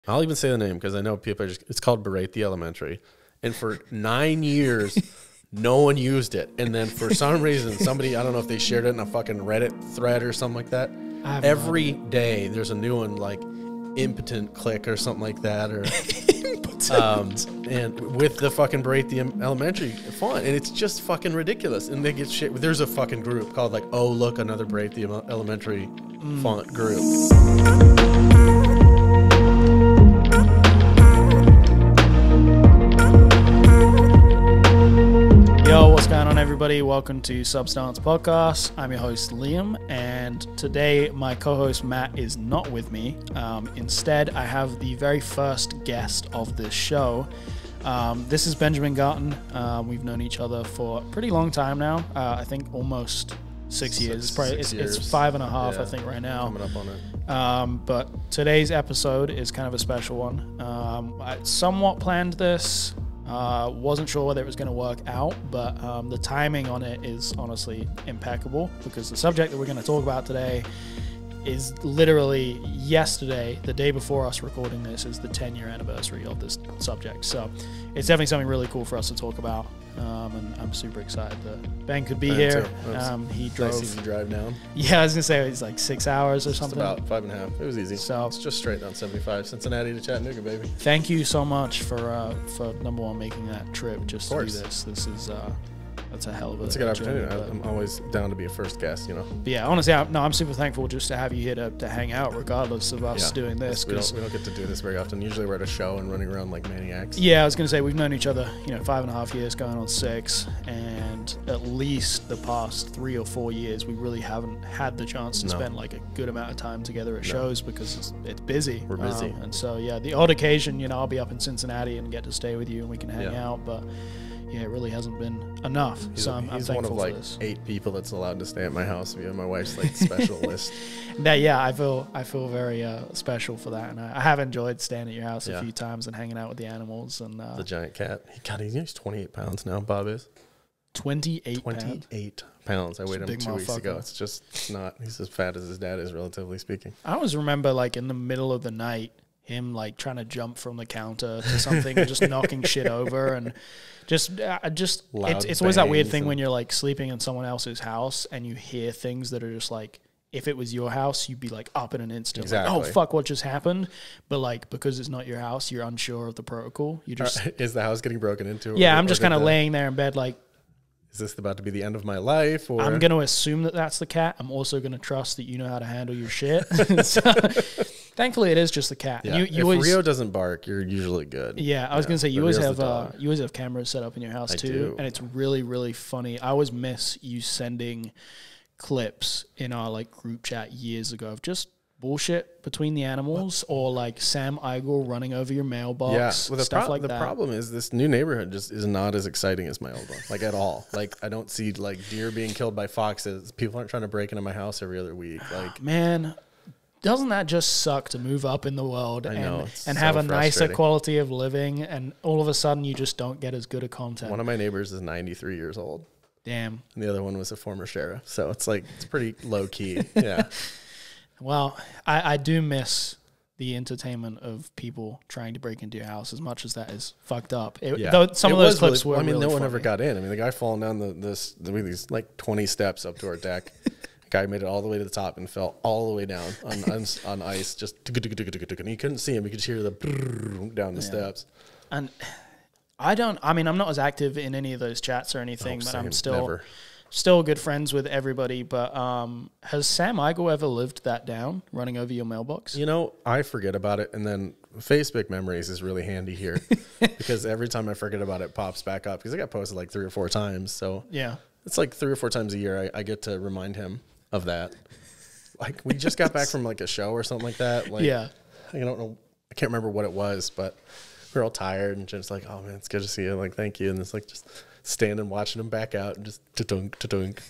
I'll even say the name because I know people are just, it's called Berate the Elementary. And for 9 years, no one used it. And then for some reason, somebody, I don't know if they shared it in a fucking Reddit thread or something like that. Every day there's a new one, like Impotent Clique or something like that. Or and with the fucking Berate the Elementary font. And it's just fucking ridiculous. And they get shit. There's a fucking group called like, oh, look, another Berate the Elementary font group. Yo, what's going on, everybody? Welcome to Substance Podcast. I'm your host, Liam, and today my co-host, Matt, is not with me. Instead, I have the very first guest of this show. This is Benjamin Gartin. We've known each other for a pretty long time now. I think almost 6 years. It's 5.5, I think, right now. Coming up on it. But today's episode is kind of a special one. I somewhat planned this. Wasn't sure whether it was going to work out, but the timing on it is honestly impeccable because the subject that we're going to talk about today is literally yesterday, the day before us recording this, is the 10-year anniversary of this subject. So it's definitely something really cool for us to talk about, and I'm super excited that Ben could be here. He drove. Nice easy drive down. Yeah, I was going to say it was like 6 hours or something. About 5.5. It was easy. So it's just straight down 75, Cincinnati to Chattanooga, baby. Thank you so much for number one making that trip just to do this. This is that's a hell of a It's a good opportunity. I'm always down to be a first guest, you know. But yeah, honestly, I'm super thankful just to have you here to hang out, regardless of us doing this. We don't get to do this very often. Usually we're at a show and running around like maniacs. Yeah, I was going to say, we've known each other, 5.5 years, going on 6, and at least the past 3 or 4 years, we really haven't had the chance to spend like a good amount of time together at shows because it's busy. We're busy. And so, yeah, the odd occasion, I'll be up in Cincinnati and get to stay with you and we can hang out, but yeah, it really hasn't been enough. He's I'm thankful one of like for this. 8 people that's allowed to stay at my house via my wife's like special list. I feel very special for that, and I have enjoyed staying at your house a few times and hanging out with the animals and the giant cat. He's 28 pounds now. Bob is 28 pounds. I weighed him 2 weeks ago. It's not. He's as fat as his dad is, relatively speaking. I always remember like in the middle of the night, him like trying to jump from the counter to something and just knocking shit over and just it's always that weird thing when you're like sleeping in someone else's house and you hear things that are just like, if it was your house, you'd be like up in an instant. Exactly. Like, oh fuck, what just happened? But like, because it's not your house, you're unsure of the protocol. You just is the house getting broken into? Yeah, I'm just kind of laying there in bed like, is this about to be the end of my life? Or I'm going to assume that that's the cat. I'm also going to trust that you know how to handle your shit. So, thankfully, it is just the cat. Yeah. If Rio doesn't bark, you're usually good. Yeah, I was going to say, you always have cameras set up in your house, too. And it's really, really funny. I always miss you sending clips in our like group chat years ago of just bullshit between the animals or like Sam Eigel running over your mailbox, stuff like that. The problem is this new neighborhood just is not as exciting as my old one, like at all. Like I don't see like deer being killed by foxes. People aren't trying to break into my house every other week. Like, man, doesn't that just suck to move up in the world and so have a nicer quality of living and all of a sudden you just don't get as good a content? One of my neighbors is 93 years old. Damn. And the other one was a former sheriff. So it's like, it's pretty low key. Yeah. Well, I do miss the entertainment of people trying to break into your house as much as that is fucked up. Though some of those clips were really no one funny. ever got in. I mean, the guy falling down these like 20 steps up to our deck. The guy made it all the way to the top and fell all the way down on ice. Just and you couldn't see him. You could hear the down the steps. And I'm not as active in any of those chats or anything, but I'm still good friends with everybody. But has Sam Eigel ever lived that down, running over your mailbox? I forget about it, and then Facebook memories is really handy here because every time I forget about it, it pops back up because it got posted like 3 or 4 times. So yeah, it's like 3 or 4 times a year I get to remind him of that. Like we just got back from like a show or something like that. Like, yeah, I don't know, I can't remember what it was, but we're all tired and just like, oh man, it's good to see you. Like, thank you. And it's like just standing watching him back out and just ta-dunk.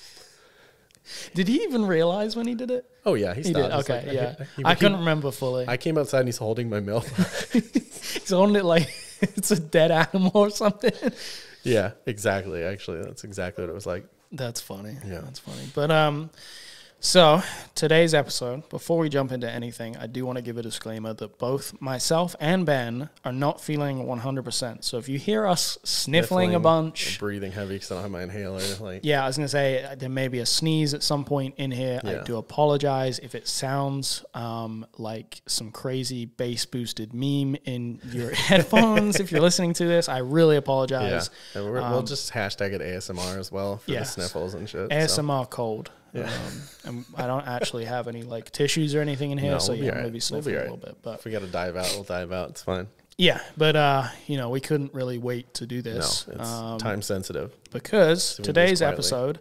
Did he even realize when he did it? Oh yeah, he stopped. Did. Okay, yeah. I couldn't remember fully. I came outside and he's holding my milk. He's holding it like it's a dead animal or something. Yeah, exactly. Actually, that's exactly what it was like. That's funny. Yeah, that's funny. But So, today's episode, before we jump into anything, I do want to give a disclaimer that both myself and Ben are not feeling 100%. So, if you hear us sniffling a bunch, breathing heavy because I don't have my inhaler. Yeah, I was going to say there may be a sneeze at some point in here. Yeah. I do apologize if it sounds like some crazy bass-boosted meme in your headphones. If you're listening to this, I really apologize. Yeah, and we'll just hashtag it ASMR as well for the sniffles and shit. ASMR cold. Yeah. And I don't actually have any like tissues or anything in here, No, so we'll yeah, right. maybe sniffing a little bit. But if we got to dive out, we'll dive out. It's fine. Yeah, but we couldn't really wait to do this. No, it's time sensitive. Because So today's episode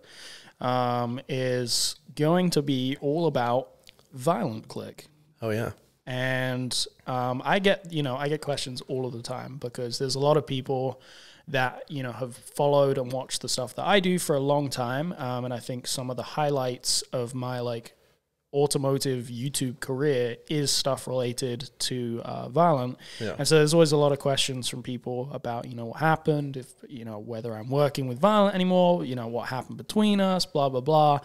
is going to be all about Violent Clique. Oh yeah. And I get questions all of the time because there's a lot of people that, have followed and watched the stuff that I do for a long time. And I think some of the highlights of my like automotive YouTube career is stuff related to Violent. Yeah. And so there's always a lot of questions from people about, what happened, if, whether I'm working with Violent anymore, what happened between us, blah, blah, blah.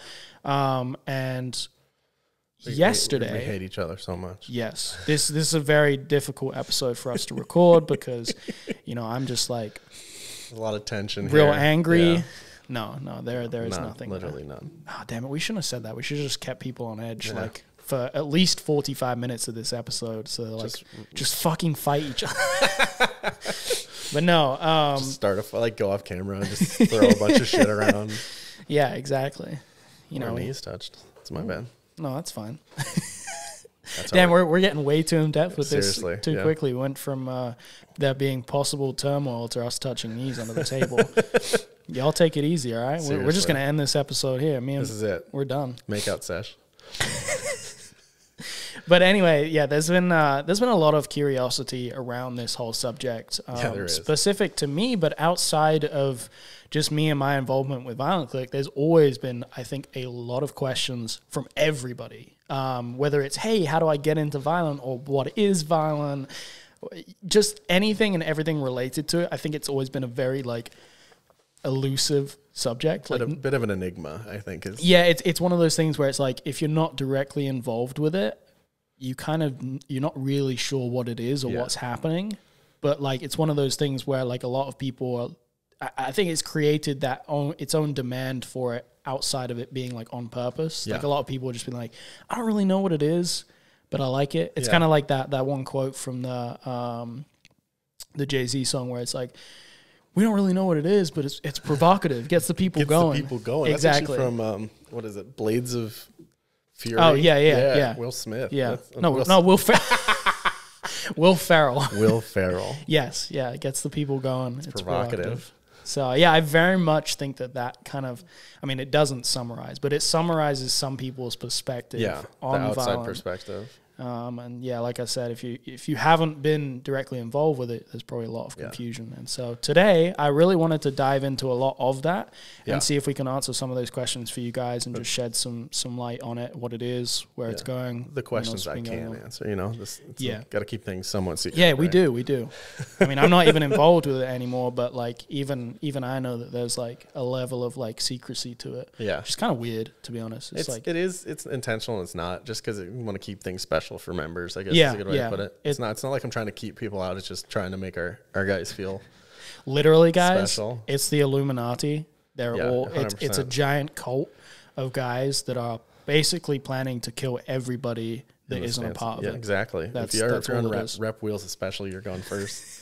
And yesterday, we hate each other so much. Yes, this is a very difficult episode for us to record because, I'm just like a lot of tension, real here. angry. Yeah. No, there is nothing. Literally none. Oh, damn it, we shouldn't have said that. We should have just kept people on edge like for at least 45 minutes of this episode, so like just fucking fight each other. But no, just start go off camera and just throw a bunch of shit around. Yeah, exactly. My knees touched. It's my bad. No, that's fine. Damn, we're getting way too in depth with this too yeah. quickly. We went from there being possible turmoil to us touching knees under the table. Y'all take it easy, all right? We're just gonna end this episode here. This is it. We're done. Make out sesh. But anyway, yeah, there's been a lot of curiosity around this whole subject, there is. Specific to me, but outside of just me and my involvement with Violent Clique, there's always been, I think, a lot of questions from everybody. Whether it's, hey, how do I get into Violent, or what is Violent? Just anything and everything related to it. I think it's always been a very elusive subject, a bit of an enigma, I think. It's one of those things where it's like, if you're not directly involved with it, you're not really sure what it is or what's happening. But it's one of those things where a lot of people I think it's created its own demand for it outside of it being on purpose. A lot of people have just been like, I don't really know what it is, but I like it. It's kind of like that one quote from the Jay-Z song where it's like, we don't really know what it is, but it's provocative. Gets the people going. The people going. Exactly. That's actually from what is it? Blades of Fury. Oh yeah. Will Smith. Yeah. Will Ferrell. Will Ferrell. Yes. Yeah. It gets the people going. It's provocative. So yeah, I very much think that kind of, it doesn't summarize, but it summarizes some people's perspective on the outside Violent. Perspective. And yeah, like I said, if you haven't been directly involved with it, there's probably a lot of confusion. And so today, I really wanted to dive into a lot of that and see if we can answer some of those questions for you guys and just shed some light on it, what it is, where it's going. The questions I can't answer, got to keep things somewhat secret. Yeah, we do. I'm not even involved with it anymore, but even I know that there's a level of secrecy to it. Yeah. Which is kind of weird, to be honest. It's intentional and it's not just because we want to keep things special for members, I guess is a good way to put it. It's not like I'm trying to keep people out. It's just trying to make our guys feel literally, guys, special. It's the Illuminati. They're all 100%. It's a giant cult of guys that are basically planning to kill everybody that isn't a part of it. Exactly. If you're on rep wheels especially, you're going first.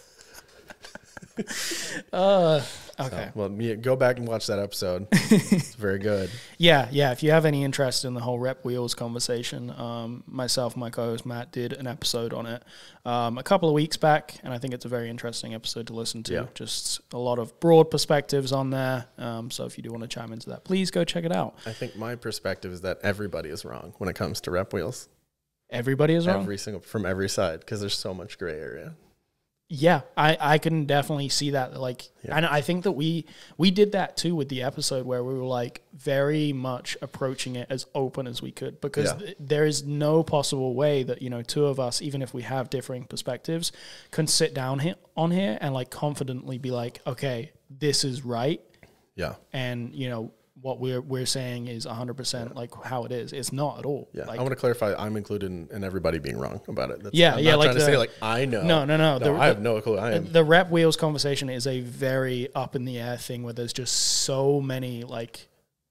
Okay. So, go back and watch that episode. It's very good. Yeah. If you have any interest in the whole rep wheels conversation, myself and my co-host Matt did an episode on it a couple of weeks back, and I think it's a very interesting episode to listen to. Yeah. Just a lot of broad perspectives on there. So if you do want to chime into that, please go check it out. I think my perspective is that everybody is wrong when it comes to rep wheels. Everybody is wrong? From every side, because there's so much gray area. Yeah, I can definitely see that. And I think that we did that too with the episode where we were very much approaching it as open as we could, because there is no possible way that, two of us, even if we have differing perspectives, can sit down on here and confidently be like, okay, this is right. Yeah. And, what we're saying is 100% like how it is. It's not at all. Yeah, like, I want to clarify. I'm included in everybody being wrong about it. I'm not like trying to say like I know. No. I have no clue. I am. The rep wheels conversation is a very up in the air thing where there's just so many like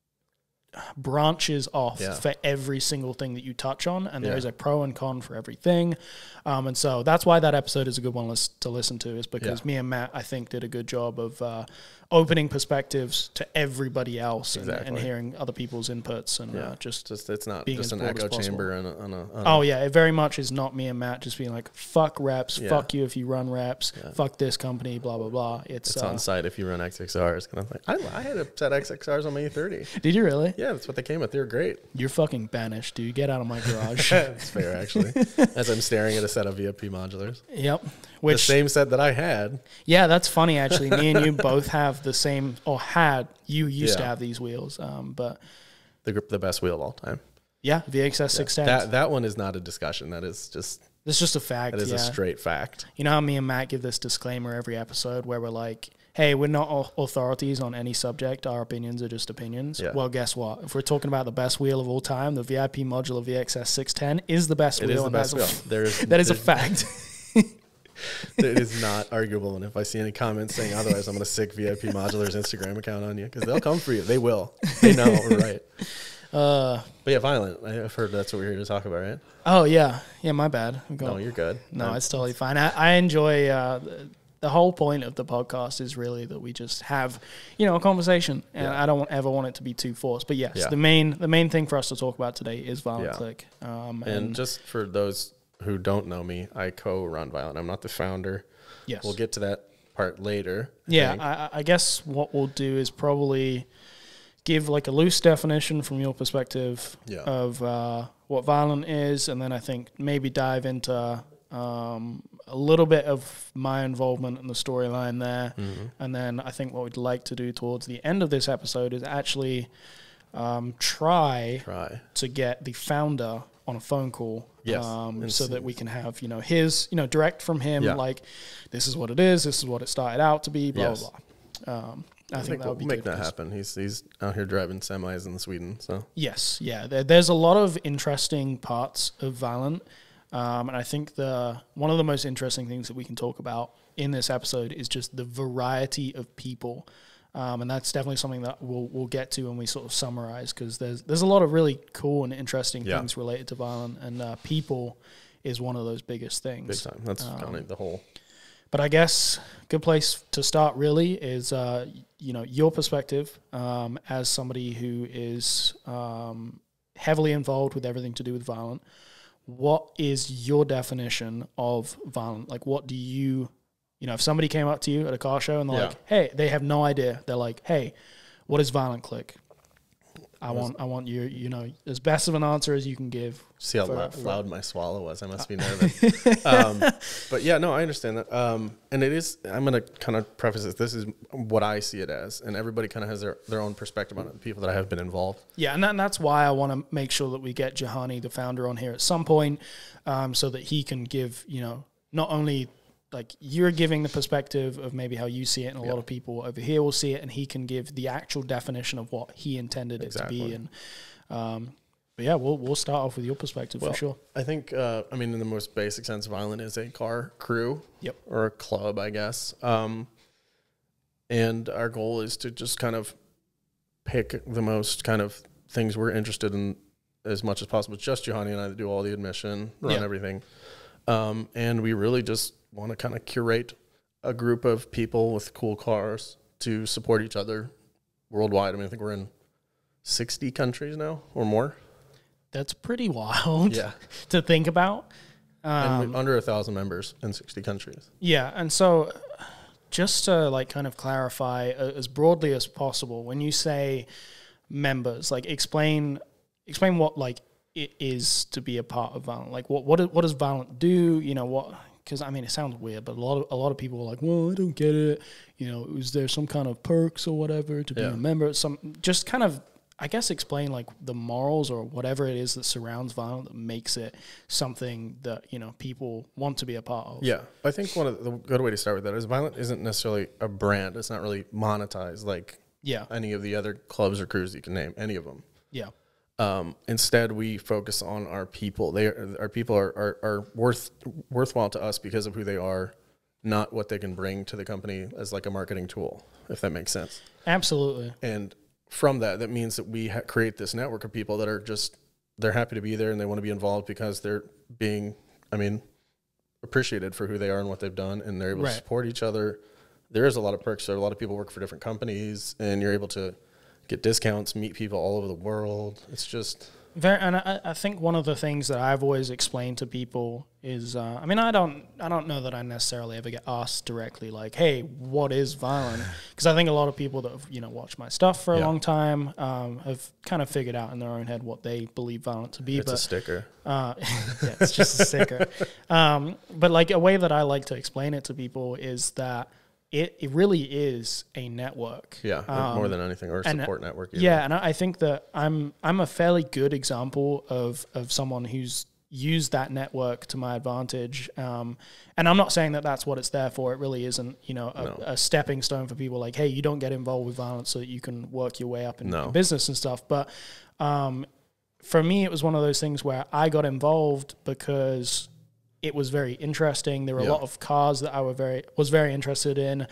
branches off for every single thing that you touch on, and there is a pro and con for everything, and so that's why that episode is a good one to listen to, is because me and Matt, I think, did a good job of opening perspectives to everybody else and hearing other people's inputs, and just it's not being just an echo chamber it very much is not me and Matt just being like, fuck reps, fuck you if you run reps, fuck this company, blah blah blah. It's on site if you run XXRs kind of thing. I had a set XXRs on my E30. Did you really? Yeah, that's what they came with. They were great. You're fucking banished, dude. Get out of my garage. That's fair, actually. As I'm staring at a set of VIP modulars. Yep. The same set that I had. Yeah, that's funny, actually. Me and you both have the same, or had. You used to have these wheels, but... The best wheel of all time. Yeah, VXS 610. That one is not a discussion. That is just... It's just a fact, That is a straight fact. You know how me and Matt give this disclaimer every episode where we're like, hey, we're not authorities on any subject. Our opinions are just opinions. Yeah. Well, guess what? If we're talking about the best wheel of all time, the VIP modular VXS 610 is the best wheel. It is the best wheel. That is a fact. It is not arguable. And if I see any comments saying otherwise, I'm going to sick VIP Modular's Instagram account on you, because they'll come for you. They will. They know we're right. But yeah, Violent. I've heard that's what we're here to talk about, right? Oh, yeah. Yeah, my bad. No, you're good. No, it's totally fine. I enjoy... the whole point of the podcast is really that we just have, a conversation, and I don't ever want it to be too forced. But yes, the main thing for us to talk about today is Violent Clique. And just for those who don't know me, I co-run Violent. I'm not the founder. Yes, we'll get to that part later. I guess what we'll do is probably give like a loose definition from your perspective of what Violent is, and then I think maybe dive into a little bit of my involvement in the storyline there. Mm-hmm. And then I think what we'd like to do towards the end of this episode is actually try to get the founder on a phone call. Yes. So that we can have, his, direct from him, like, this is what it is, this is what it started out to be, blah, blah, blah. I think that would be make that happen. He's out here driving semis in Sweden, so. Yes, yeah. There's a lot of interesting parts of Violent. And I think one of the most interesting things that we can talk about in this episode is just the variety of people. And that's definitely something that we'll get to when we sort of summarize, because there's a lot of really cool and interesting things related to Violent, and people is one of those biggest things. Big time. That's kind of the whole. But I guess a good place to start really is, your perspective as somebody who is heavily involved with everything to do with Violent. What is your definition of Violent? Like, what do you, if somebody came up to you at a car show and they're like, hey, they have no idea. They're like, hey, what is Violent Clique? I want you, as best of an answer as you can give. See how loud my swallow was. I must be nervous. But yeah, no, I understand that. And it is, I'm going to kind of preface this is what I see it as. And everybody kind of has their own perspective on it, the people that have been involved. Yeah, and that's why I want to make sure that we get Juhani, the founder, on here at some point, so that he can give, not only like you're giving the perspective of maybe how you see it, and a lot of people over here will see it, and he can give the actual definition of what he intended it to be. And but yeah, we'll start off with your perspective for sure. I think in the most basic sense, Violent is a car crew, or a club, I guess. And our goal is to just kind of pick the most kind of things we're interested in as much as possible. It's just Juhani and I that do all the admission, run everything, and we really just want to kind of curate a group of people with cool cars to support each other worldwide. I think we're in 60 countries now or more. That's pretty wild to think about. And under 1,000 members in 60 countries. Yeah, and so just to like kind of clarify as broadly as possible, when you say members, like explain what like it is to be a part of Violent. Like what does Violent do? Because it sounds weird, but a lot of people are like, well, I don't get it. Is there some kind of perks or whatever to be a member? Just kind of, I guess, explain like the morals or whatever it is that surrounds Violent that makes it something that people want to be a part of. Yeah, I think one of the good way to start with that is Violent isn't necessarily a brand. It's not really monetized like Yeah. any of the other clubs or crews you can name, any of them. Yeah. Instead, we focus on our people. Our people are worthwhile to us because of who they are, not what they can bring to the company as like a marketing tool, if that makes sense. Absolutely. And from that means that we create this network of people that are just, they're happy to be there and they want to be involved because they're being, appreciated for who they are and what they've done, and they're able to support each other. There is a lot of perks. So a lot of people work for different companies, and you're able to get discounts, meet people all over the world. It's just... And I think one of the things that I've always explained to people is, I don't know that I necessarily ever get asked directly, like, hey, what is Violent? Because I think a lot of people that have, watched my stuff for a long time have kind of figured out in their own head what they believe Violent to be. It's a sticker. Yeah, it's just a sticker. But like a way that I like to explain it to people is that it really is a network. Yeah, more than anything, or a support network. Either. Yeah, and I think that I'm a fairly good example of someone who's used that network to my advantage. And I'm not saying that that's what it's there for. It really isn't, a stepping stone for people like, hey, you don't get involved with violence so that you can work your way up in business and stuff. But for me, it was one of those things where I got involved because it was very interesting. There were a lot of cars that I was very interested in.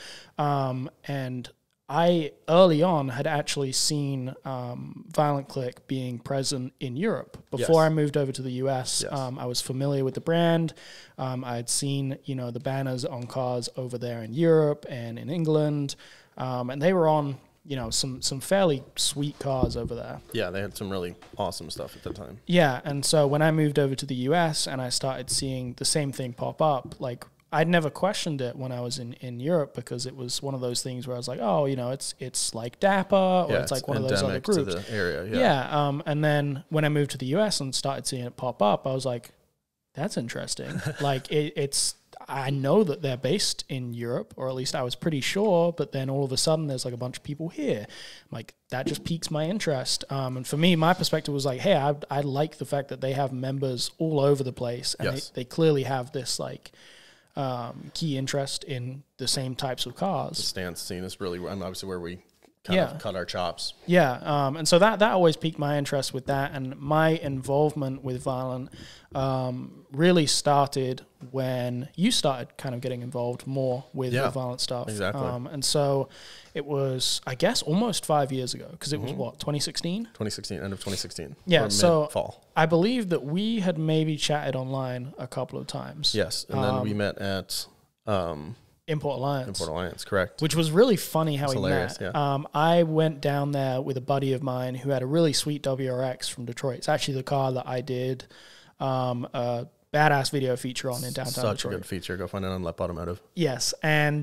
And I, early on, had actually seen Violent Clique being present in Europe. Before I moved over to the US, I was familiar with the brand. I had seen, the banners on cars over there in Europe and in England. And they were on, some fairly sweet cars over there. Yeah, they had some really awesome stuff at the time. Yeah, and so when I moved over to the US and I started seeing the same thing pop up, like, I'd never questioned it when I was in Europe because it was one of those things where I was like, oh, it's like Dapper or it's like one of those other groups. To the area, and then when I moved to the US and started seeing it pop up, I was like, that's interesting. Like, I know that they're based in Europe, or at least I was pretty sure, but then all of a sudden there's like a bunch of people here. Like, that just piques my interest. And for me, my perspective was like, hey, I like the fact that they have members all over the place, and they clearly have this like key interest in the same types of cars. The stance scene is really obviously where we kind of cut our chops. Yeah, and so that always piqued my interest with that, and my involvement with Violent really started when you started kind of getting involved more with the Violent stuff. Exactly. And so it was, I guess, almost 5 years ago, because it was, 2016? 2016, end of 2016. Yeah, so fall. I believe that we had maybe chatted online a couple of times. Yes, and then we met at... Import Alliance, correct. Which was really funny how we met. Yeah. I went down there with a buddy of mine who had a really sweet WRX from Detroit. It's actually the car that I did a badass video feature on in downtown Detroit. Such a good feature. Go find it on Lep Automotive. Yes, and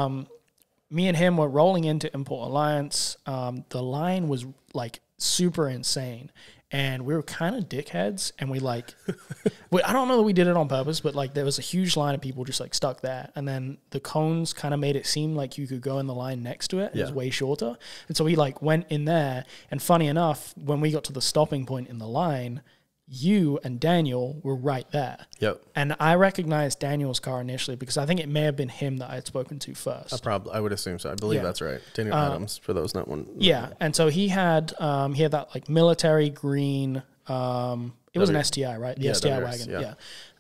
me and him were rolling into Import Alliance. The line was like super insane. And we were kind of dickheads, and we like, I don't know that we did it on purpose, but like there was a huge line of people just like stuck there. And then the cones kind of made it seem like you could go in the line next to it. It was way shorter. And so we like went in there, and funny enough, when we got to the stopping point in the line, you and Daniel were right there. Yep. And I recognized Daniel's car initially because I think it may have been him that I had spoken to first. I would assume so. I believe that's right. Daniel Adams, for those not one. Yeah. And so he had that like military green, it was an STI, right? The STI wagon. Yeah.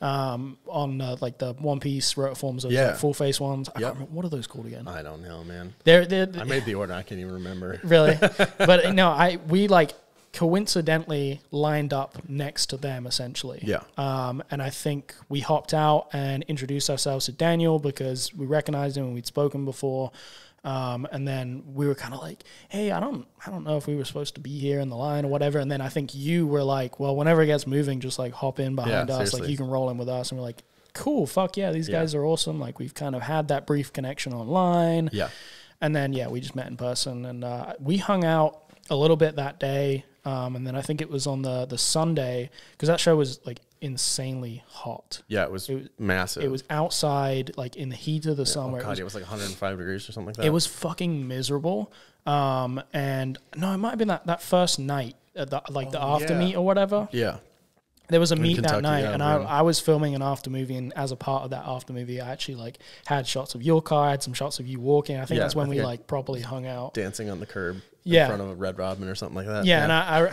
On like the one piece rotiforms, those like full face ones. I can't remember, what are those called again? I don't know, man. They're I made the order. I can't even remember. Really? But no, we like coincidentally lined up next to them essentially. Yeah. And I think we hopped out and introduced ourselves to Daniel because we recognized him and we'd spoken before. And then we were kind of like, hey, I don't know if we were supposed to be here in the line or whatever. And then I think you were like, well, whenever it gets moving, just like hop in behind us. Seriously. Like you can roll in with us. And we're like, cool, fuck yeah, these guys are awesome. Like we've kind of had that brief connection online. Yeah. And then, we just met in person and we hung out a little bit that day. And then I think it was on the Sunday, because that show was like insanely hot. Yeah, it was massive. It was outside, like in the heat of the summer. Oh God, it was like 105 degrees or something like that. It was fucking miserable. And no, it might have been that first night, the after meet or whatever. Yeah. there was a meet Kentucky, that night, yeah, and I was filming an after movie, and as a part of that after movie, I actually like had shots of your car, I had some shots of you walking. I think that's when we like properly hung out, dancing on the curb in front of a Red Robin or something like that. Yeah, and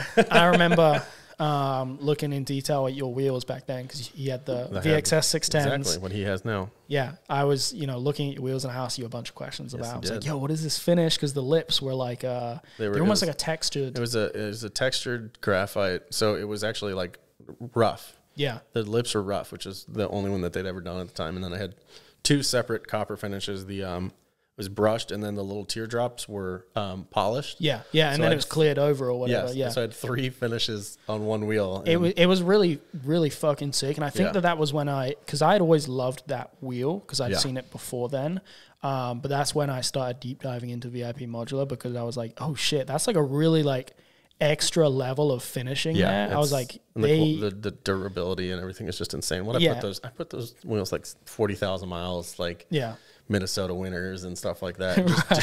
I remember looking in detail at your wheels back then because he had the VXS 610s. Exactly what he has now. Yeah, I was looking at your wheels, and I asked you a bunch of questions about. I was like, "Yo, what is this finish?" Because the lips were like they were almost like a textured. It was a textured graphite, so it was actually like rough. Yeah, the lips were rough, which is the only one that they'd ever done at the time. And then I had 2 separate copper finishes. The it was brushed, and then the little teardrops were polished. Yeah, and then it was cleared over or whatever. Yes, yeah, so I had 3 finishes on one wheel. It was really, really fucking sick. And I think that was when because I had always loved that wheel because I'd seen it before then. But that's when I started deep diving into VIP modular because I was like, oh shit, that's like a really like extra level of finishing there. I was like, the durability and everything is just insane. When I put those wheels like 40,000 miles, like Minnesota winters and stuff like that.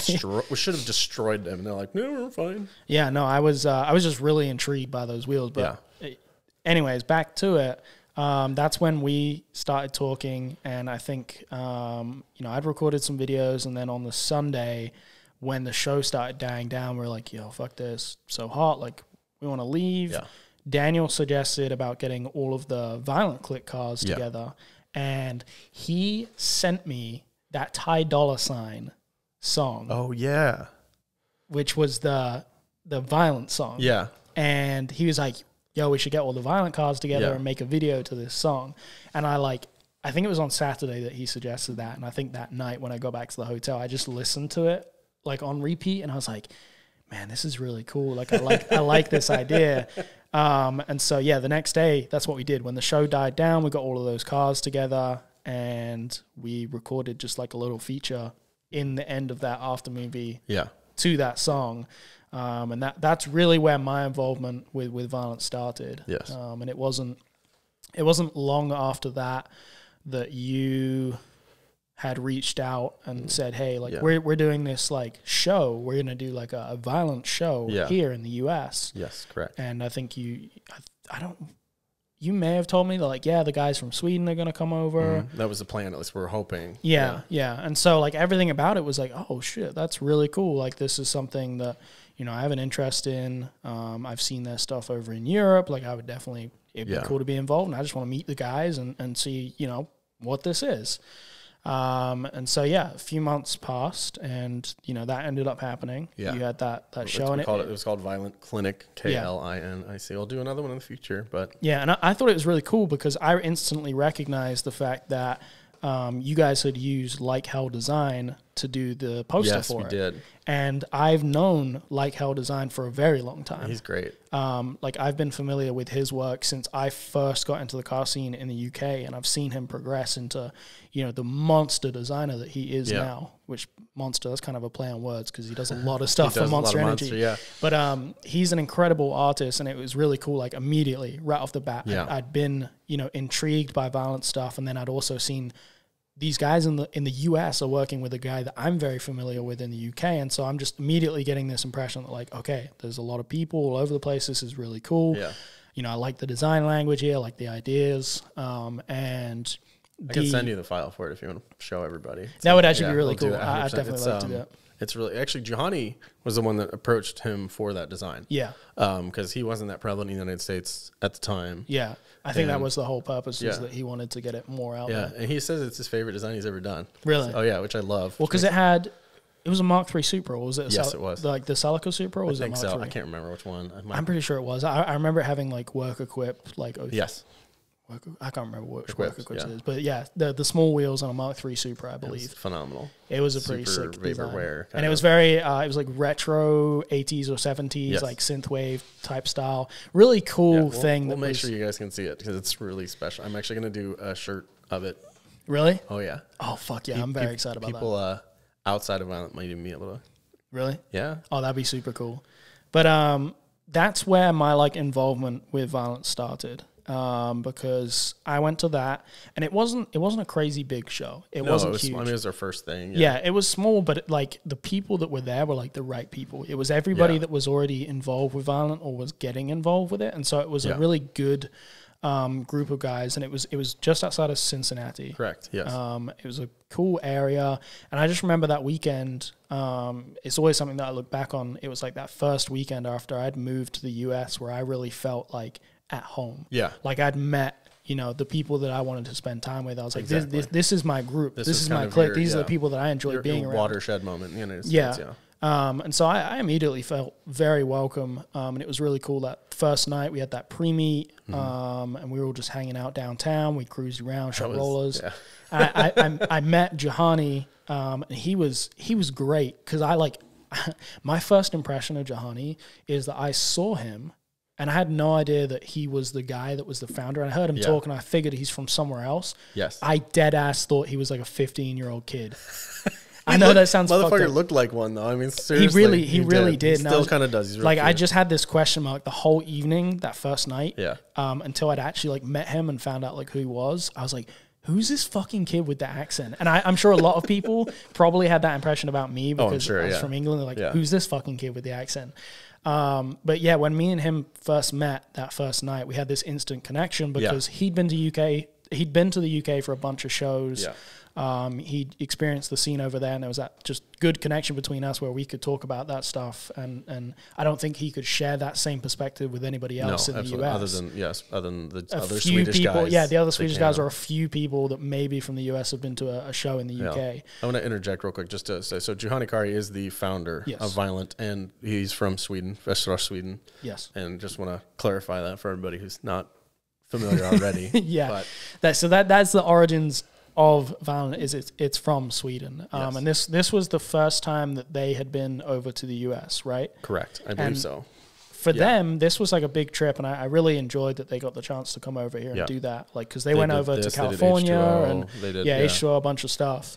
We should have destroyed them. And they're like, no, we're fine. Yeah, no, I was just really intrigued by those wheels. But anyways, back to it. That's when we started talking, and I think I'd recorded some videos, and then on the Sunday when the show started dying down, we were like, yo, fuck this, so hot, like we want to leave. Yeah. Daniel suggested about getting all of the Violent Clique cars together, and he sent me that Ty Dolla $ign song. Oh yeah, which was the Violent song. Yeah, and he was like, yo, we should get all the Violent cars together and make a video to this song. And I think it was on Saturday that he suggested that, and I think that night when I got back to the hotel, I just listened to it like on repeat, and I was like, man, this is really cool. Like I like this idea. And so the next day, that's what we did. When the show died down, we got all of those cars together, and we recorded just like a little feature in the end of that after movie to that song. And that's really where my involvement with Violent started. Yes. And it wasn't long after that you had reached out and said, hey, like we're doing this like show. We're going to do like a Violent show here in the US. Yes, correct. And I think you may have told me that like, the guys from Sweden are going to come over. That was the plan, at least we're hoping. Yeah. And so like everything about it was like, oh shit, that's really cool. Like this is something that, I have an interest in. I've seen their stuff over in Europe. Like I would definitely, it'd be cool to be involved. And I just want to meet the guys and see, what this is. And so, a few months passed, and, that ended up happening. Yeah. You had that show. It was called Violent Clinic, Klinic. I'll do another one in the future. But yeah, and I thought it was really cool because I instantly recognized the fact that you guys had used Like Hell Design to do the poster for it. Yes, we did. And I've known Like Hell Design for a very long time. He's great. Like I've been familiar with his work since I first got into the car scene in the UK, and I've seen him progress into, the monster designer that he is now, which monster, that's kind of a play on words because he does a lot of stuff for Monster Energy. But he's an incredible artist, and it was really cool, like immediately, right off the bat. I'd been, intrigued by Violent stuff, and then I'd also seen these guys in the US are working with a guy that I'm very familiar with in the UK. And so I'm just immediately getting this impression that like, okay, there's a lot of people all over the place. This is really cool. Yeah. I like the design language here, I like the ideas. And I can send you the file for it if you want to show everybody. That would actually be really cool. I'd definitely like to do it. It's really, actually, Juhani was the one that approached him for that design. Yeah. Because he wasn't that prevalent in the United States at the time. Yeah. I think that was the whole purpose, was that he wanted to get it more out there. Yeah, and he says it's his favorite design he's ever done. Really? Oh, yeah, which I love. Well, because it was a Mark III Supra, or was it? Yes, it was. Like the Celica Supra, or was it Mark so. III? I can't remember which one. I'm pretty sure it was. I remember it having like work equipped, like yes. I can't remember which work equipped it is, but the small wheels on a Mark III Supra, I believe. It was phenomenal. It was a pretty sick vaporware, and it was very, it was like retro 80s or 70s, like synthwave type style. Really cool thing. We'll make sure you guys can see it because it's really special. I'm actually going to do a shirt of it. Really? Oh yeah. Oh fuck yeah! I'm very excited about that. People outside of Violent might even be able to. Really? Yeah. Oh, that'd be super cool. But that's where my like involvement with Violent started. Because I went to that, and it wasn't a crazy big show. It wasn't huge. I mean, it was our first thing. Yeah, it was small, but like the people that were there were like the right people. It was everybody that was already involved with Violent or was getting involved with it, and so it was a really good group of guys, and it was just outside of Cincinnati. Correct. Yes. It was a cool area, and I just remember that weekend. It's always something that I look back on. It was like that first weekend after I'd moved to the US where I really felt like at home. Yeah. Like I'd met, the people that I wanted to spend time with. I was like, this is my group. This is my clique. These are the people that I enjoy being around. Watershed moment. Yeah. And so I immediately felt very welcome. And it was really cool that first night we had that pre-meet, and we were all just hanging out downtown. We cruised around, shot rollers. Yeah. I met Juhani, and he was great because my first impression of Juhani is that I saw him and I had no idea that he was the guy that was the founder. And I heard him talk and I figured he's from somewhere else. Yes. I dead ass thought he was like a 15-year-old kid. I know that sounds fucked up. Motherfucker looked like one though. I mean, seriously. He really did. He still kind of does. He's really like, cute. I just had this question mark the whole evening, that first night. Yeah. Until I'd actually met him and found out who he was. I was like, who's this fucking kid with the accent? And I'm sure a lot of people probably had that impression about me because I was from England. They're like, who's this fucking kid with the accent? But yeah, when me and him first met that first night, we had this instant connection because he'd been to the UK for a bunch of shows. Yeah. He experienced the scene over there, and there was that just good connection between us where we could talk about that stuff. And I don't think he could share that same perspective with anybody else in the US. Other than the other Swedish people, guys. Yeah, the other Swedish guys are a few people that maybe from the US have been to a show in the UK. I want to interject real quick just to say, so Juhani Kari is the founder of Violent, and he's from Sweden, Västerås, Sweden. Yes. And just want to clarify that for everybody who's not familiar already. Yeah. That's the origins of Violent. It's from Sweden, and this was the first time that they had been over to the US, right? Correct, I believe so. For them, this was like a big trip, and I really enjoyed that they got the chance to come over here and do that, because they went over to California and H2O, a bunch of stuff.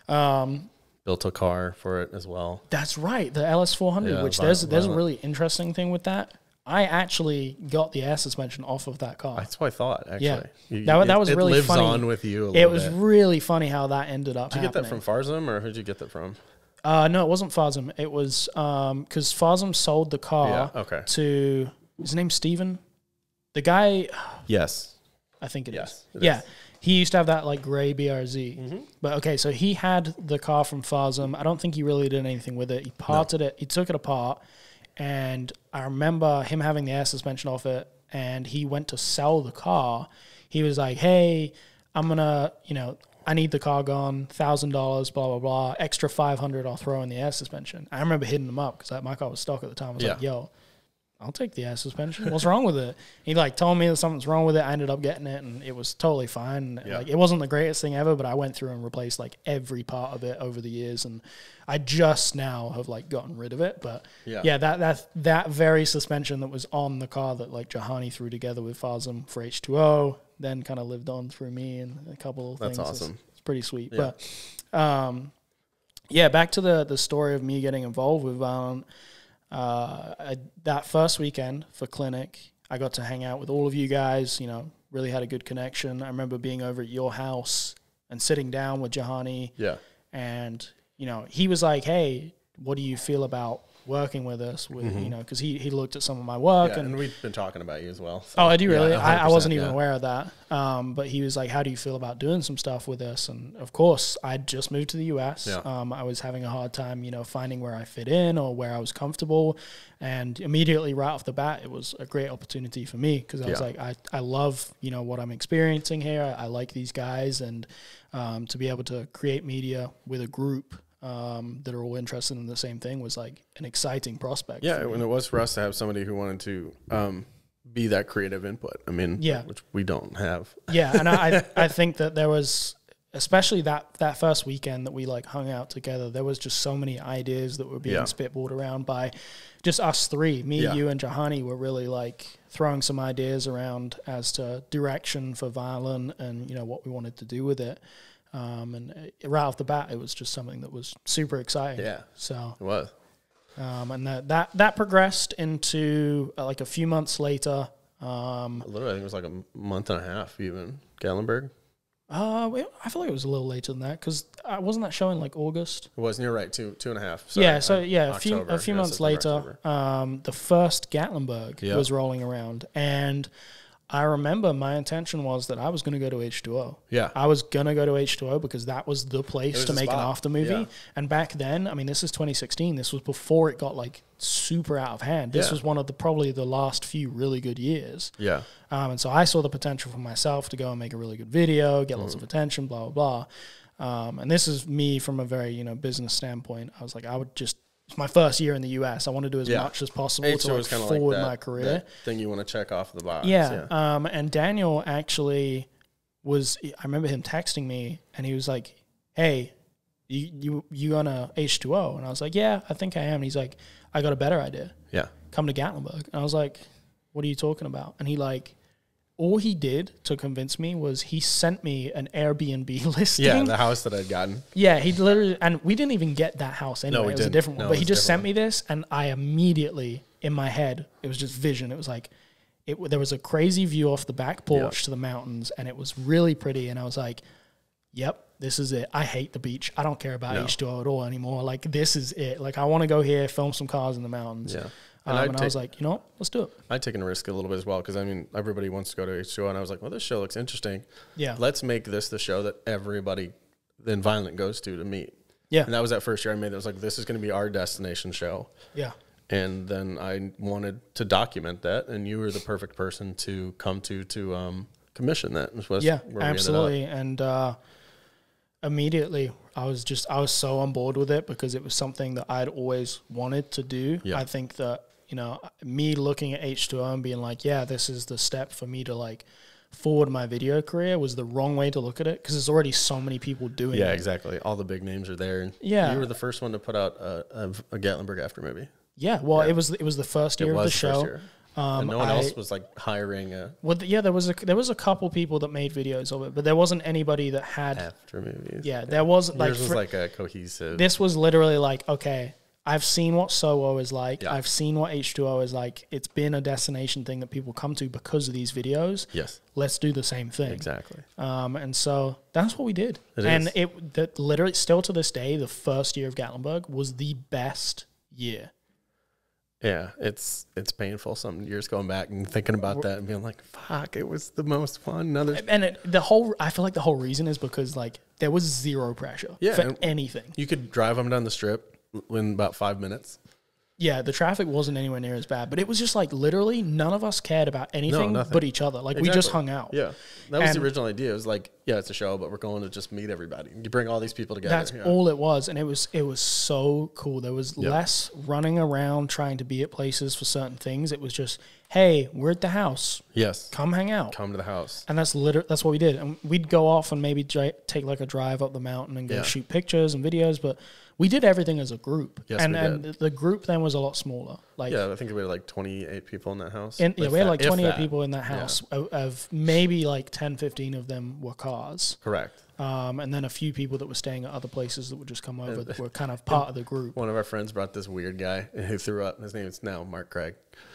Built a car for it as well. That's right, the LS400, which there's a really interesting thing with that. I actually got the air suspension off of that car. That's what I thought, actually. Yeah. That was really funny. It lives on with you a little bit. It was really funny how that ended up happening. Did you get that from Farzam, or who did you get that from? No, it wasn't Farzam. It was because Farzam sold the car to, his name's Steven? The guy... Yes. I think it is. It is. He used to have that gray BRZ. Mm-hmm. But okay, so he had the car from Farzam. I don't think he really did anything with it. He parted it. He took it apart. And I remember him having the air suspension off it, and he went to sell the car. He was like, hey, I'm going to, I need the car gone, $1,000, blah, blah, blah, extra $500 I'll throw in the air suspension. I remember hitting him up because my car was stock at the time. I was like, yo, I'll take the air suspension. What's wrong with it? He told me that something's wrong with it. I ended up getting it, and it was totally fine. Yeah. It wasn't the greatest thing ever, but I went through and replaced every part of it over the years, and I just now have gotten rid of it. But that very suspension that was on the car that Juhani threw together with Farzam for H2O then kind of lived on through me and a couple of things. That's awesome. It's pretty sweet. Yeah. But back to the story of me getting involved with Violent. That first weekend for Clinic, I got to hang out with all of you guys, really had a good connection. I remember being over at your house and sitting down with Juhani. Yeah. And, he was like, hey, what do you feel about working with us? With because he looked at some of my work. Yeah, and we've been talking about you as well. So. Oh, I do really? I wasn't even aware of that. But he was like, how do you feel about doing some stuff with us? And of course, I'd just moved to the US. Yeah. I was having a hard time, finding where I fit in or where I was comfortable. And immediately right off the bat, it was a great opportunity for me because I was like, I love, what I'm experiencing here. I like these guys. And to be able to create media with a group that are all interested in the same thing was an exciting prospect. Yeah, and it was for us to have somebody who wanted to be that creative input. I mean, which we don't have. Yeah, and I think that there was, especially that first weekend that we hung out together, there was just so many ideas that were being spitballed around by just us three. Me, you, and Juhani were really throwing some ideas around as to direction for Violent and what we wanted to do with it. And right off the bat, it was just something that was super exciting. Yeah. So it was. And that progressed into a few months later. Literally, I think it was a month and a half even. Gatlinburg. I feel like it was a little later than that because wasn't that showing August? It wasn't. You're right. Two and a half. Sorry, a few months later, the first Gatlinburg was rolling around, and I remember my intention was that I was going to go to H2O. Yeah. I was going to go to H2O because that was the place to make an after movie. Yeah. And back then, I mean, this is 2016. This was before it got like super out of hand. This was one of probably the last few really good years. Yeah. And so I saw the potential for myself to go and make a really good video, get lots of attention, blah, blah, blah. And this is me from a very, business standpoint. I was like, I would just, it's my first year in the US. I want to do as much as possible to like forward my career. That thing you want to check off the box. Yeah. And Daniel actually I remember him texting me and he was like, hey, you on a H2O? And I was like, yeah, I think I am. And he's like, I got a better idea. Yeah. Come to Gatlinburg. And I was like, what are you talking about? And he like, all he did to convince me was he sent me an Airbnb listing. Yeah, the house that I'd gotten. Yeah, he literally, and we didn't even get that house anyway. No, it was a different one. But he just sent me this, and I immediately, in my head, it was just vision. It was like, there was a crazy view off the back porch to the mountains, and it was really pretty. And I was like, yep, this is it. I hate the beach. I don't care about H2O at all anymore. Like, this is it. Like, I want to go here, film some cars in the mountains. Yeah. And I was like, you know what? Let's do it. I'd taken a risk a little bit as well because, I mean, everybody wants to go to H2O, and I was like, well, this show looks interesting. Yeah. Let's make this the show that everybody in Violent goes to meet. Yeah. And that was that first year I made it. I was like, this is going to be our destination show. Yeah. And then I wanted to document that, and you were the perfect person to come to commission that. Yeah, absolutely. And immediately I was so on board with it because it was something that I'd always wanted to do. Yeah. I think that, me looking at H2O and being like, yeah, this is the step for me to like forward my video career was the wrong way to look at it because there's already so many people doing it. Yeah, exactly. All the big names are there. And you were the first one to put out a Gatlinburg after movie. Yeah, well, it was the first year of the show. And no one else was like hiring a. Well, yeah, there was a couple people that made videos of it, but there wasn't anybody that had after movies. Yeah, there wasn't like. Yours was like a cohesive. This was literally like, okay, I've seen what SoWo is like. Yeah. I've seen what H2O is like. It's been a destination thing that people come to because of these videos. Yes. Let's do the same thing. Exactly. And so that's what we did. That literally still to this day, the first year of Gatlinburg was the best year. Yeah, it's painful some years going back and thinking about that and being like, fuck, it was the most fun. I feel like the whole reason is because like there was zero pressure for anything. You could drive them down the strip in about 5 minutes. Yeah, the traffic wasn't anywhere near as bad, but it was just like literally none of us cared about anything but each other. Like we just hung out. Yeah, that was the original idea. It was like, yeah, it's a show, but we're going to just meet everybody. You bring all these people together. That's all it was, and it was so cool. There was less running around trying to be at places for certain things. It was just, hey, we're at the house. Yes, come hang out. Come to the house. And that's what we did. And we'd go off and maybe take like a drive up the mountain and go shoot pictures and videos, but we did everything as a group. Yes, and the group then was a lot smaller. Like I think we had like 28 people in that house. We had like 28 people in that house. Yeah. Of maybe like 10, 15 of them were cars. Correct. And then a few people that were staying at other places that would just come over that were kind of part of the group. One of our friends brought this weird guy who threw up. His name is now Mark Craig.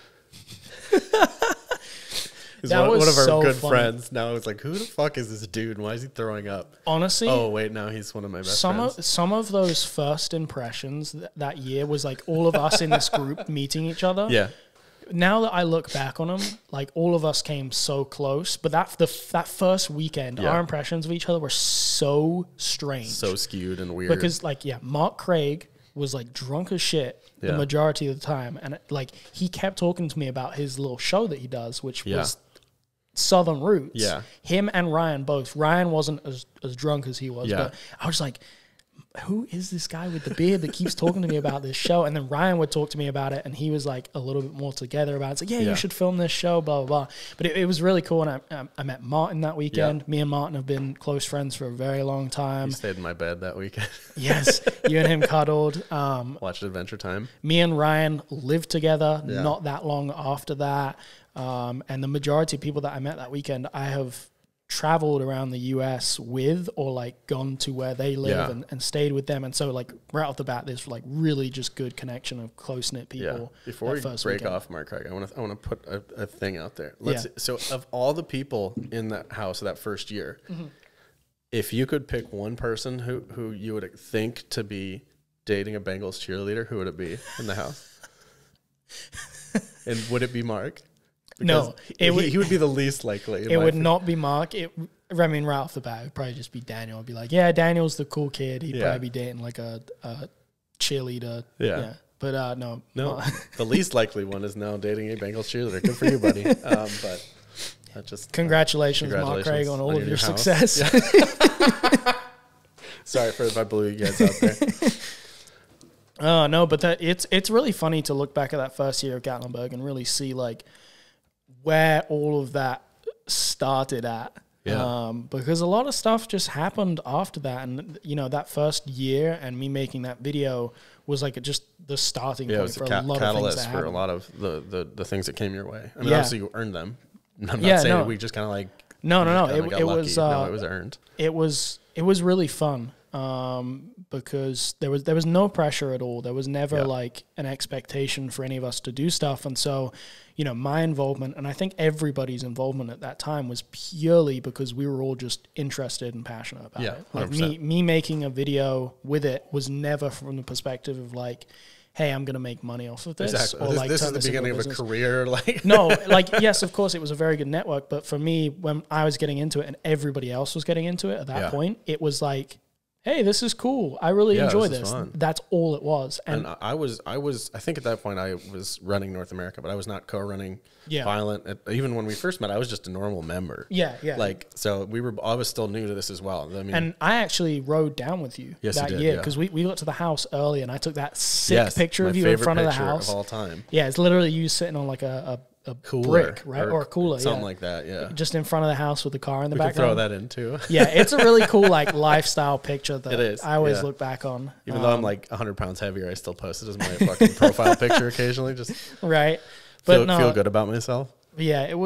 He's one of our good friends. Now it's like, who the fuck is this dude? Why is he throwing up? Honestly. Oh, wait, now he's one of my best friends. Some of those first impressions that year was like all of us in this group meeting each other. Yeah. Now that I look back on them, like all of us came so close. But that first weekend, our impressions of each other were so strange. So skewed and weird. Because Mark Craig was like drunk as shit the majority of the time. And like he kept talking to me about his little show that he does, which was Southern Roots. Yeah. Him and Ryan both. Ryan wasn't as drunk as he was, but I was like, who is this guy with the beard that keeps talking to me about this show? And then Ryan would talk to me about it, and he was like a little bit more together about it. It's like, you should film this show, blah, blah, blah. But it was really cool, and I met Martin that weekend. Yeah. Me and Martin have been close friends for a very long time. He stayed in my bed that weekend. Yes, you and him cuddled. Watched Adventure Time. Me and Ryan lived together not that long after that. And the majority of people that I met that weekend, I have traveled around the US with, or like gone to where they live and stayed with them. And so like right off the bat, there's like really just good connection of close-knit people. Yeah. Before we break off, Mark Craig, I want to put a thing out there. So of all the people in that house that first year, if you could pick one person who you would think to be dating a Bengals cheerleader, who would it be in the house? And would it be Mark? No, he would be the least likely. It would not be Mark. I mean, right off the bat, it would probably just be Daniel. I'd be like, yeah, Daniel's the cool kid. He'd probably be dating like a cheerleader. Yeah. But no. The least likely one is now dating a Bengals cheerleader. Good for you, buddy. But just congratulations, Mark Craig, on all of your success. Yeah. Sorry if I blew you guys out there. Oh no, but it's really funny to look back at that first year of Gatlinburg and really see like where all of that started at. Yeah. Because a lot of stuff just happened after that, and that first year and me making that video was like just the starting point for a lot of things that happened. For a lot of the things that came your way. I mean, obviously you earned them. I'm not saying we just kind of like no. It was earned. It was really fun. Because there was no pressure at all. There was never like an expectation for any of us to do stuff. And so, my involvement, and I think everybody's involvement at that time, was purely because we were all just interested and passionate about it. Like 100%. me making a video with it was never from the perspective of like, hey, I'm going to make money off of this. Exactly. Or this is the beginning of a career. No, yes, of course, it was a very good network. But for me, when I was getting into it and everybody else was getting into it at that point, it was like, hey, this is cool. I really enjoy this. That's all it was. And I think at that point I was running North America, but I was not co-running Violent. Even when we first met, I was just a normal member. Yeah. So I was still new to this as well. I mean, and I actually rode down with you that year because we got to the house early and I took that sick picture of you in front of the house. Of all time. Yeah, it's literally you sitting on like a cooler, brick, right? Or a cooler, something like that, yeah. Just in front of the house with the car in the background. Throw that in too. Yeah, it's a really cool like lifestyle picture that it is, I always look back on. Even though I'm like 100 pounds heavier, I still post it as my fucking profile picture occasionally. Just right, but feel good about myself. Yeah, it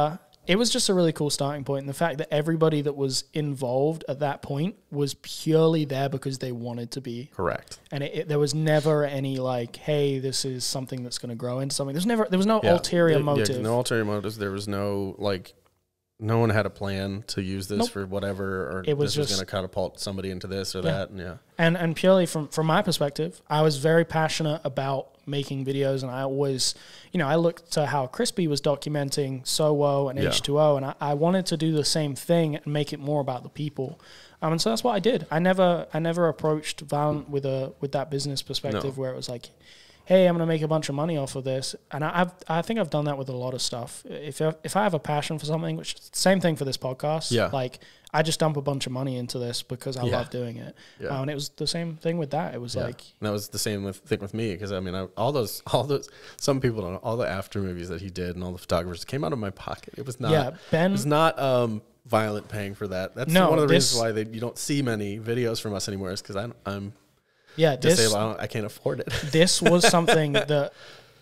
was just a really cool starting point, and the fact that everybody that was involved at that point was purely there because they wanted to be. Correct. And there was never any like, hey, this is something that's going to grow into something. There was no ulterior motive. Yeah, no ulterior motives. There was no like, no one had a plan to use this for whatever, or it was this was going to catapult somebody into this or that. And purely from my perspective, I was very passionate about making videos, and I always, I looked to how Crispy was documenting SoWo and H2O, and I wanted to do the same thing and make it more about the people. And so that's what I did. I never approached Violent with that business perspective where it was like, hey, I'm going to make a bunch of money off of this. And I think I've done that with a lot of stuff. If I have a passion for something, which is the same thing for this podcast, like I just dump a bunch of money into this because I love doing it. Yeah. And it was the same thing with that. It was like, and that was the same thing with me. Cause I mean, all those, some people don't know, all the after movies that he did and all the photographers came out of my pocket. It was not, it was not, Violent paying for that. That's one of the reasons why you don't see many videos from us anymore, is because I'm disabled. I can't afford it. This was something that,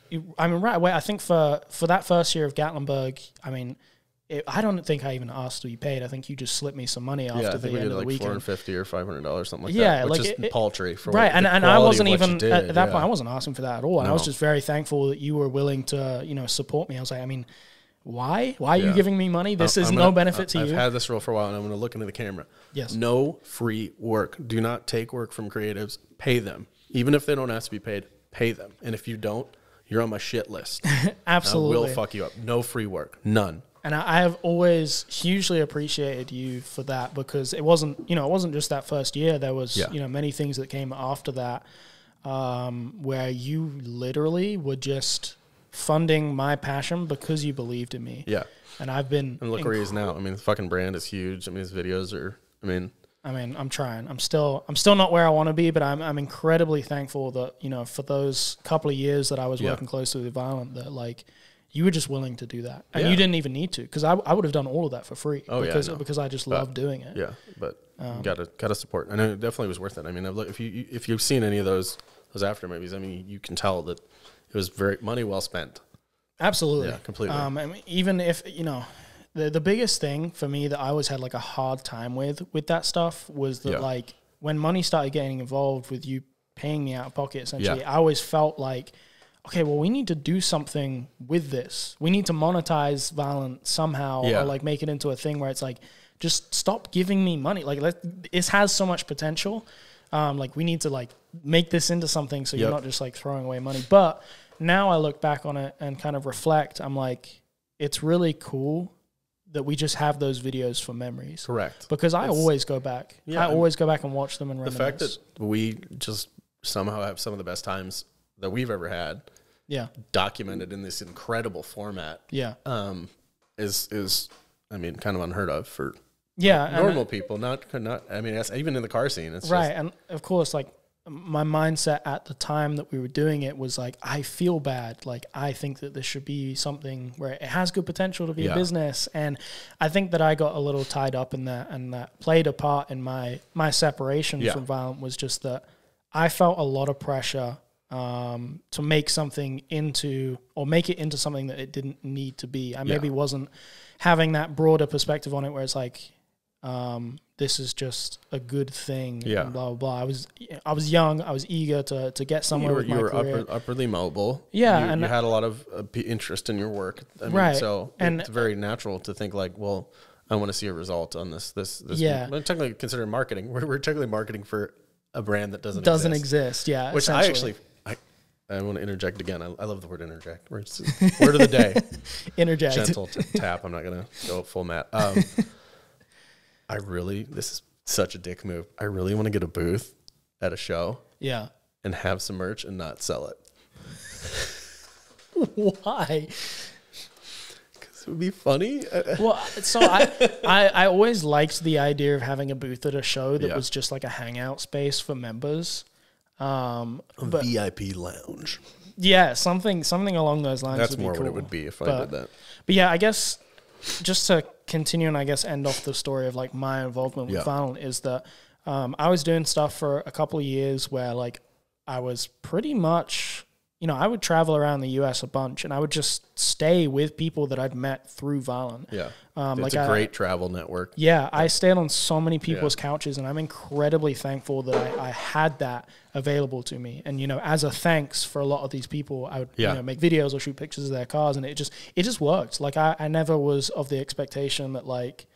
I mean, right away, I think for that first year of Gatlinburg, I mean, I don't think I even asked to be paid. I think you just slipped me some money after the end of the weekend. $450 or $500, something like that. Which is paltry for right. And I wasn't even at that point. I wasn't asking for that at all. And I was just very thankful that you were willing to support me. I was like, I mean, why are you giving me money? This is no benefit to you. I've had this role for a while, and I'm going to look into the camera. Yes. No free work. Do not take work from creatives. Pay them. Even if they don't ask to be paid, pay them. And if you don't, you're on my shit list. Absolutely. I will fuck you up. No free work. None. And I have always hugely appreciated you for that, because it wasn't just that first year. There was, many things that came after that, where you literally were just funding my passion because you believed in me. Yeah. And I've been... And look where he is now. I mean, the fucking brand is huge. I mean, his videos are... I'm trying. I'm still not where I want to be, but I'm incredibly thankful that, for those couple of years that I was working closely with Violent, that, like, you were just willing to do that. And you didn't even need to, because I would have done all of that for free. Because I just love doing it. Yeah, but gotta support. And it definitely was worth it. I mean, if you've seen any of those after movies, I mean, you can tell that it was very money well spent. Absolutely. Yeah, completely. I mean, even if, the biggest thing for me that I always had like a hard time with that stuff was that like when money started getting involved with you paying me out of pocket, essentially, I always felt like, okay, well, we need to do something with this. We need to monetize Violent somehow, or like make it into a thing where it's like, just stop giving me money. Like, this has so much potential. Like, we need to like make this into something so you're not just like throwing away money. But now I look back on it and kind of reflect. I'm like, it's really cool that we just have those videos for memories. Correct. Because I always go back. I always go back and watch them and reminisce. The fact that we just somehow have some of the best times that we've ever had, documented in this incredible format, is I mean, kind of unheard of for normal people. Not. I mean, even in the car scene, it's right. And of course, like, my mindset at the time that we were doing it was like, I feel bad. Like, I think that this should be something where it has good potential to be a business. And I think that I got a little tied up in that, and that played a part in my separation from Violent, was just that I felt a lot of pressure to make something into, or make it into something that it didn't need to be. I maybe wasn't having that broader perspective on it, where it's like, this is just a good thing, and blah, blah, blah. I was young. I was eager to get somewhere with my career. You were upwardly mobile. Yeah. And you had a lot of interest in your work. I mean, so it's very natural to think like, well, I want to see a result on this. We're technically considered marketing. We're technically marketing for a brand that doesn't exist. Yeah. Which I want to interject again. I love the word interject. Word of the day. Interject. Gentle tap. I'm not going to go full mat. This is such a dick move. I really want to get a booth at a show. Yeah. And have some merch and not sell it. Why? Because it would be funny. Well, so I always liked the idea of having a booth at a show that was just like a hangout space for members. VIP lounge. Yeah, something along those lines. That's would be more cool. what it would be if I did that. But yeah, I guess just to continue and I guess end off the story of like my involvement with Violent is that I was doing stuff for a couple of years where like I was pretty much, I would travel around the US a bunch, and I would just stay with people that I'd met through Violent. Yeah. It's a great travel network. Yeah. I stayed on so many people's couches, and I'm incredibly thankful that I had that available to me. And, as a thanks for a lot of these people, I would make videos or shoot pictures of their cars, and it just worked. Like I never was of the expectation that like,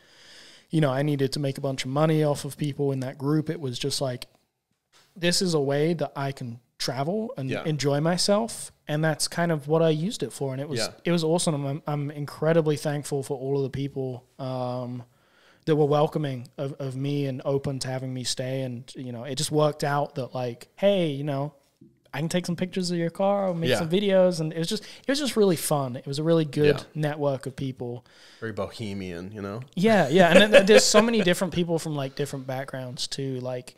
I needed to make a bunch of money off of people in that group. It was just like, this is a way that I can travel and enjoy myself, and that's kind of what I used it for, and it was awesome. I'm incredibly thankful for all of the people that were welcoming of me and open to having me stay, and it just worked out that like, hey, I can take some pictures of your car or make some videos, and it was just really fun. It was a really good network of people. Very bohemian, Yeah, and then there's so many different people from like different backgrounds too, like.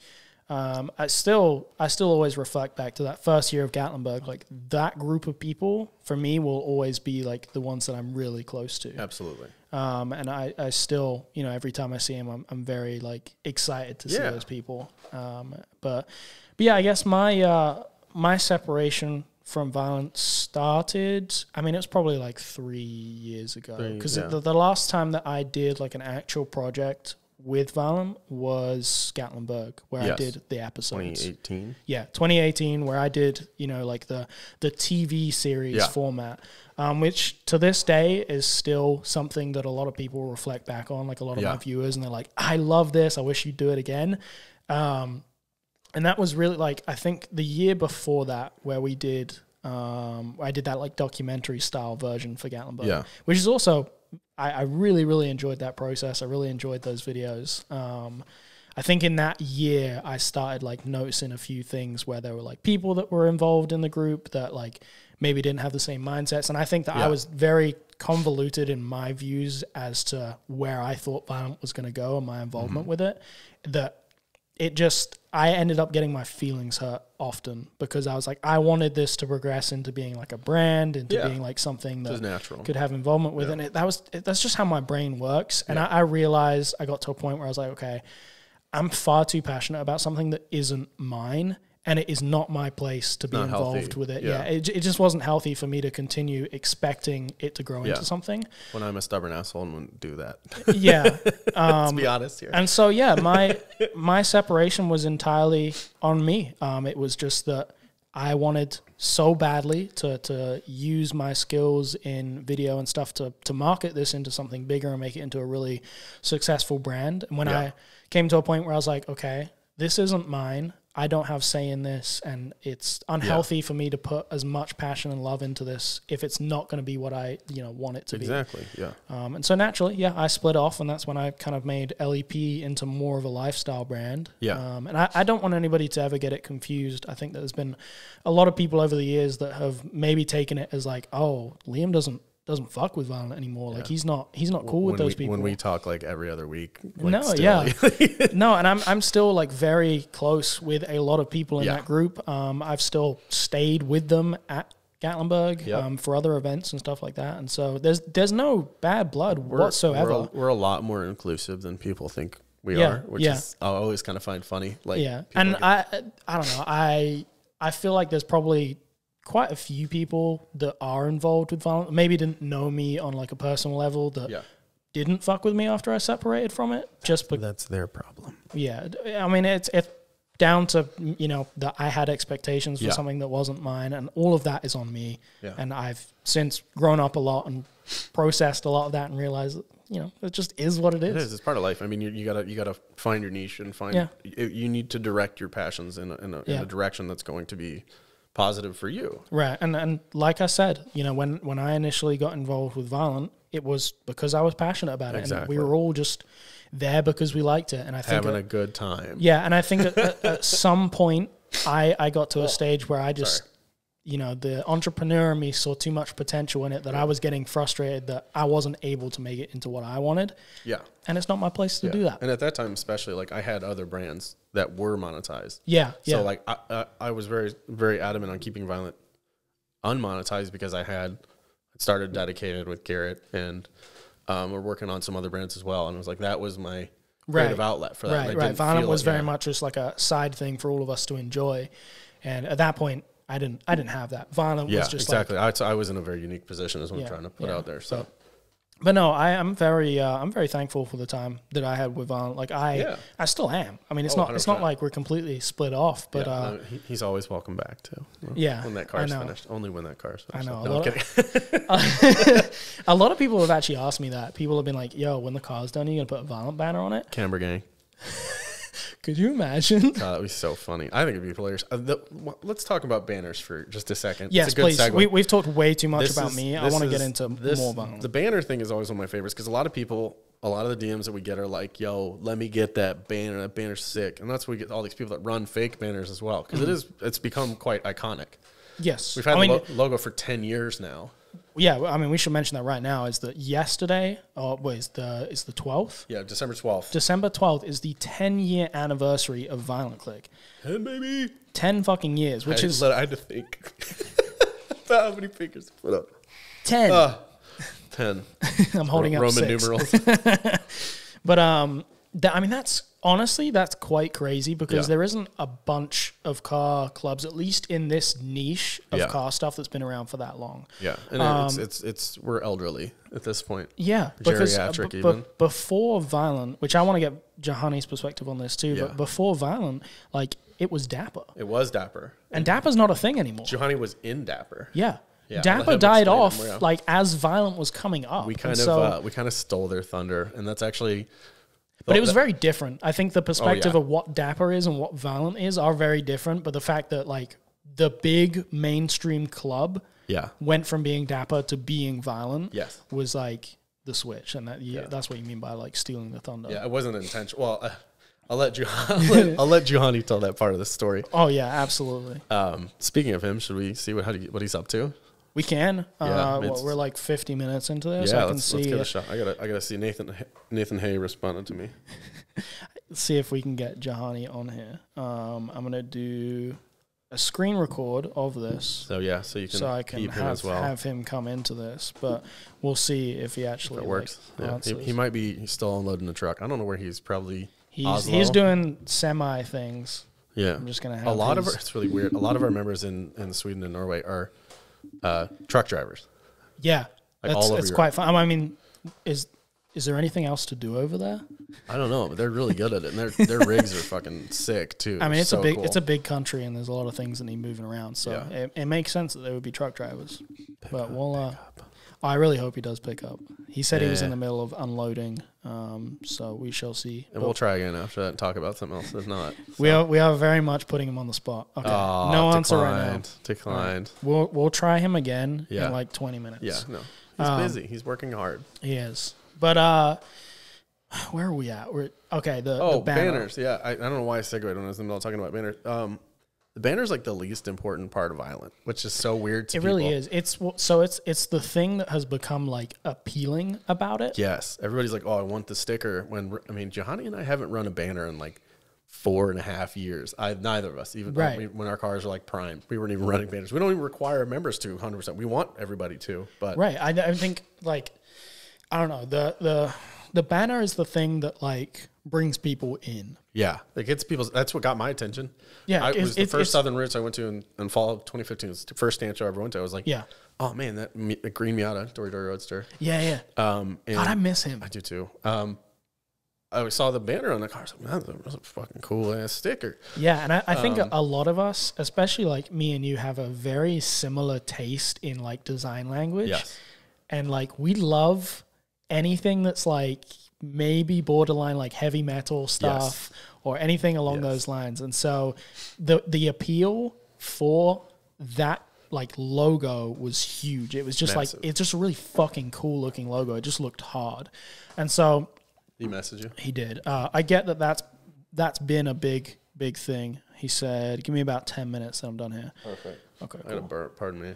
I still always reflect back to that first year of Gatlinburg. Like that group of people for me will always be like the ones that I'm really close to. Absolutely. And I still, every time I see them, I'm very like excited to see those people. But yeah, I guess my separation from Violent started, I mean, it was probably like 3 years ago, because the last time that I did like an actual project with Violent was Gatlinburg, where I did the episodes. 2018? Yeah, 2018, where I did, like the TV series format, which to this day is still something that a lot of people reflect back on, like a lot of my viewers, and they're like, I love this, I wish you'd do it again. And that was really like, I think the year before that, where we did, I did that like documentary style version for Gatlinburg, which is also... I really, really enjoyed that process. I really enjoyed those videos. I think in that year, I started like noticing a few things where there were like people that were involved in the group that like maybe didn't have the same mindsets. And I think that I was very convoluted in my views as to where I thought Violent was going to go and my involvement with it. That I ended up getting my feelings hurt often, because I was like, I wanted this to progress into being like a brand, into being like something that could have involvement with it. And that's just how my brain works. And I realized, I got to a point where I was like, okay, I'm far too passionate about something that isn't mine, and it is not my place to be involved with it. Yeah. It just wasn't healthy for me to continue expecting it to grow into something. When I'm a stubborn asshole and wouldn't do that. Yeah. Let's be honest here. And so, my separation was entirely on me. It was just that I wanted so badly to use my skills in video and stuff to market this into something bigger and make it into a really successful brand. And when I came to a point where I was like, okay, this isn't mine. I don't have say in this, and it's unhealthy for me to put as much passion and love into this if it's not going to be what I, want it to be. Exactly, yeah. And so naturally, I split off, and that's when I kind of made LEP into more of a lifestyle brand. Yeah. And I don't want anybody to ever get it confused. I think that there's been a lot of people over the years that have maybe taken it as like, oh, Liam doesn't fuck with Violent anymore. Like he's not cool with those people. When we talk like every other week. No, and I'm still like very close with a lot of people in that group. I've still stayed with them at Gatlinburg for other events and stuff like that. And so there's no bad blood whatsoever. We're a lot more inclusive than people think we are, which is I always kind of find funny. Like and I don't know. I feel like there's probably quite a few people that are involved with Violent, maybe didn't know me on like a personal level, that didn't fuck with me after I separated from it. That's their problem. Yeah, I mean it's down to that I had expectations for something that wasn't mine, and all of that is on me. Yeah. And I've since grown up a lot and processed a lot of that and realized that it just is what it is. It is. It's part of life. I mean, you gotta find your niche and find. You need to direct your passions in a direction that's going to be positive for you. Right. And like I said, when I initially got involved with Violent, it was because I was passionate about it. Exactly. And we were all just there because we liked it. And I think having a good time. Yeah. And I think at some point I got to a stage where I just, the entrepreneur in me saw too much potential in it that I was getting frustrated that I wasn't able to make it into what I wanted. Yeah. And it's not my place to do that. And at that time, especially, like I had other brands that were monetized. Yeah. So like I was very, very adamant on keeping Violent unmonetized because I had started Dedicated with Garrett, and we're working on some other brands as well. And it was like, that was my creative outlet for that. Right. Violent was very much just like a side thing for all of us to enjoy. And at that point, I didn't have that. Violent was just exactly. I was in a very unique position is what I'm trying to put out there. So, but no, I'm very thankful for the time that I had with Violent. Like I still am. I mean, it's not like we're completely split off. But he's always welcome back too. When that car's finished, only when that car's finished. I know. A lot of people have actually asked me that. People have been like, "Yo, when the car's done, are you gonna put a Violent banner on it?" Camber Gang. Could you imagine? That would be so funny. I think it'd be hilarious. Let's talk about banners for just a second. Yes, it's a good please. segue. We've talked way too much about me. I want to get into more about the banner thing is always one of my favorites because a lot of the DMs that we get are like, yo, let me get that banner. That banner's sick. And that's where we get all these people that run fake banners as well because it's become quite iconic. Yes. We've had the logo for 10 years now. Yeah, I mean, we should mention that right now is that yesterday, is the 12th? Yeah, December 12th. December 12th is the 10-year anniversary of Violent Clique. 10, baby. 10 fucking years, which is... I had to think about how many fingers to put up. 10. 10. I'm holding up Roman 6. numerals. But, I mean, that's quite crazy because there isn't a bunch of car clubs, at least in this niche of car stuff that's been around for that long. Yeah, and it's we're elderly at this point. Yeah, geriatric even. Before Violent, which I want to get Juhani's perspective on this too, but before Violent, like it was Dapper. It was Dapper. And Dapper's not a thing anymore. Juhani was in Dapper. Yeah. Dapper died off like as Violent was coming up. We kind of stole their thunder, and that's actually... But it was very different. I think the perspective of what Dapper is and what Violent is are very different. But the fact that like the big mainstream club went from being Dapper to being Violent was like the switch. And that's what you mean by like stealing the thunder. Yeah, it wasn't intentional. Well, I'll let Juhani tell that part of the story. Oh, yeah, absolutely. Speaking of him, should we see what he's up to? We can. We're like 50 minutes into this. Yeah, let's give it a shot. I gotta see Nathan Hay responded to me. See if we can get Juhani on here. I'm gonna do a screen record of this. So you can. So I can have him come into this, but we'll see if he actually if it works. He might be still unloading the truck. I don't know where he's probably. He's doing semi things. Yeah, I'm just gonna have it's really weird. A lot of our members in Sweden and Norway are. Truck drivers. Yeah, it's quite fun. I mean, is there anything else to do over there? I don't know, but they're really good at it, and their rigs are fucking sick too. I mean, it's a big country, and there's a lot of things that need moving around. So it makes sense that there would be truck drivers. But I really hope he does pick up. He said he was Yeah. in the middle of unloading, so we shall see. And we'll try again after that and talk about something else. If not, We are very much putting him on the spot. Okay, no answer right now. Declined. Right. We'll try him again in Yeah. like 20 minutes. Yeah, no, he's busy. He's working hard. He is. But where are we at? The banners. Yeah, I don't know why I segued when I was in the middle of talking about banners. The banner's like the least important part of Violent, which is so weird to people. It really is. It's the thing that has become like appealing about it. Yes, everybody's like, "Oh, I want the sticker." Juhani and I haven't run a banner in like 4.5 years. Neither of us, even when our cars are like prime, we weren't even running banners. We don't even require members to 100%. We want everybody to, but right. I think like I don't know the banner is the thing that like brings people in. Yeah, it gets people. That's what got my attention. Yeah, it was the first Southern Roots I went to in fall of 2015. It was the first dance show I ever went to. I was like, yeah, oh man, that green Miata, Dory Roadster. Yeah. God, I miss him. I do too. I saw the banner on the car. I was like, man, that's a fucking cool ass sticker. Yeah, and I think a lot of us, especially like me and you, have a very similar taste in like design language. Yes. And like we love anything that's like maybe borderline like heavy metal stuff or anything along those lines. And so the appeal for that like logo was huge. It was just massive. Like, it's just a really fucking cool looking logo. It just looked hard. And so he messaged you? He did. I get that's been a big thing. He said, give me about 10 minutes and I'm done here. Perfect. Okay, cool. I had a burp, pardon me.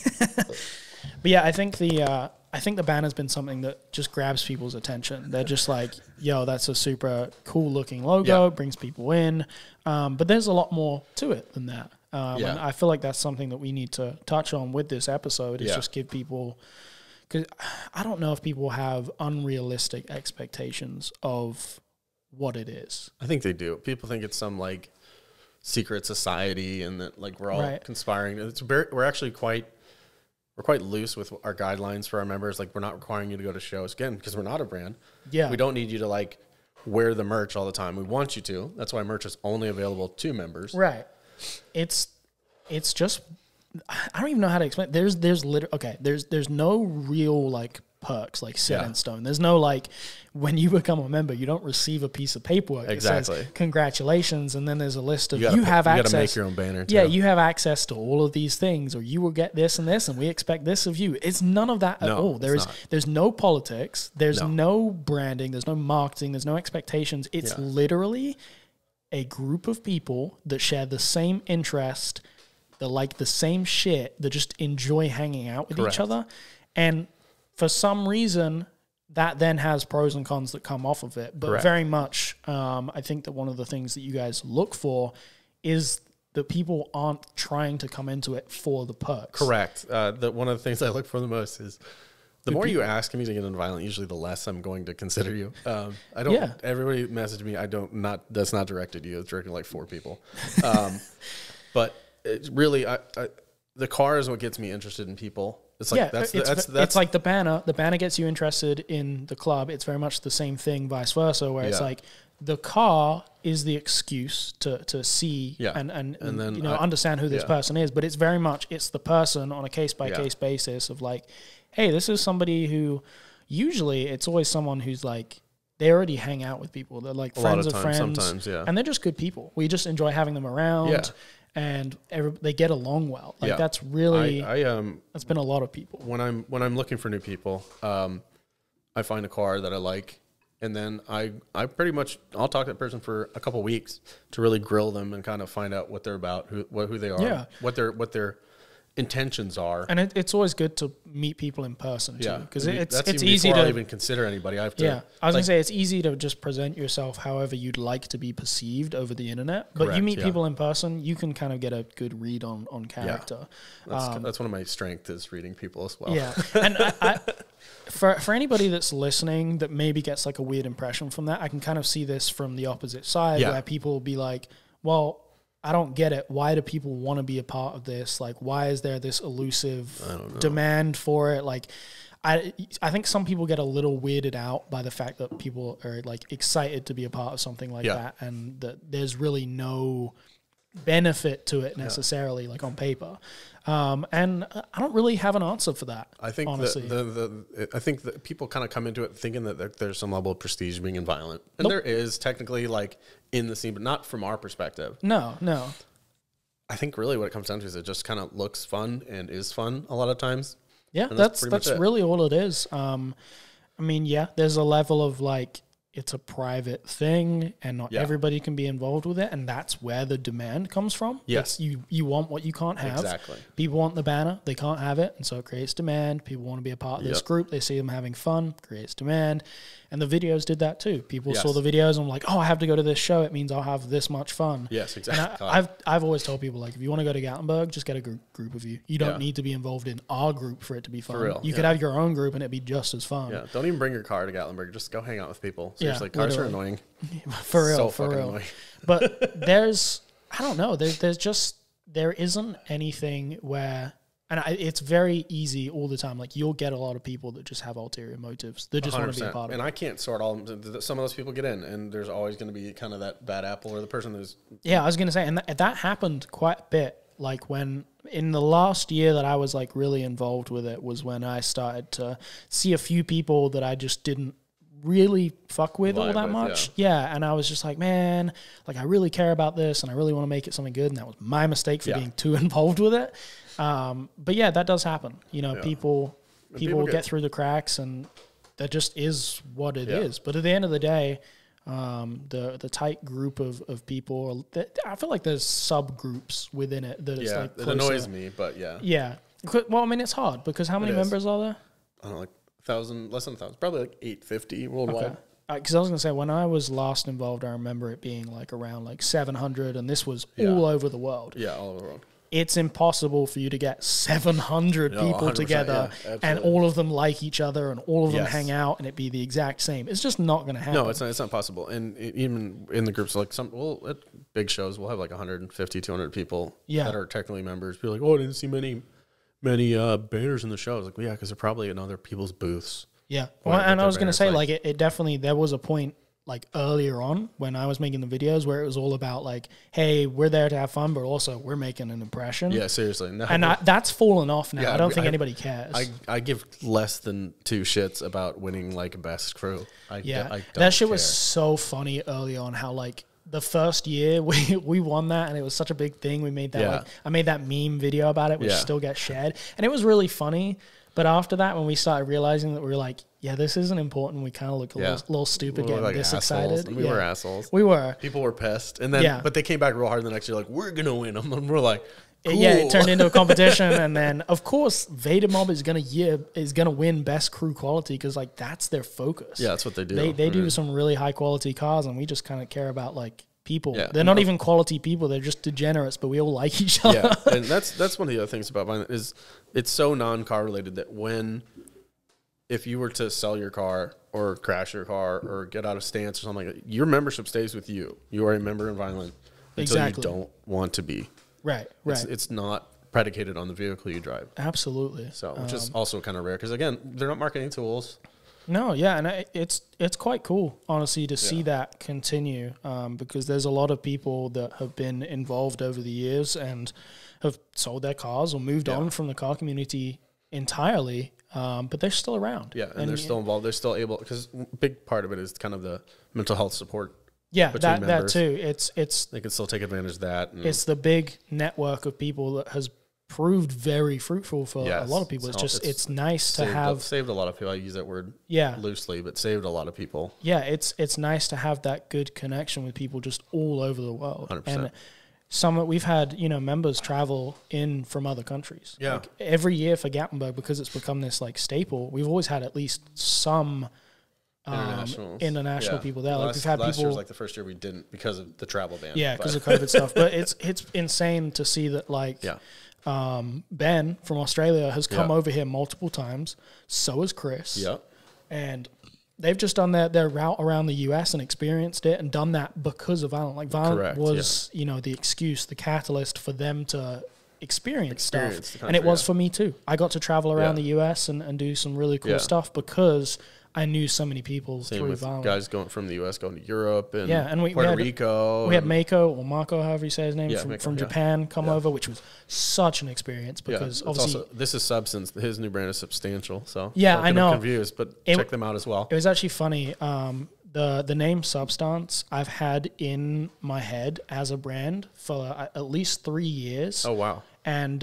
But yeah, I think the banner's been something that just grabs people's attention. They're just like, yo, that's a super cool looking logo, brings people in. But there's a lot more to it than that. And I feel like that's something that we need to touch on with this episode is just give people, because I don't know if people have unrealistic expectations of what it is. I think they do. People think it's some like secret society and that like we're all conspiring. We're actually quite loose with our guidelines for our members. Like we're not requiring you to go to shows again because we're not a brand. Yeah, we don't need you to like wear the merch all the time. We want you to. That's why merch is only available to members. Right. It's just I don't even know how to explain. There's no real like perks like set in stone. There's no like when you become a member, you don't receive a piece of paperwork that says congratulations, and then there's a list of you have access. You got to make your own banner too. Yeah, you have access to all of these things, or you will get this and this, and we expect this of you. It's none of that at all. There's no politics. There's no branding. There's no marketing. There's no expectations. It's literally a group of people that share the same interest, that like the same shit, that just enjoy hanging out with each other. And for some reason, that then has pros and cons that come off of it. But very much, I think that one of the things that you guys look for is that people aren't trying to come into it for the perks. Correct. One of the things I look for the most is the more you ask me to get into Violent, usually the less I'm going to consider you. I don't. Yeah. Everybody messaged me. That's not directed to you. It's directed to like 4 people. But it's really, the car is what gets me interested in people. It's like it's like the banner. The banner gets you interested in the club. It's very much the same thing, vice versa. Where it's like the car is the excuse to see and then understand who this person is. But it's very much the person on a case by case basis of like, hey, this is somebody who usually it's always someone who's like they already hang out with people. They're like friends of friends, sometimes, and they're just good people. We just enjoy having them around. Yeah. And they get along well. Like that's really that's been a lot of people. When I'm looking for new people, I find a car that I like, and then I pretty much I'll talk to that person for a couple weeks to really grill them and kind of find out what they're about, who they are, what their intentions are. And it's always good to meet people in person too, because it's easy before to I even consider anybody. I have to. Yeah, I was gonna say it's easy to just present yourself however you'd like to be perceived over the internet. But you meet people in person, you can kind of get a good read on character. Yeah. That's one of my strengths is reading people as well. Yeah, and for anybody that's listening that maybe gets like a weird impression from that, I can kind of see this from the opposite side where people will be like, well, I don't get it. Why do people want to be a part of this? Like, why is there this elusive demand for it? Like, I think some people get a little weirded out by the fact that people are like excited to be a part of something like that, and that there's really no benefit to it necessarily, like on paper. And I don't really have an answer for that. I think honestly, I think that people kind of come into it thinking that there's some level of prestige being in Violent, and there is technically, like, in the scene, but not from our perspective. No. I think really what it comes down to is it just kind of looks fun and is fun a lot of times. Yeah, that's really all it is. I mean, yeah, there's a level of like, it's a private thing and not everybody can be involved with it, and that's where the demand comes from. Yes. You want what you can't have. Exactly. People want the banner, they can't have it, and so it creates demand. People want to be a part of this group, they see them having fun, creates demand. And the videos did that too. People saw the videos and were like, oh, I have to go to this show, it means I'll have this much fun. Yes, exactly. And I've always told people, like, if you want to go to Gatlinburg, just get a group of you. You don't need to be involved in our group for it to be fun. For real. You could have your own group and it'd be just as fun. Yeah, don't even bring your car to Gatlinburg. Just go hang out with people. Seriously, cars are annoying. For real, so for fucking real. annoying. But I don't know. There isn't anything where, and it's very easy all the time. Like, you'll get a lot of people that just have ulterior motives. They just want to be a part of it. And I can't sort all of them. Some of those people get in, and there's always going to be kind of that bad apple or the person who's... Yeah, I was going to say, and that happened quite a bit. Like, when in the last year that I was like really involved with it was when I started to see a few people that I just didn't really fuck with all that much. Yeah, and I was just like, man, like, I really care about this and I really want to make it something good, and that was my mistake for being too involved with it. But yeah, that does happen. You know, people get through the cracks, and that just is what it is. But at the end of the day, the tight group of people, I feel like there's subgroups within it that is like closer. It annoys me, but yeah. Well, I mean, it's hard because how many members are there? I don't know, like 1,000, less than 1,000, probably like 850 worldwide. Okay. Because I was going to say, when I was last involved, I remember it being like around like 700, and this was all over the world. Yeah, all over the world. It's impossible for you to get 700 people together and all of them like each other and all of them hang out and it be the exact same. It's just not going to happen. No, it's not possible. And even in the groups, like at big shows, we'll have like 150, 200 people that are technically members. Be like, oh, I didn't see many banners in the show. I was like, well, yeah, because they're probably in other people's booths. Yeah. Well, and I was going to say, like, it definitely, there was a point like earlier on when I was making the videos where it was all about like, hey, we're there to have fun, but also we're making an impression. Yeah, seriously. No, and that's fallen off now. I don't think anybody cares. I give less than two shits about winning like best crew. I don't that shit was so funny early on, how like the first year we won that and it was such a big thing. We made that like, I made that meme video about it, which still gets shared, and it was really funny. But after that, when we started realizing that we were like, yeah, this isn't important, we kind of looked a little stupid getting like this excited. We were assholes. We were. People were pissed. And then, but they came back real hard the next year, like, we're going to win them. And we're like, cool. Yeah, it turned into a competition. And then, of course, Vader Mob is gonna win best crew quality because, like, that's their focus. Yeah, that's what they do. They do some really high quality cars, and we just kind of care about, like, people. Yeah. They're not even quality people. They're just degenerates, but we all like each other. Yeah, and that's one of the other things about Violent is it's so non-car related that if you were to sell your car or crash your car or get out of stance or something like that, your membership stays with you. You are a member in Violent until you don't want to be. Right. It's not predicated on the vehicle you drive. Absolutely. So, which is also kind of rare because, again, they're not marketing tools. No, yeah, and it's quite cool, honestly, to see that continue because there's a lot of people that have been involved over the years and have sold their cars or moved on from the car community entirely, but they're still around. Yeah, and they're still involved. They're still able, because a big part of it is kind of the mental health support. Yeah, that too. It's they can still take advantage of that. It's the big network of people that has proved very fruitful for a lot of people. It's nice to have saved a lot of people. I use that word loosely, but saved a lot of people. Yeah, it's nice to have that good connection with people just all over the world. 100%. And we've had members travel in from other countries. Yeah, like every year for Gatlinburg, because it's become this like staple. We've always had at least some international people there. Like we've had last people. Year was like the first year we didn't because of the travel ban. Yeah, because of COVID stuff. But it's insane to see that Ben from Australia has come over here multiple times. So has Chris. Yeah. And they've just done their route around the US and experienced it and done that because of Violent. Like Violent was, the excuse, the catalyst for them to experience stuff. And it was for me too. I got to travel around the US and do some really cool stuff because I knew so many people Same through with Violent. guys going from the U.S. going to Europe and And Puerto Rico. We had Mako, or Marco, however you say his name, Yeah, from Japan come over, which was such an experience because obviously... Also, this is Substance. His new brand is Substantial. So yeah, don't I get know. confused, but check them out as well. It was actually funny. The name Substance I've had in my head as a brand for at least 3 years. Oh, wow. And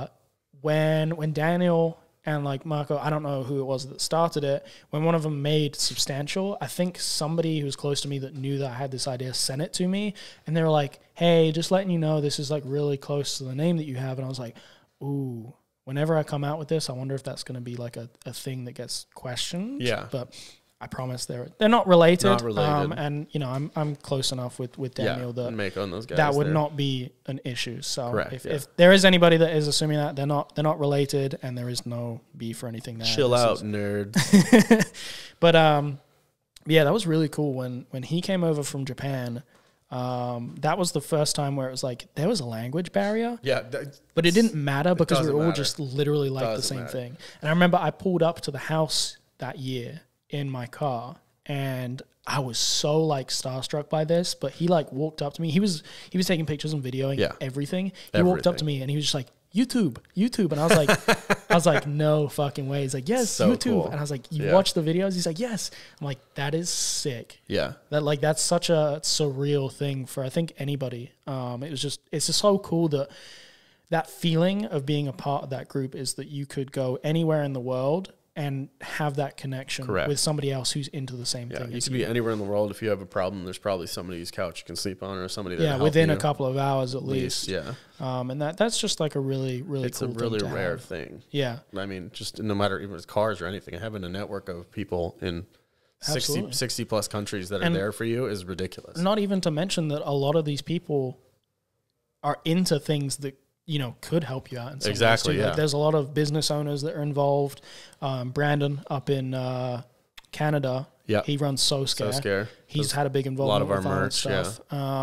when Daniel and like Marco, I don't know who it was that started it, when one of them made Substantial, I think somebody who was close to me that knew that I had this idea sent it to me, and they were like, hey, just letting you know this is like really close to the name that you have. And I was like, ooh, whenever I come out with this, I wonder if that's going to be like a thing that gets questioned. Yeah. But I promise they're not related. Not related. And you know, I'm close enough with Daniel that Mako and those guys that would not be an issue. So Correct, if there is anybody that is assuming that, they're not related, and there is no beef or anything there. Chill out, nerds. But yeah, that was really cool when he came over from Japan. That was the first time where it was like there was a language barrier. Yeah, but it didn't matter because we were all matter. just literally like the same thing. And I remember I pulled up to the house that year in my car, and I was so like starstruck by this, but he like walked up to me. He was taking pictures and videoing everything. He walked up to me and he was just like, YouTube. And I was like, no fucking way. He's like, yes, so YouTube. cool. And I was like, you watch the videos? He's like, yes. I'm like, that is sick. Yeah. That's such a surreal thing for, I think, anybody. It's just so cool that feeling of being a part of that group is that you could go anywhere in the world and have that connection with somebody else who's into the same thing. You could be anywhere in the world. If you have a problem, there's probably somebody's couch you can sleep on, or somebody that within a couple of hours at least. Yeah. And that's just like a really, really it's cool a really thing to rare have. thing. Yeah. I mean, just no matter even if it's cars or anything, having a network of people in 60 plus countries that are there for you is ridiculous. Not even to mention that a lot of these people are into things that, you know, could help you out in some ways too. Like, there's a lot of business owners that are involved. Brandon up in Canada, he runs So Scare. He's had a big involvement with a lot of our merch stuff.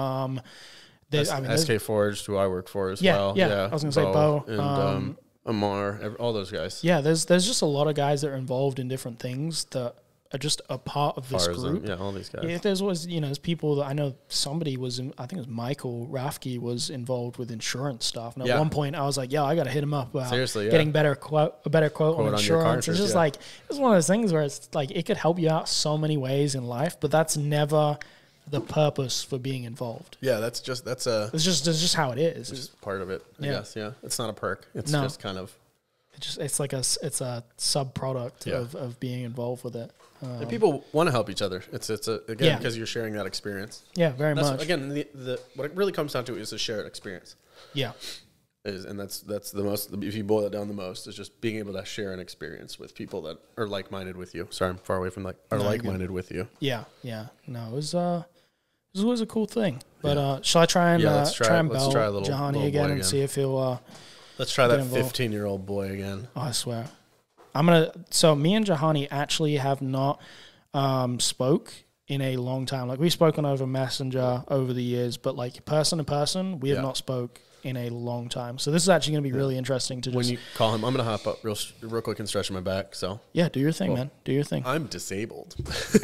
SK Forged, who I work for as well. Yeah, I was going to say Bo. And Amar, all those guys. Yeah, there's just a lot of guys that are involved in different things that are just a part of this group. All these guys. Yeah, there's always, there's people that I know. Somebody was I think it was Michael Rafke was involved with insurance stuff. And at one point I was like, I got to hit him up about getting a better quote on insurance. It's just like, it's one of those things where it's like, it could help you out so many ways in life, but that's never the purpose for being involved. Yeah, that's just how it is. It's just part of it, I guess. Yeah. It's not a perk. It's just kind of, it's a sub product of being involved with it. And people want to help each other. It's because you're sharing that experience. Yeah, very much. Again, what it really comes down to is a shared experience. Yeah. That's the most, if you boil it down the most, is just being able to share an experience with people that are like-minded with you. Sorry, I'm far away from like-minded with you. Yeah. No, it was a cool thing. But shall I try and bell Juhani again and see if he'll let's try that 15-year-old boy again. Oh, I swear. So me and Juhani actually have not spoke in a long time. Like, we've spoken over Messenger over the years, but like person to person, we have not spoke in a long time. So this is actually going to be really interesting to just... When you call him, I'm going to hop up real quick and stretch my back, so... Yeah, do your thing, man. Do your thing. I'm disabled.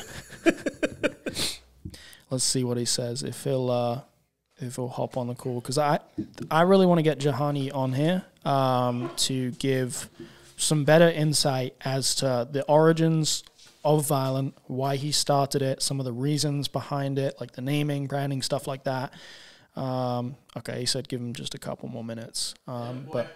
Let's see what he says, if he'll hop on the call. Because I really want to get Juhani on here to give some better insight as to the origins of Violent, why he started it, some of the reasons behind it, like the naming, branding, stuff like that. Okay, he said give him just a couple more minutes. But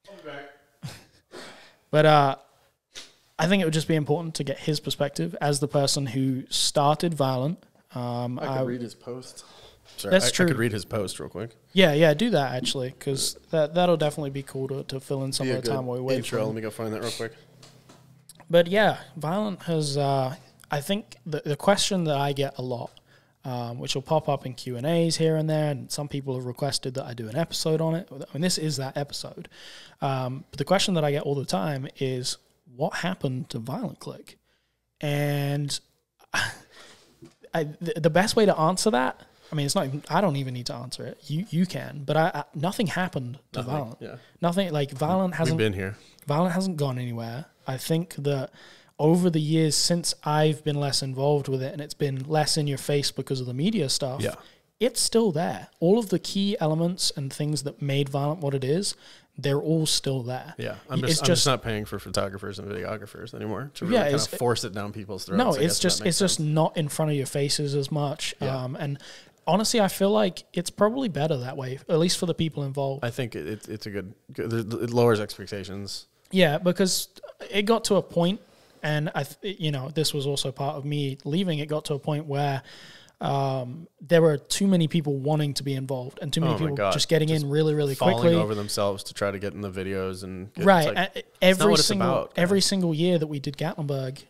I think it would just be important to get his perspective as the person who started Violent. I could read his post. Sorry, That's true. I could read his post real quick. Yeah, do that actually, because that'll definitely be cool to fill in some of the time while we wait for him. Let me go find that real quick. But yeah, Violent has, I think the question that I get a lot, which will pop up in Q&As here and there, and some people have requested that I do an episode on it. I mean, this is that episode. But the question that I get all the time is, what happened to Violent Clique? And the best way to answer that, I mean, it's not even, I don't even need to answer it. You can, but nothing happened to Violent. Yeah. Nothing, like Violent hasn't... We've been here. Violent hasn't gone anywhere. I think that over the years since I've been less involved with it and it's been less in your face because of the media stuff, it's still there. All of the key elements and things that made Violent what it is, they're all still there. Yeah, I'm just not paying for photographers and videographers anymore to really kind of force it down people's throats. No, it's just not in front of your faces as much. Yeah. And honestly, I feel like it's probably better that way, at least for the people involved. I think it's a good, it lowers expectations. Yeah, because it got to a point, and this was also part of me leaving. It got to a point where there were too many people wanting to be involved and too many people just getting in really, really quickly. Falling over themselves to try to get in the videos. And every single year that we did Gatlinburg,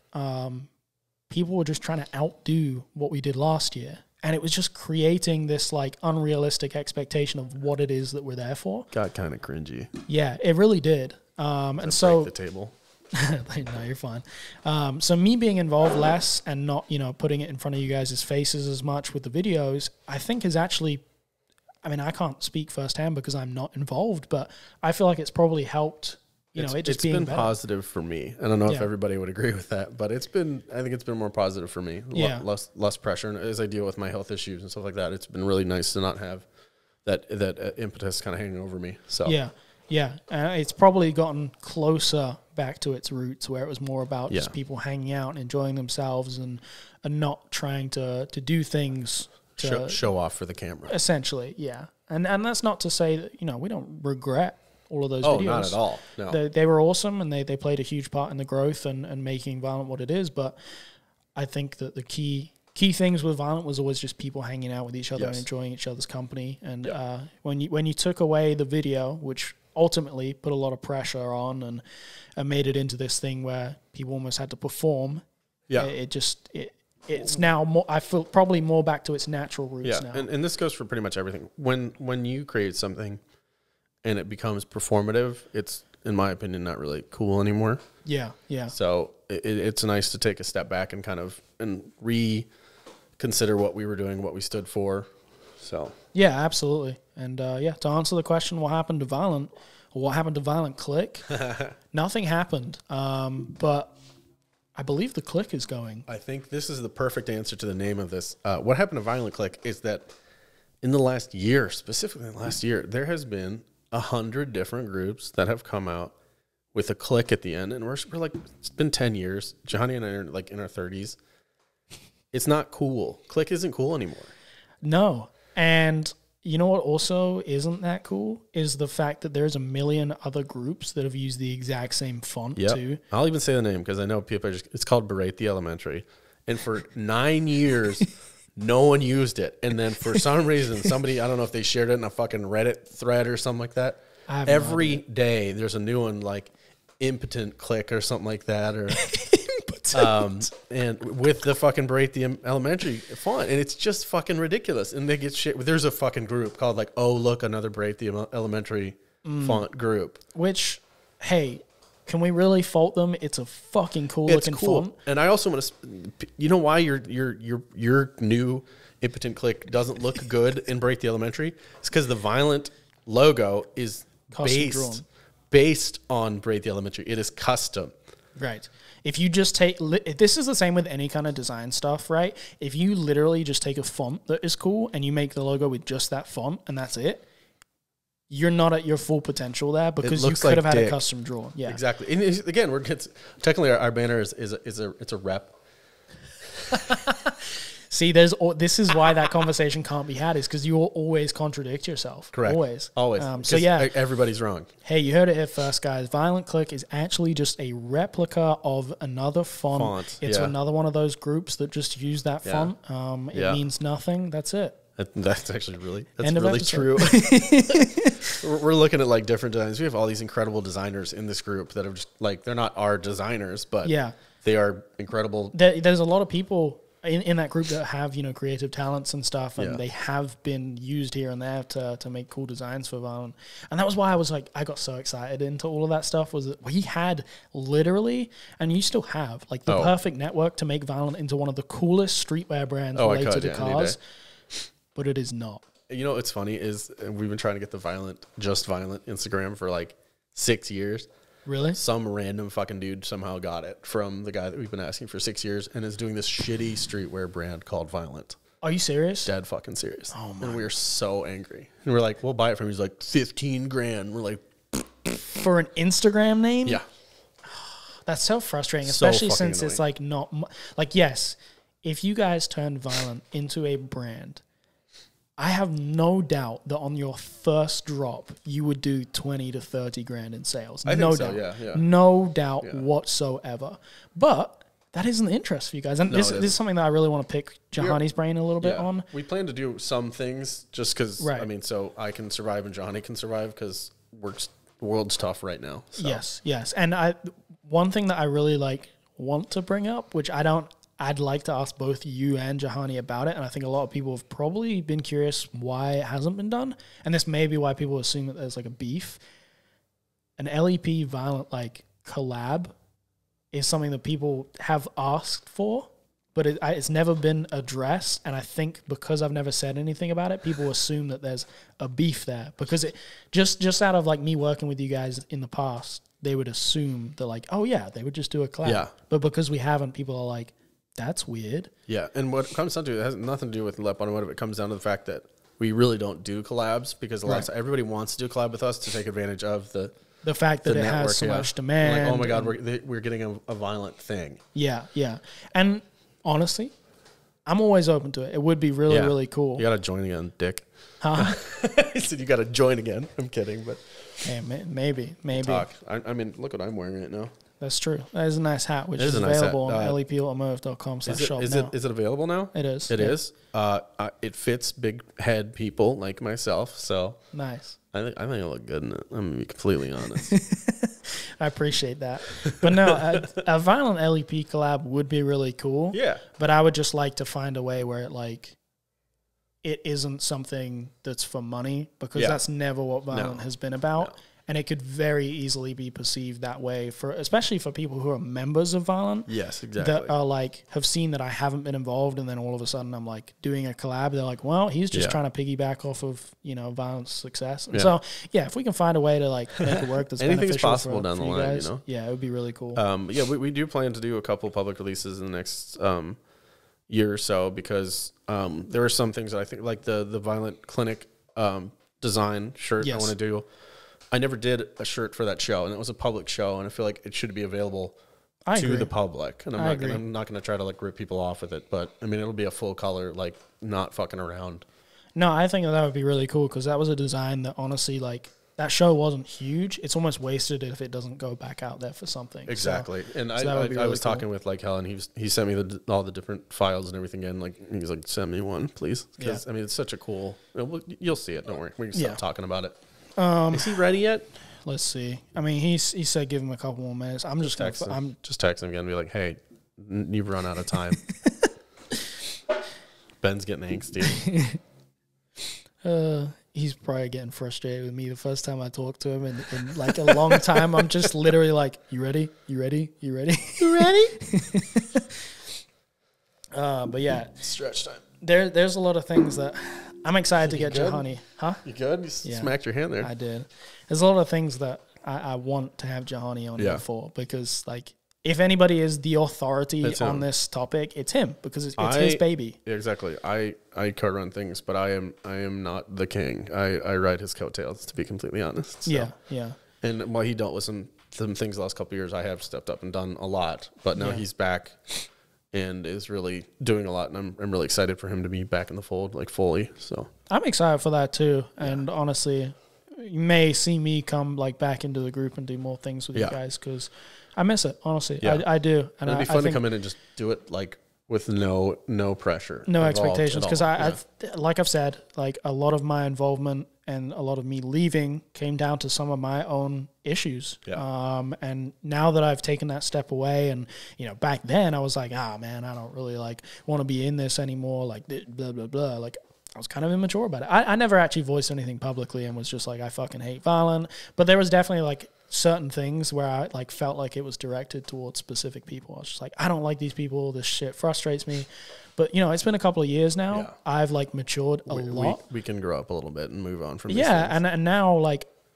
people were just trying to outdo what we did last year. And it was just creating this like unrealistic expectation of what it is that we're there for. Got kind of cringy. Yeah, it really did. And so break the table. No, you're fine. So me being involved less and not, putting it in front of you guys' faces as much with the videos, I think is actually, I can't speak firsthand because I'm not involved, but I feel like it's probably helped, it's been better. Positive for me. I don't know if everybody would agree with that, but I think it's been more positive for me. Less pressure. And as I deal with my health issues and stuff like that, it's been really nice to not have that impetus kind of hanging over me. So Yeah, it's probably gotten closer back to its roots where it was more about just people hanging out and enjoying themselves and not trying to do things to show off for the camera. Essentially, yeah. And that's not to say that, we don't regret all of those videos. Oh, not at all. No. They were awesome and they played a huge part in the growth and making Violent what it is, but I think that the key things with Violent was always just people hanging out with each other and enjoying each other's company. And when you took away the video, which ultimately put a lot of pressure on and made it into this thing where people almost had to perform. Yeah, it's now more. I feel probably more back to its natural roots now. And this goes for pretty much everything. When you create something and it becomes performative, it's in my opinion not really cool anymore. Yeah. So it's nice to take a step back and kind of reconsider what we were doing, what we stood for. So yeah, absolutely. And to answer the question, what happened to Violent, or what happened to Violent Clique? Nothing happened. But I believe the Clique is going. I think this is the perfect answer to the name of this. What happened to Violent Clique is that in the last year, specifically in the last year, there has been 100 different groups that have come out with a clique at the end, and we're like, it's been 10 years. Juhani and I are like in our 30s. It's not cool. Clique isn't cool anymore. No. And you know what also isn't that cool is the fact that there's a million other groups that have used the exact same font too. I'll even say the name because I know people are it's called Berate the Elementary. And for 9 years, no one used it. And then for some reason, somebody, I don't know if they shared it in a fucking Reddit thread or something like that. Every day there's a new one like Impotent Clique or something like that. Or and with the fucking Berate the Elementary font, and it's just fucking ridiculous. And they get shit. There's a fucking group called like, oh look, another Berate the Elementary font group. Which, hey, can we really fault them? It's a fucking cool looking font. And I also want to, you know why your new Impotent Clique doesn't look good in Berate the Elementary? It's because the Violent logo is based on Berate the Elementary. It is custom. Right. If you just take, this is the same with any kind of design stuff, right? If you literally just take a font that is cool and you make the logo with just that font and that's it, you're not at your full potential there because you could have had a custom draw. Yeah, exactly. And again, technically our banner is a rep. See, this is why that conversation can't be had, is because you will always contradict yourself. Correct. Always. So yeah, everybody's wrong. Hey, you heard it here first, guys. Violent Clique is actually just a replica of another font. It's another one of those groups that just use that font. It means nothing. That's it. That's actually really true. We're looking at like different designs. We have all these incredible designers in this group that are just like, they're not our designers, but they are incredible. There's a lot of people in that group that have, creative talents and stuff, and they have been used here and there to make cool designs for Violent. And that was why I got so excited into all of that stuff, was that we had literally, and you still have, like the perfect network to make Violent into one of the coolest streetwear brands related to cars. But it is not. You know what's funny is we've been trying to get the Just Violent Instagram for like 6 years. Really? Some random fucking dude somehow got it from the guy that we've been asking for 6 years and is doing this shitty streetwear brand called Violent. Are you serious? Dead fucking serious. Oh my. And we were so angry. And we're like, we'll buy it from him. He's like, 15 grand. We're like, for an Instagram name? yeah. That's so frustrating, So especially fucking since it's like not like, yes, if you guys turned Violent into a brand, I have no doubt that on your first drop, you would do 20 to 30 grand in sales. I no think so, doubt. yeah. No doubt whatsoever. But that isn't the interest for you guys. And this is something that I really want to pick Juhani's brain a little bit on. We plan to do some things just because, Right. I mean, so I can survive and Juhani can survive because the world's tough right now. So. Yes. And one thing that I really want to bring up, which I'd like to ask both you and Juhani about it, and I think a lot of people have probably been curious why it hasn't been done, and this may be why people assume that there's like a beef. An LEP Violent collab is something that people have asked for, but it's never been addressed, and I think because I've never said anything about it, people assume that there's a beef there, because it just out of me working with you guys in the past, they would assume that oh yeah, they would just do a collab. Yeah. But because we haven't, people are like, that's weird. Yeah. And what it comes down to, it has nothing to do with Lep Automotive. It comes down to the fact that we really don't do collabs because a lot of times everybody wants to do a collab with us to take advantage of the fact that it network, has so much demand. Like, oh my God, we're getting a Violent thing. Yeah. And honestly, I'm always open to it. It would be really cool. You got to join again, dick. Huh? He said you got to join again. I'm kidding, but hey, maybe. Talk. I mean, look what I'm wearing right now. That's true. That is a nice hat, which is available on lepautomotive.com/shop now. Is it available now? It is. It is. It fits big head people like myself, so nice. I think I look good in it. I'm gonna be completely honest. I appreciate that. But no, a Violent LEP collab would be really cool. Yeah. But I would just like to find a way where it isn't something that's for money, because that's never what Violent has been about. No. And it could very easily be perceived that way, especially for people who are members of Violent. Yes, exactly. That are have seen that I haven't been involved, and then all of a sudden I'm doing a collab. They're like, well, he's just trying to piggyback off of Violent's success. And so if we can find a way to make it work, that's anything's beneficial possible down the line. Guys, yeah, it would be really cool. We do plan to do a couple public releases in the next year or so, because there are some things that I think, like the Violent Clinic design shirt I want to do. I never did a shirt for that show, and it was a public show, and I feel like it should be available to the public. And I'm not going to try to rip people off with it, but I mean, it'll be a full color, not fucking around. No, I think that would be really cool, because that was a design that honestly, that show wasn't huge. It's almost wasted if it doesn't go back out there for something. Exactly. And I was talking with Helen. He sent me all the different files and everything in. He's like, send me one, please. Because I mean, it's such a cool. You'll see it. Don't worry. We can stop talking about it. Is he ready yet? Let's see. I mean, he said give him a couple more minutes. I'm just text him again and be like, hey, you've run out of time. Ben's getting angsty. He's probably getting frustrated with me. The first time I talked to him in a long time, I'm just literally like, you ready? You ready? You ready? You ready? But yeah. Stretch time. There's a lot of things that I'm excited to get Juhani. Huh? You good? You smacked your hand there. I did. There's a lot of things that I want to have Juhani on here for, because if anybody is the authority on this topic, it's him, because it's his baby. Yeah, exactly. I co-run things, but I am not the king. I ride his coattails, to be completely honest. So. Yeah. And while he don't listen to them things the last couple of years, I have stepped up and done a lot. But now he's back and is really doing a lot, and I'm really excited for him to be back in the fold, fully. So I'm excited for that too. And honestly, you may see me come back into the group and do more things with you guys, because I miss it. Honestly, I do. And it'd be fun to come in and just do it with no pressure, no expectations. Because like I've said, a lot of my involvement and a lot of me leaving came down to some of my own issues. Yeah. And now that I've taken that step away, and back then I was like, man, I don't really want to be in this anymore. Blah blah blah. I was kind of immature about it. I never actually voiced anything publicly and was just I fucking hate Violent. But there was definitely certain things where I felt like it was directed towards specific people. I was just I don't like these people. This shit frustrates me. But it's been a couple of years now. Yeah. I've matured a lot. We can grow up a little bit and move on from these things. And and now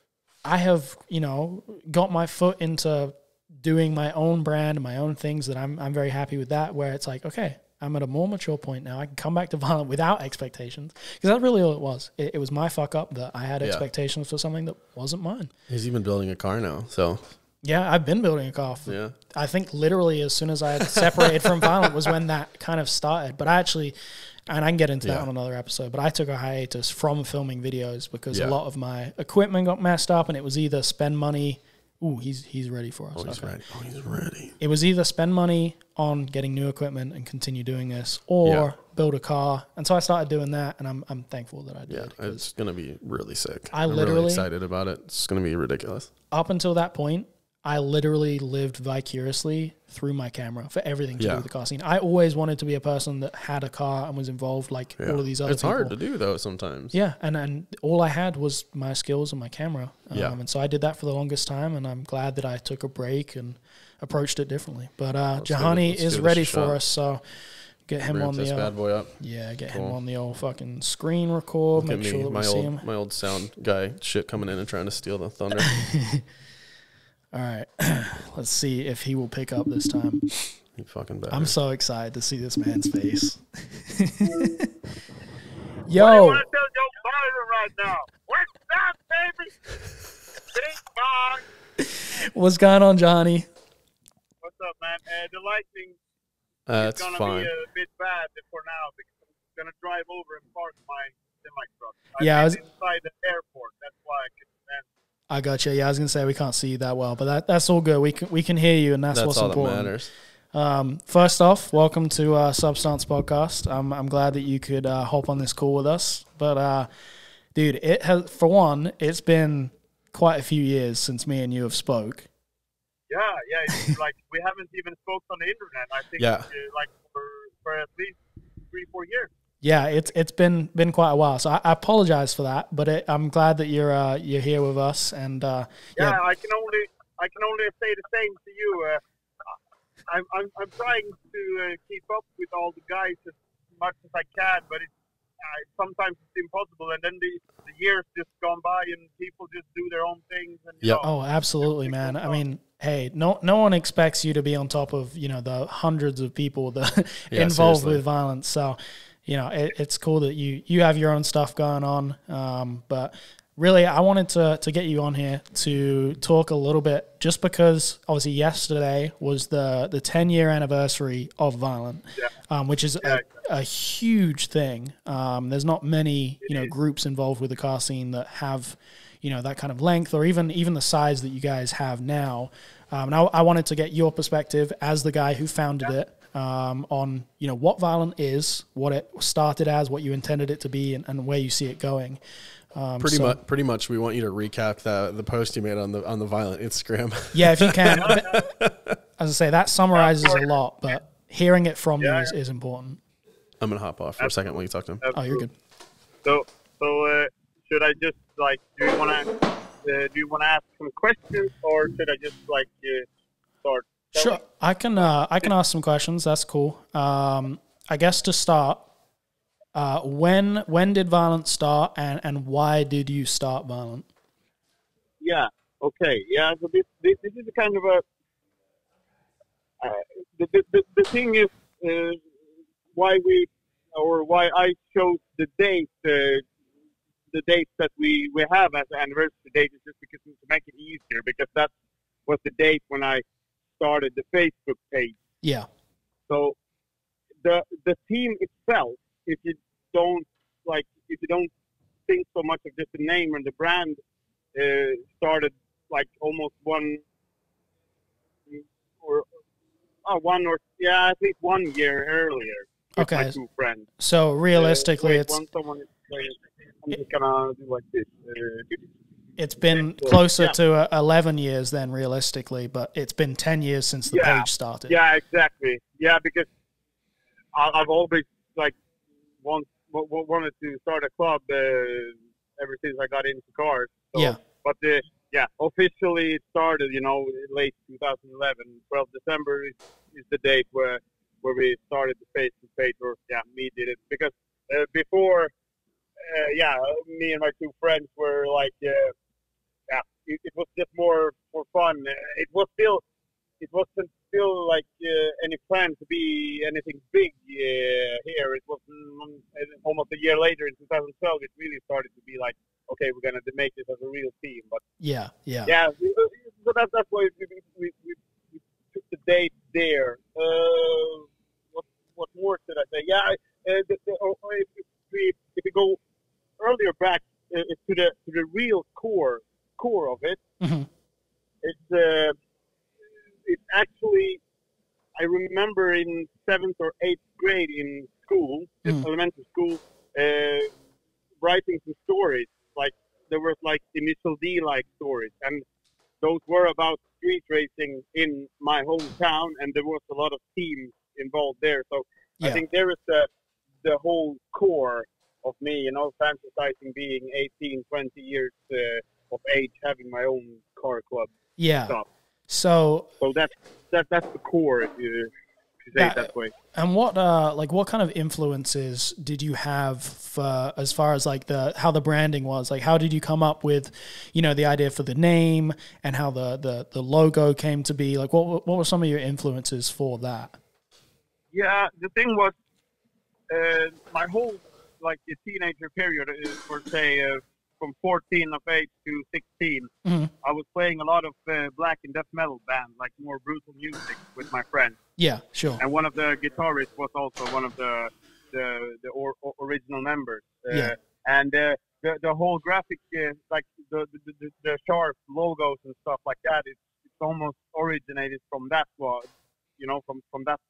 I have, you know, got my foot into doing my own brand and my own things that I'm very happy with that, where it's like, okay, I'm at a more mature point now. I can come back to Violent without expectations, because that's really all it was. It was my fuck up that I had expectations for something that wasn't mine. He's even building a car now, so. Yeah, I've been building a car. I think literally as soon as I had separated from Violent was when that kind of started. But I actually, and I can get into that on another episode, but I took a hiatus from filming videos because a lot of my equipment got messed up, and it was either spend money. Ooh, he's ready for us. Oh, he's ready. Oh, he's ready. It was either spend money on getting new equipment and continue doing this, or build a car. And so I started doing that, and I'm thankful that I did. Yeah, it's going to be really sick. I'm really excited about it. It's going to be ridiculous. Up until that point, I literally lived vicariously through my camera for everything to do with the car scene. I always wanted to be a person that had a car and was involved like all of these other people. It's hard to do, though, sometimes. Yeah, and all I had was my skills and my camera. And so I did that for the longest time, and I'm glad that I took a break and approached it differently. But Juhani is ready for us, so get him on the bad boy up. Yeah, get him on the old fucking screen record. Make sure that we see him. My old sound guy shit coming in and trying to steal the thunder. All right, let's see if he will pick up this time. You fucking better. I'm so excited to see this man's face. Yo! What do you want to tell Joe Biden right now? What's that, baby? Big bong. What's going on, Johnny? What's up, man? The lightning is going to be a bit bad for now because I'm going to drive over and park my semi-truck. I'm inside the airport. That's why I couldn't stand. I got you. Yeah, I was gonna say we can't see you that well, but that's all good. We can hear you, and that's what's all important. That matters. First off, welcome to Substance Podcast. I'm glad that you could hop on this call with us. But dude, it's been quite a few years since me and you have spoke. Yeah, it's like we haven't even spoke on the internet. I think like for at least 3-4 years. Yeah, it's been quite a while, so I apologize for that, but I'm glad that you're here with us. And I can only say the same to you. I'm trying to keep up with all the guys as much as I can, but sometimes it's impossible. And then the years just gone by, and people just do their own things. And oh, absolutely, man. I mean, hey, no one expects you to be on top of the hundreds of people that involved with violence. So. It's cool that you have your own stuff going on. But really, I wanted to get you on here to talk a little bit, just because obviously yesterday was the 10-year anniversary of Violent, which is a huge thing. There's not many, groups involved with the car scene that have, that kind of length, or even the size that you guys have now. And I wanted to get your perspective as the guy who founded it. On what Violent is, what it started as, what you intended it to be, and where you see it going. Pretty much, we want you to recap the post you made on the Violent Instagram. Yeah, if you can. As I say, that summarizes a lot, but hearing it from you is important. I'm gonna hop off for a second while you talk to him. Oh, you're good. So should I just do you want to ask some questions, or should I just start? Sure, I can ask some questions. That's cool. I guess to start, when did Violent start, and why did you start Violent? Yeah. Okay. Yeah. So this is a kind of the thing is why I chose the date that we have as an anniversary date is just because to make it easier, because that was the date when I started the Facebook page. Yeah. So the team itself, if you don't think so much of just the name and the brand, started almost I think 1 year earlier. With my two friends. So realistically, I'm just gonna do like this. It's been closer to 11 years then, realistically, but it's been 10 years since the page started. Yeah, exactly. Yeah, because I've always wanted to start a club ever since I got into cars. So, but officially it started, late 2011. 12 December is the date where we started the Facebook page, or me did it, because before, me and my two friends were it was just more for fun. It wasn't still like any plan to be anything big here. It was almost a year later in 2012. It really started to be like, okay, we're gonna make this as a real team. But yeah. So that's why we took the date there. What more should I say? Yeah, if we go earlier back to the real core of it, it's actually, I remember in 7th or 8th grade in school, in elementary school, writing some stories. Like there was like Initial D-like stories, and those were about street racing in my hometown, and there was a lot of teams involved there. So I think there is the whole core of me, fantasizing being 18, 20 years of age, having my own car club. Yeah. Stuff. So that's the core, if you say it that way. And what kind of influences did you have for, as far as like how the branding was? Like, how did you come up with, the idea for the name and how the logo came to be? Like, what were some of your influences for that? Yeah, the thing was, my whole like the teenager period, for say from 14 of age to 16, I was playing a lot of black and death metal bands, like more brutal music with my friends. Yeah, sure. And one of the guitarists was also one of the original members. And the whole graphic, like the sharp logos and stuff like that, it's almost originated from that one, from that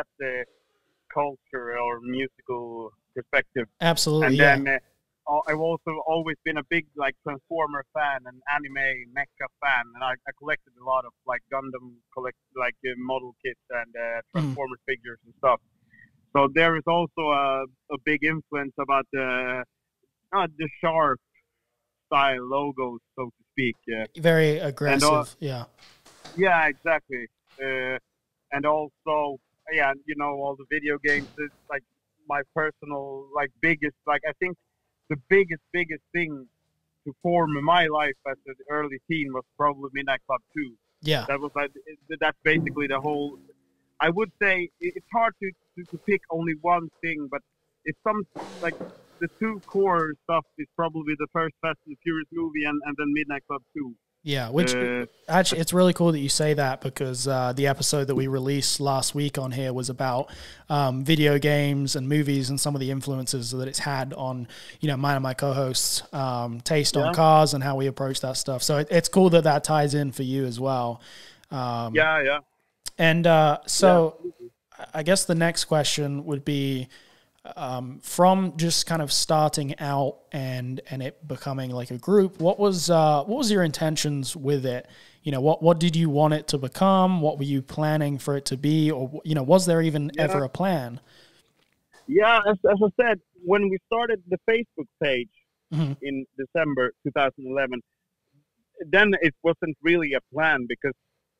culture or musical perspective. Absolutely. And then I've also always been a big like Transformer fan and anime mecha fan, and I collected a lot of like Gundam model kits and Transformer figures and stuff. So there is also a big influence about the sharp style logos, so to speak. Very aggressive. Yeah, exactly. And also, all the video games. It's like my personal biggest. Like I think the biggest thing to form my life as an early teen was probably Midnight Club 2. Yeah. That was that's basically the whole. I would say it's hard to pick only one thing, but it's the two core stuff is probably the first Fast and Furious movie and then Midnight Club 2. Yeah, which actually it's really cool that you say that, because the episode that we released last week on here was about video games and movies and some of the influences that it's had on, mine and my co-hosts' taste on cars and how we approach that stuff. So it's cool that ties in for you as well. Yeah. And so I guess the next question would be, from just kind of starting out and it becoming like a group, what was your intentions with it? What did you want it to become? What were you planning for it to be? Or, was there even ever a plan? Yeah, as I said, when we started the Facebook page in December 2011, then it wasn't really a plan, because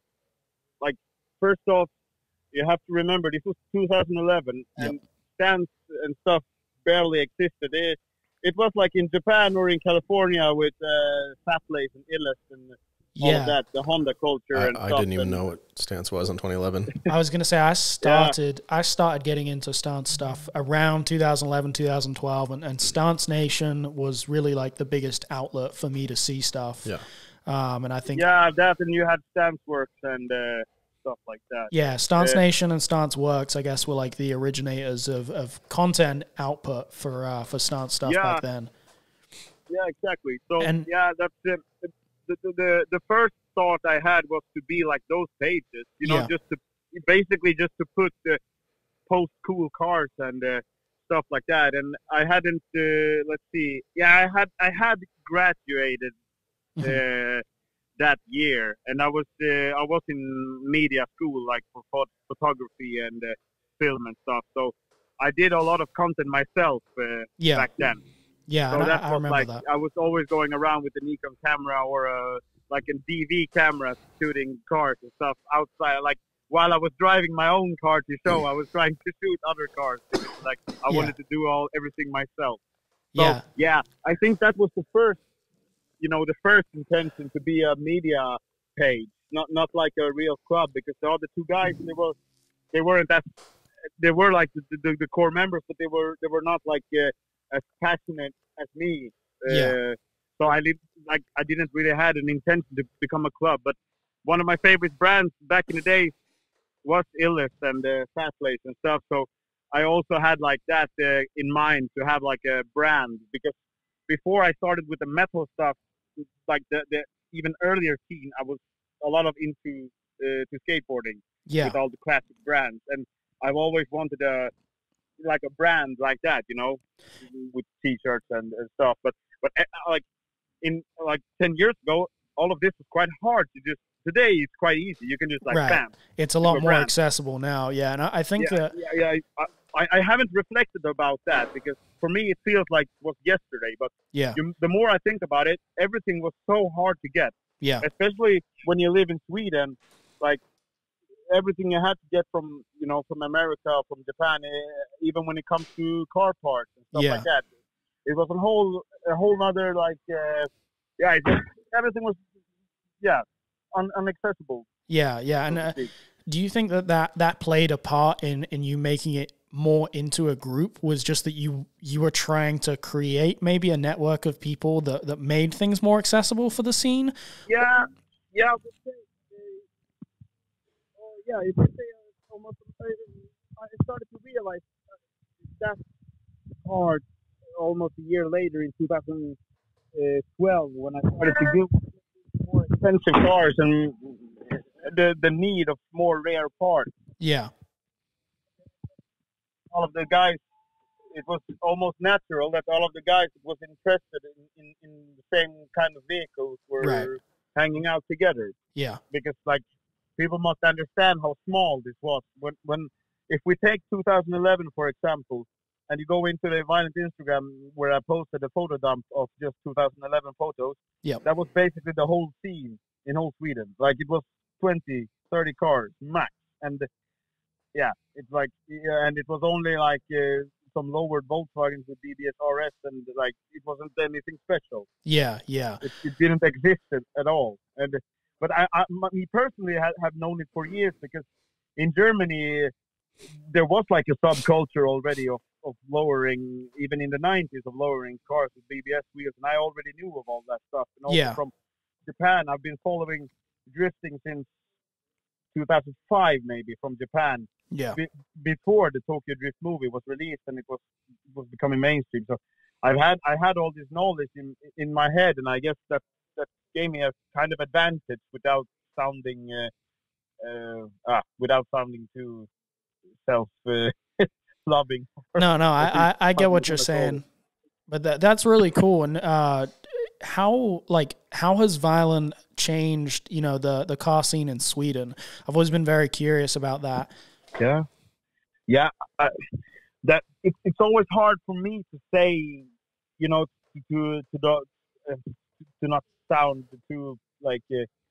first off, you have to remember this was 2011 and stands and stuff barely existed. It was like in Japan or in California with Fatlays and Illes and all of that, the Honda culture. I didn't even know what stance was in 2011. I was going to say I started getting into stance stuff around 2011, 2012, and Stance Nation was really like the biggest outlet for me to see stuff. Yeah. And I think that, and you had Stance Works and stuff like that. Yeah, Stance Nation and Stance Works, I guess, were like the originators of content output for Stance stuff back then. Yeah, exactly. So that's the first thought I had was to be like those pages, just to put post cool cars and stuff like that. And I hadn't I had graduated that year, and I was in media school, like for photography and film and stuff. So I did a lot of content myself back then. Yeah, so I remember that. I was always going around with a Nikon camera or a DV camera, shooting cars and stuff outside. Like while I was driving my own car to show, I was trying to shoot other cars. I wanted to do everything myself. So I think that was the first the first intention to be a media page, not like a real club, because the other two guys, they weren't as, they were like the core members, but they were not like as passionate as me. So I didn't really had an intention to become a club. But one of my favorite brands back in the days was Illest and Fat Place and stuff. So I also had like that in mind, to have like a brand, because before I started with the metal stuff, like the even earlier scene, I was a lot of into to skateboarding with all the classic brands, and I've always wanted a brand like that, with t-shirts and stuff. But like in like 10 years ago, all of this was quite hard to just. Today it's quite easy. You can just bam. It's a lot more accessible now. Yeah, and I think that. I haven't reflected about that, because for me it feels like it was yesterday. But the more I think about it, everything was so hard to get. Yeah. Especially when you live in Sweden, like everything you had to get from from America, from Japan, even when it comes to car parts and stuff like that. It was a whole other everything was inaccessible. And do you think that played a part in you making it more into a group? Was just that you were trying to create maybe a network of people that made things more accessible for the scene? I would say, if I say almost, I started to realize that's hard almost a year later in 2012, when I started to build more expensive cars and the need of more rare parts. Yeah. All of the guys, it was almost natural that all of the guys was interested in the same kind of vehicles were hanging out together. Yeah. Because like people must understand how small this was. When if we take 2011 for example, and you go into the Violent Instagram where I posted a photo dump of just 2011 photos, that was basically the whole scene in whole Sweden. Like it was 20, 30 cars max, and it's like, and it was only like some lowered Volkswagens with BBS RS, and like it wasn't anything special. It didn't exist at all. And but me personally have known it for years, because in Germany there was like a subculture already of lowering, even in the 90s, of lowering cars with BBS wheels, and I already knew of all that stuff. And also from Japan, I've been following drifting since 2005, maybe, from Japan. Before the Tokyo Drift movie was released and it was becoming mainstream. So I had all this knowledge in my head, and I guess that gave me a kind of advantage without sounding too self loving. No, I get what you're saying, but that's really cool. And how has Violent changed, the car scene in Sweden? I've always been very curious about that. That it's always hard for me to say, to not sound too like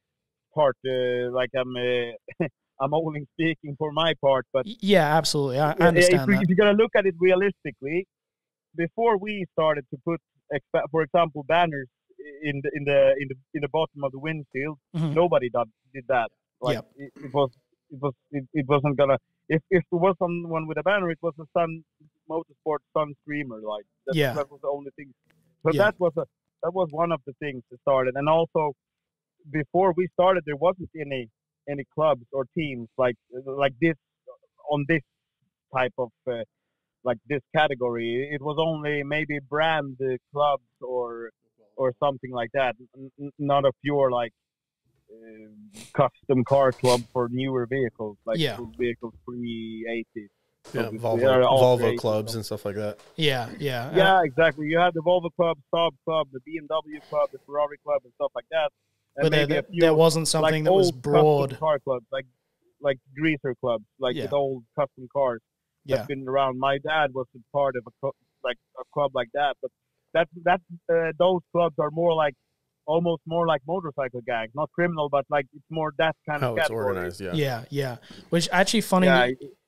I'm only speaking for my part, but absolutely, I understand that. If you're gonna look at it realistically, before we started to put, for example, banners in the bottom of the windshield, nobody did that. Like it wasn't gonna. If there was someone with a banner, it was a Sun Motorsport Sun Streamer. Like that was the only thing. So that was one of the things that started. And also, before we started, there wasn't any clubs or teams like this on this type of like this category. It was only maybe brand clubs or something like that. Not a pure like custom car club for newer vehicles, like vehicles pre-80s. Volvo clubs and stuff like that. Yeah, exactly. You have the Volvo club, Saab club, the BMW club, the Ferrari club, and stuff like that. And but there wasn't something that was broad. Car clubs, like greaser clubs, like with old custom cars that's been around. My dad was a part of a club like that, but those clubs are more like almost more like motorcycle gangs, not criminal, but like it's more that kind of category. It's organized, Which actually funny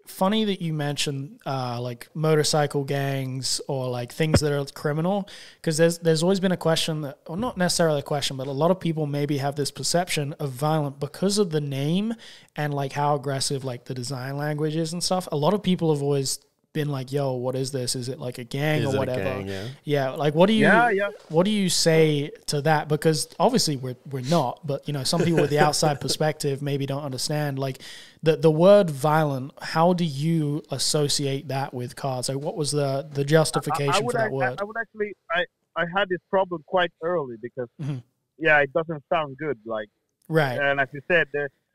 funny that you mentioned like motorcycle gangs or like things that are criminal, because there's always been a question that, or not necessarily a question, but a lot of people maybe have this perception of Violent because of the name and like how aggressive like the design language is and stuff. A lot of people have always been like, yo, what is this? Is it like a gang or whatever? A gang, yeah. Like, what do you say to that? Because obviously we're not, but you know, some people with the outside perspective maybe don't understand. Like the word violent, how do you associate that with cars? Like, what was the justification for that word? I would actually, I had this problem quite early because, it doesn't sound good. Like, right. And as you said,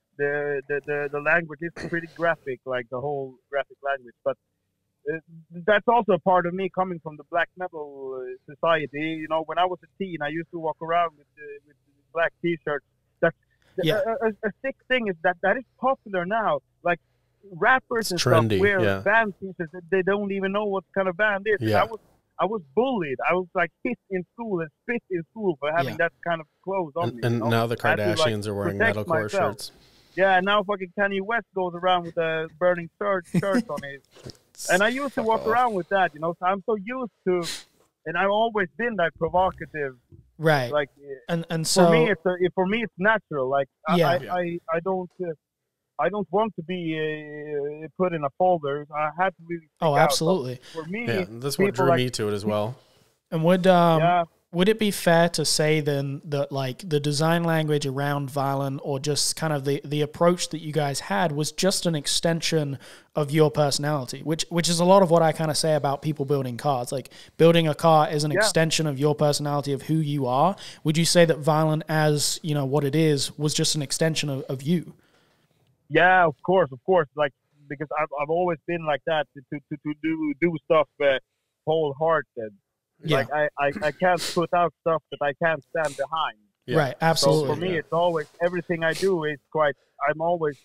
the language is pretty graphic, like the whole graphic language, but that's also a part of me coming from the black metal society. You know, when I was a teen, I used to walk around with black T-shirts. That's a sick thing is that is popular now. Like rappers and stuff wear band T-shirts. They don't even know what kind of band it is. Yeah. I was bullied. I was like hit in school and spit in school for having that kind of clothes on me. And you know? now the Kardashians are wearing metalcore shirts. Yeah, now fucking Kanye West goes around with a burning shirt on his. And I used to walk around with that, you know. So I'm so used to, and I've always been that provocative, right? Like, and so for me, it's natural. Like, I don't want to be put in a folder. I had to really. Absolutely. For me, that's what drew me to it as well. And would it be fair to say then that like the design language around Violent, or just kind of the approach that you guys had, was just an extension of your personality, which is a lot of what I kind of say about people building cars. Like building a car is an extension of your personality, of who you are. Would you say that Violent, as you know what it is, was just an extension of you? Yeah, of course. Like, because I've always been like that to do stuff wholehearted. Yeah. Like I can't put out stuff that I can't stand behind. Yeah. Right, absolutely. So for me, it's always, everything I do is quite. I'm always.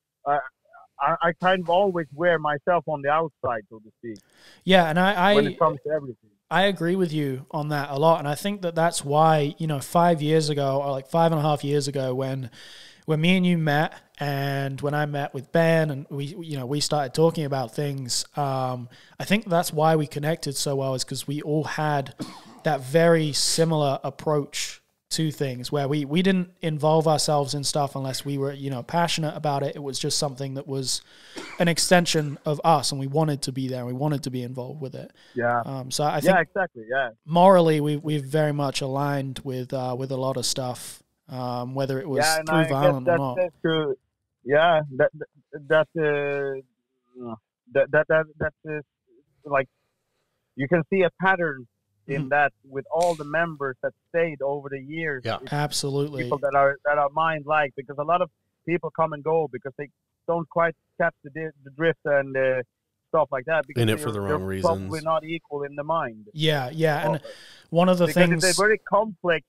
I kind of always wear myself on the outside, so to speak. Yeah, and I when it comes to everything, I agree with you on that a lot, and I think that's why 5 years ago, or like 5.5 years ago, when me and you met, and when I met with Ben, and we started talking about things, I think that's why we connected so well, is because we all had that very similar approach to things, where we didn't involve ourselves in stuff unless we were passionate about it. It was just something that was an extension of us, and we wanted to be there, and we wanted to be involved with it. So I think exactly. Morally, we've very much aligned with a lot of stuff. Whether it was through Violent or not. That's true. Yeah, that's like, you can see a pattern in that with all the members that stayed over the years. Yeah, absolutely. People that are mind-like, because a lot of people come and go because they don't quite catch the drift and stuff like that. Because in it for the wrong reasons. Probably not equal in the mind. Yeah, and one of the things, it's a very complex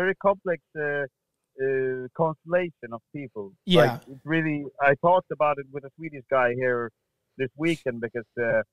constellation of people. Yeah, like, it's really. I talked about it with a Swedish guy here this weekend, because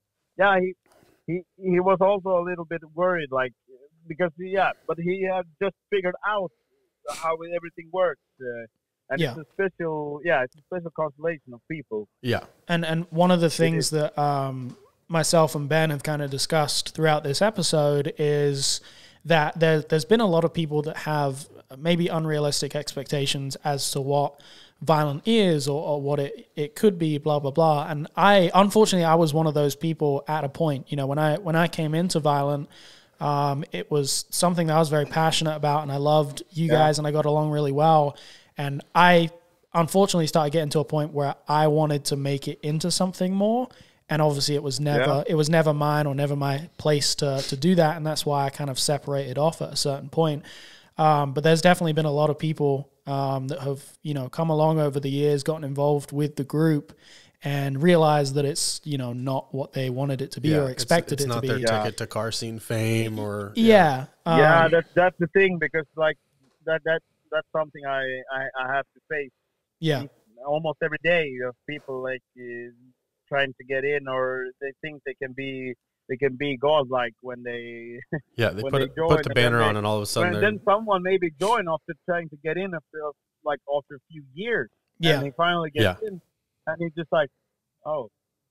he was also a little bit worried, like, because but he had just figured out how everything works, and it's a special constellation of people. Yeah, and one of the things that myself and Ben have kind of discussed throughout this episode is that there's been a lot of people that have maybe unrealistic expectations as to what Violent is, or what it could be, blah blah blah. And unfortunately I was one of those people at a point. When I came into Violent, it was something that I was very passionate about, and I loved you guys, and I got along really well. And I unfortunately started getting to a point where I wanted to make it into something more. And obviously it was never mine, or never my place to do that. And that's why I kind of separated off at a certain point. But there's definitely been a lot of people that have, come along over the years, gotten involved with the group, and realized that it's, not what they wanted it to be, or expected it to be. It's not their ticket to car scene fame, or... That's the thing, because like that's something I have to face. Yeah. Almost every day, you have people like trying to get in, or they think they can be godlike when they they put the banner on, and all of a sudden then someone maybe join after trying to get in after a few years, and he finally gets in, and he's just like, oh,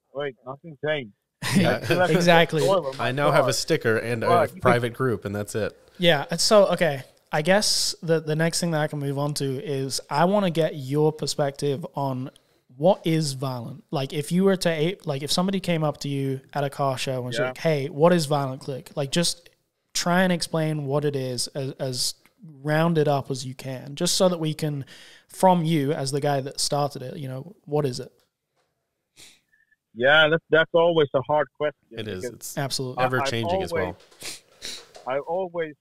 wait, nothing changed. Yeah. Exactly. I now have a sticker and a private group, and that's it. Yeah. So, okay. I guess the next thing that I can move on to is I want to get your perspective on what is Violent. Like, if you were to, like, if somebody came up to you at a car show and was like, hey, what is Violent Clique? Like, just try and explain what it is as rounded up as you can, just so that we can, from you as the guy that started it, you know, what is it? Yeah, that's always a hard question. It is. It's absolutely ever changing as well. I've always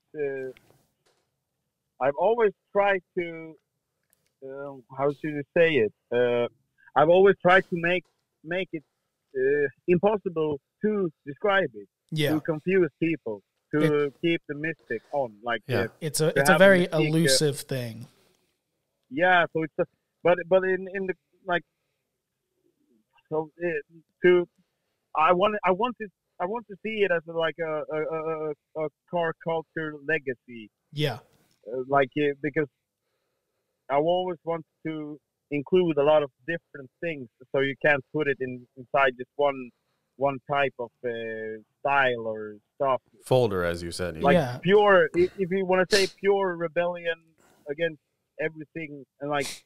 tried to, how should I say it? I've always tried to make it impossible to describe it, to confuse people, to keep the mystic on. Like, it's a very elusive thing. Yeah, so it's but in the like, so I want to see it as like a car culture legacy. Yeah, because I always want to include a lot of different things, so you can't put it inside just one type of style or stuff. Folder, as you said. Like pure, if you want to say pure rebellion against everything, and like,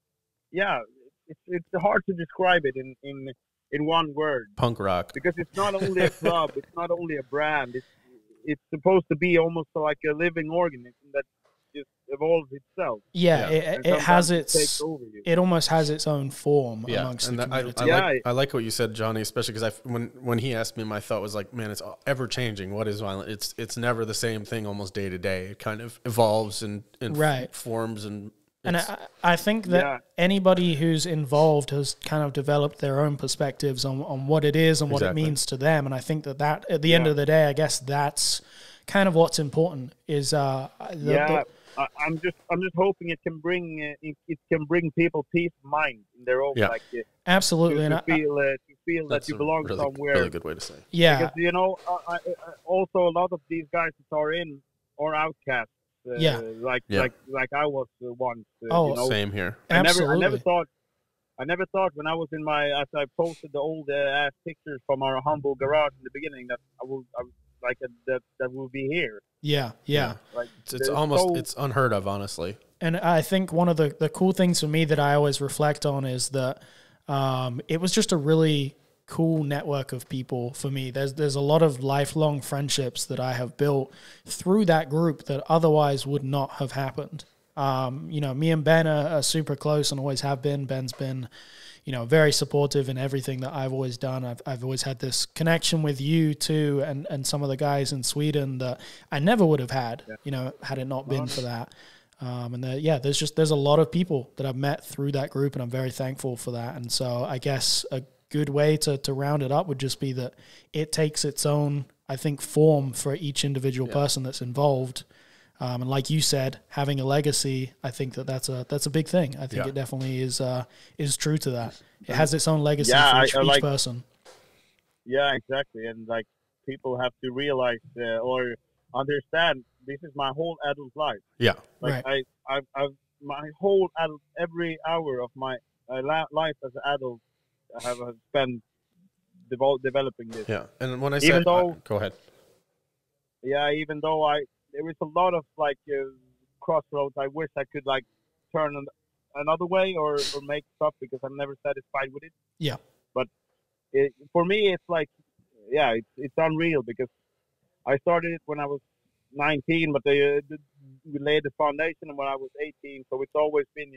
it's hard to describe it in one word. Punk rock. Because it's not only a club, it's not only a brand. It's supposed to be almost like a living organism that just evolves itself. Yeah, it has its. It almost has its own form amongst the community. I like what you said, Johnny, especially because when he asked me, my thought was like, man, it's ever changing. What is Violent? It's never the same thing almost day to day. It kind of evolves and forms and. And I think that anybody who's involved has kind of developed their own perspectives on what it is and what it means to them. And I think that at the end of the day, I guess that's kind of what's important is I'm just hoping it can bring people peace of mind in their own absolutely to feel that you belong somewhere. Really good way to say. Yeah, because also a lot of these guys that are in or outcasts. Like I was once. Same here. I never thought when I was in as I posted the old ass pictures from our humble garage in the beginning that I will be here. Yeah. Like, it's unheard of, honestly. And I think one of the cool things for me that I always reflect on is that it was just a really cool network of people for me. There's a lot of lifelong friendships that I have built through that group that otherwise would not have happened. Me and Ben are super close and always have been. Ben's been, very supportive in everything that I've always done. I've always had this connection with you too, and some of the guys in Sweden that I never would have had, had it not been for that. There's a lot of people that I've met through that group, and I'm very thankful for that. And so I guess a good way to round it up would just be that it takes its own, I think, form for each individual person that's involved. And like you said, having a legacy, I think that's a big thing. I think it definitely is true to that. It has its own legacy for each person. Yeah, exactly. And like people have to realize or understand this is my whole adult life. Yeah. Like I've my whole adult, every hour of my life as an adult, I have spent developing this. Yeah, and when I said, go ahead. Yeah, even though there was a lot of crossroads. I wish I could turn another way or make stuff because I'm never satisfied with it. Yeah. But for me, it's it's unreal because I started it when I was 19, but we laid the foundation when I was 18. So it's always been,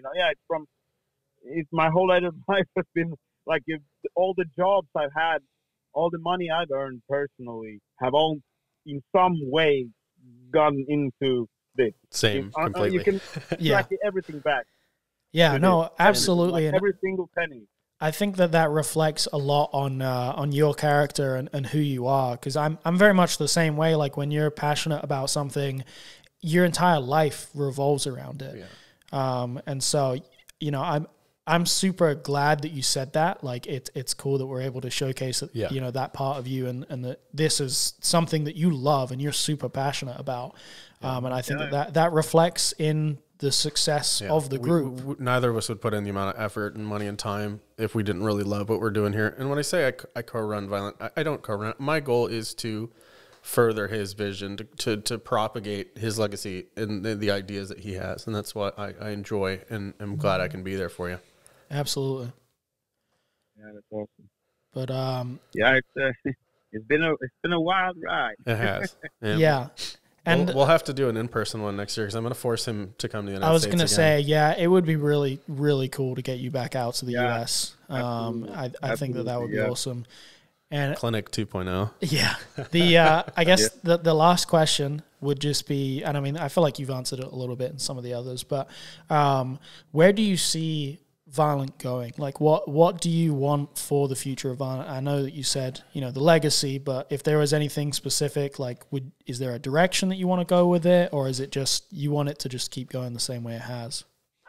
it's my whole adult life has been all the jobs I've had, all the money I've earned personally have all in some way gone into this. Same, completely. You can track everything back. Yeah, no, absolutely. Every single penny. I think that reflects a lot on your character and who you are, because I'm very much the same way. Like when you're passionate about something, your entire life revolves around it. Yeah. And so, I'm super glad that you said that. Like it's cool that we're able to showcase that part of you and that this is something that you love and you're super passionate about. And I think that reflects in the success of the group. Neither of us would put in the amount of effort and money and time if we didn't really love what we're doing here. And when I say I co-run Violent, I don't co-run. My goal is to further his vision, to propagate his legacy and the ideas that he has. And that's what I enjoy, and I'm glad I can be there for you. Absolutely. Yeah, that's awesome. But yeah, it's been a wild ride. It has. Yeah. And we'll have to do an in-person one next year because I'm going to force him to come to the United States. I was going to say, yeah, it would be really, really cool to get you back out to the U.S. I think that would be awesome. And Clinic 2.0. Yeah. The I guess the last question would just be, and I mean, I feel like you've answered it a little bit in some of the others, but where do you see Violent going? Like, what do you want for the future of Violent? I know that you said, the legacy, but if there was anything specific, like, is there a direction that you want to go with it, or is it just you want it to just keep going the same way it has?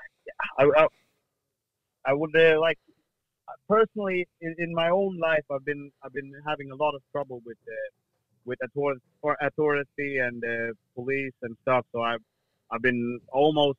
I would like, personally, in my own life, I've been having a lot of trouble with authority and police and stuff. So I've been almost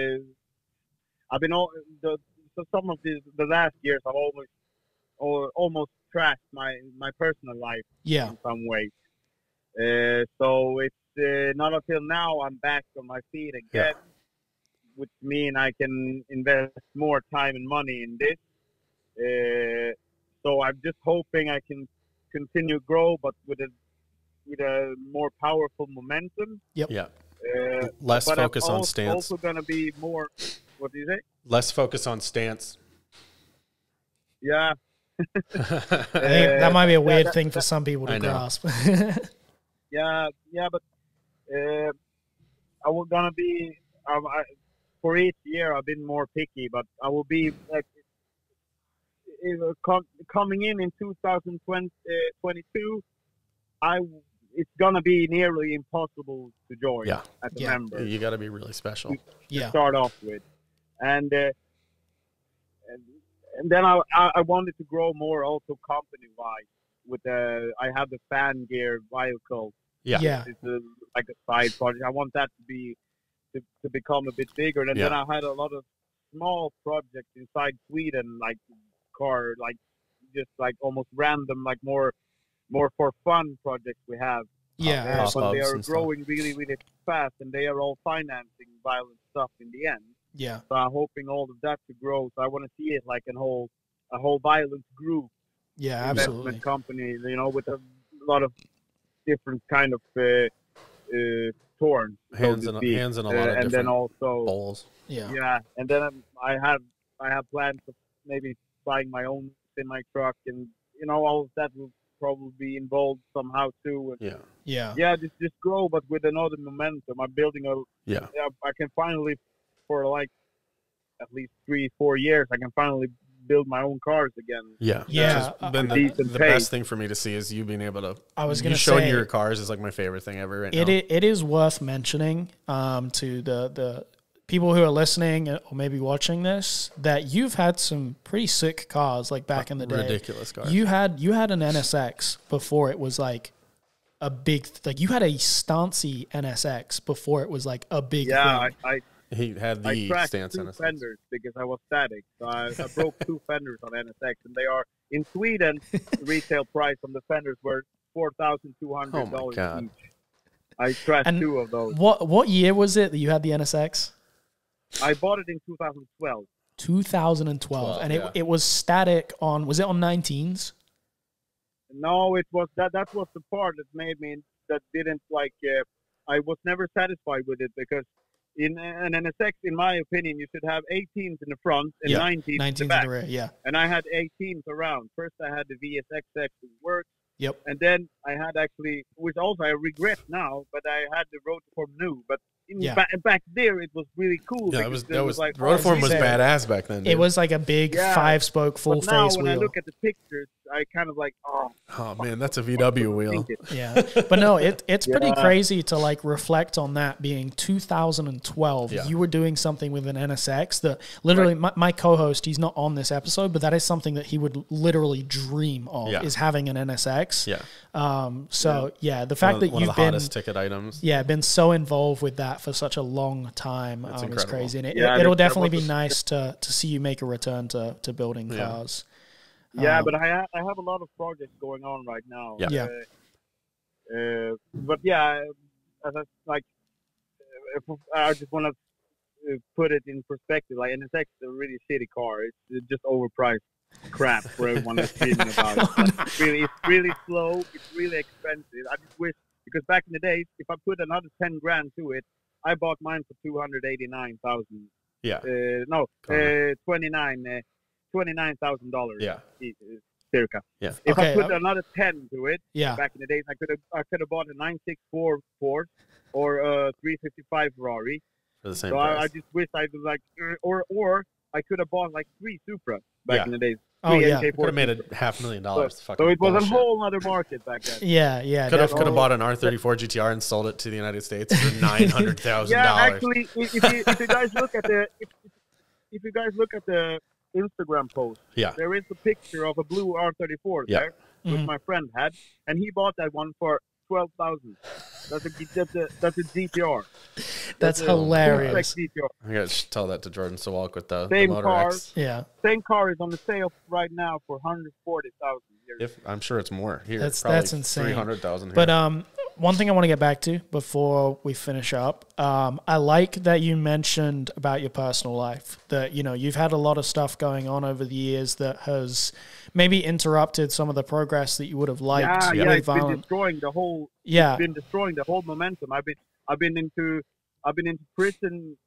so some of the last years I've almost trashed my personal life in some ways. So it's not until now I'm back on my feet again, which means I can invest more time and money in this. So I'm just hoping I can continue to grow, but with a more powerful momentum. Yep. Yeah. Less focus on stance. Also going to be more. What do you say? Less focus on stance. Yeah. I think that might be a weird thing for some people to grasp. yeah, but I was gonna be for each year. I've been more picky, but I will be like coming in 2022. It's gonna be nearly impossible to join as a member. You got to be really special. To start off with, and then I wanted to grow more also company wise. With I have the fan gear vehicle. Yeah. It's like a side project. I want that to become a bit bigger. And then I had a lot of small projects inside Sweden, like car, like just like almost random, like more for fun projects we have. Yeah. But they are growing really, really fast, and they are all financing Violent stuff in the end. Yeah. So I'm hoping all of that to grow. So I want to see it like a whole Violent group. Yeah, absolutely. Investment company, with a lot of different kind of thorns. Hands in a lot of different and then also bowls. Yeah. Yeah, and then I have plans of maybe buying my own semi truck, and all of that will probably be involved somehow too. And just grow, but with another momentum. I'm building I can finally, for like at least 3-4 years, I can finally build my own cars again. Yeah. Been the best thing for me to see is you being able to. I was going to say, showing your cars is like my favorite thing ever right now. It is worth mentioning to the people who are listening or maybe watching this that you've had some pretty sick cars like back in the day. Ridiculous cars. You had an NSX before it was like a big you had a stancy NSX before it was like a big thing. He had the stance NSX. Fenders because I was static. So I broke 2 fenders on NSX, and they are in Sweden. The retail price on the fenders were $4,200 each. I trashed 2 of those. What year was it that you had the NSX? I bought it in 2012. 2012, and it was static on. Was it on 19s? No, it was that was the part that made me that didn't like. I was never satisfied with it because. In an NSX, in my opinion, you should have 18s in the front and 19s in the back. In the rear, And I had 18s around. First, I had the VSXX that worked. Yep. And then I had actually, which also I regret now, but I had the Rotiform new. But back there, it was really cool. Yeah, that was like Rotiform was badass back then. Dude. It was like a big 5-spoke full face wheel. Now, when I look at the pictures, I kind of like, Oh man, that's a VW wheel. Yeah, but no, it's pretty crazy to like reflect on that being 2012. Yeah. You were doing something with an NSX that literally my co-host, he's not on this episode, but that is something that he would literally dream of is having an NSX. Yeah. So the fact that one you've of the been hottest ticket items. Yeah, been so involved with that for such a long time is crazy, and it'll definitely be nice to see you make a return to building cars. Yeah, but I have a lot of projects going on right now. Yeah. But yeah, as I just want to put it in perspective. Like NSX is a really shitty car. It's just overpriced crap for everyone that's reading about it. It's really slow. It's really expensive. I just wish, because back in the days, if I put another 10 grand to it, I bought mine for 289,000. Yeah. $29,000. Yeah. Circa. Yeah. If I put another 10 to it, yeah, back in the days, I could have bought a 964 Ford or a 355 Ferrari for the same so price. I just wish I was like, or I could have bought like 3 Supras back in the days. Oh yeah, could have made $500,000. So it was a whole other market back then. Yeah. Could have bought an R34 GTR and sold it to the United States for $900,000. Yeah, actually, if you guys look at the Instagram post, there is a picture of a blue R34 there, which my friend had, and he bought that one for $12,000. That's a GTR. That's hilarious. I gotta tell that to Jordan Sawalk with the same Motor car. X. Yeah, same car is on the sale right now for $140,000. I'm sure it's more here. That's insane. $300,000. But one thing I want to get back to before we finish up, I like that you mentioned about your personal life, that, you know, you've had a lot of stuff going on over the years that has maybe interrupted some of the progress that you would have liked. Yeah, it's been destroying the whole. Yeah, it's been destroying the whole momentum. I've been into prison,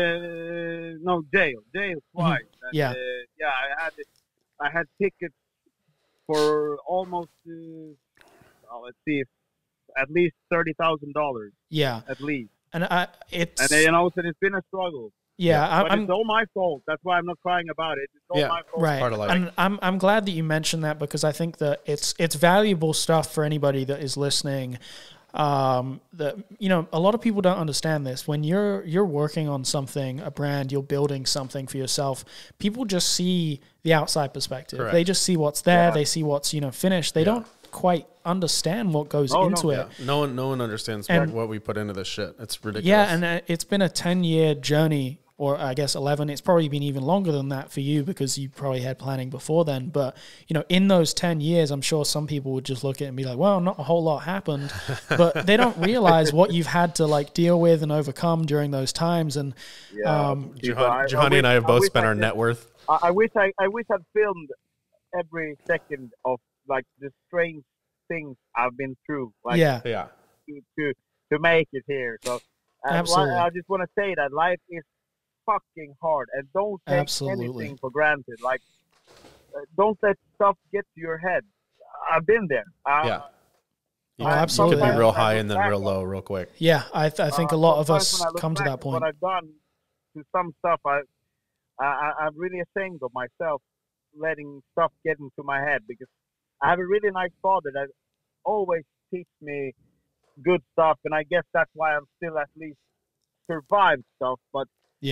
jail twice. Mm-hmm. And, I had tickets for almost let's see, at least $30,000. Yeah, at least. And it's been a struggle. Yeah, but it's all my fault. That's why I'm not crying about it. It's all my fault. Right. Part of life. And I'm glad that you mentioned that, because I think that it's valuable stuff for anybody that is listening. That, you know, a lot of people don't understand this. When you're working on something, a brand, you're building something for yourself, people just see the outside perspective. Correct. They just see what's there. They see what's, you know, finished. They don't quite understand what goes into it. No one understands what we put into this shit. It's ridiculous. Yeah, and it's been a 10-year journey, or I guess 11. It's probably been even longer than that for you, because you probably had planning before then. But, you know, in those 10 years, I'm sure some people would just look at it and be like, well, not a whole lot happened. But they don't realize what you've had to, like, deal with and overcome during those times. And Juhani and I have both spent our net worth. I wish I'd filmed every second of, like, the strange things I've been through. Like, to make it here. So absolutely. I just want to say that life is fucking hard, and don't take anything for granted. Like, don't let stuff get to your head. I've been there. Absolutely. You could be real high and then real low real quick. Yeah, I think a lot of us come to that point. What I've done to some stuff, I'm really ashamed of myself letting stuff get into my head, because I have a really nice father that always teaches me good stuff, and I guess that's why I'm still at least survived stuff. But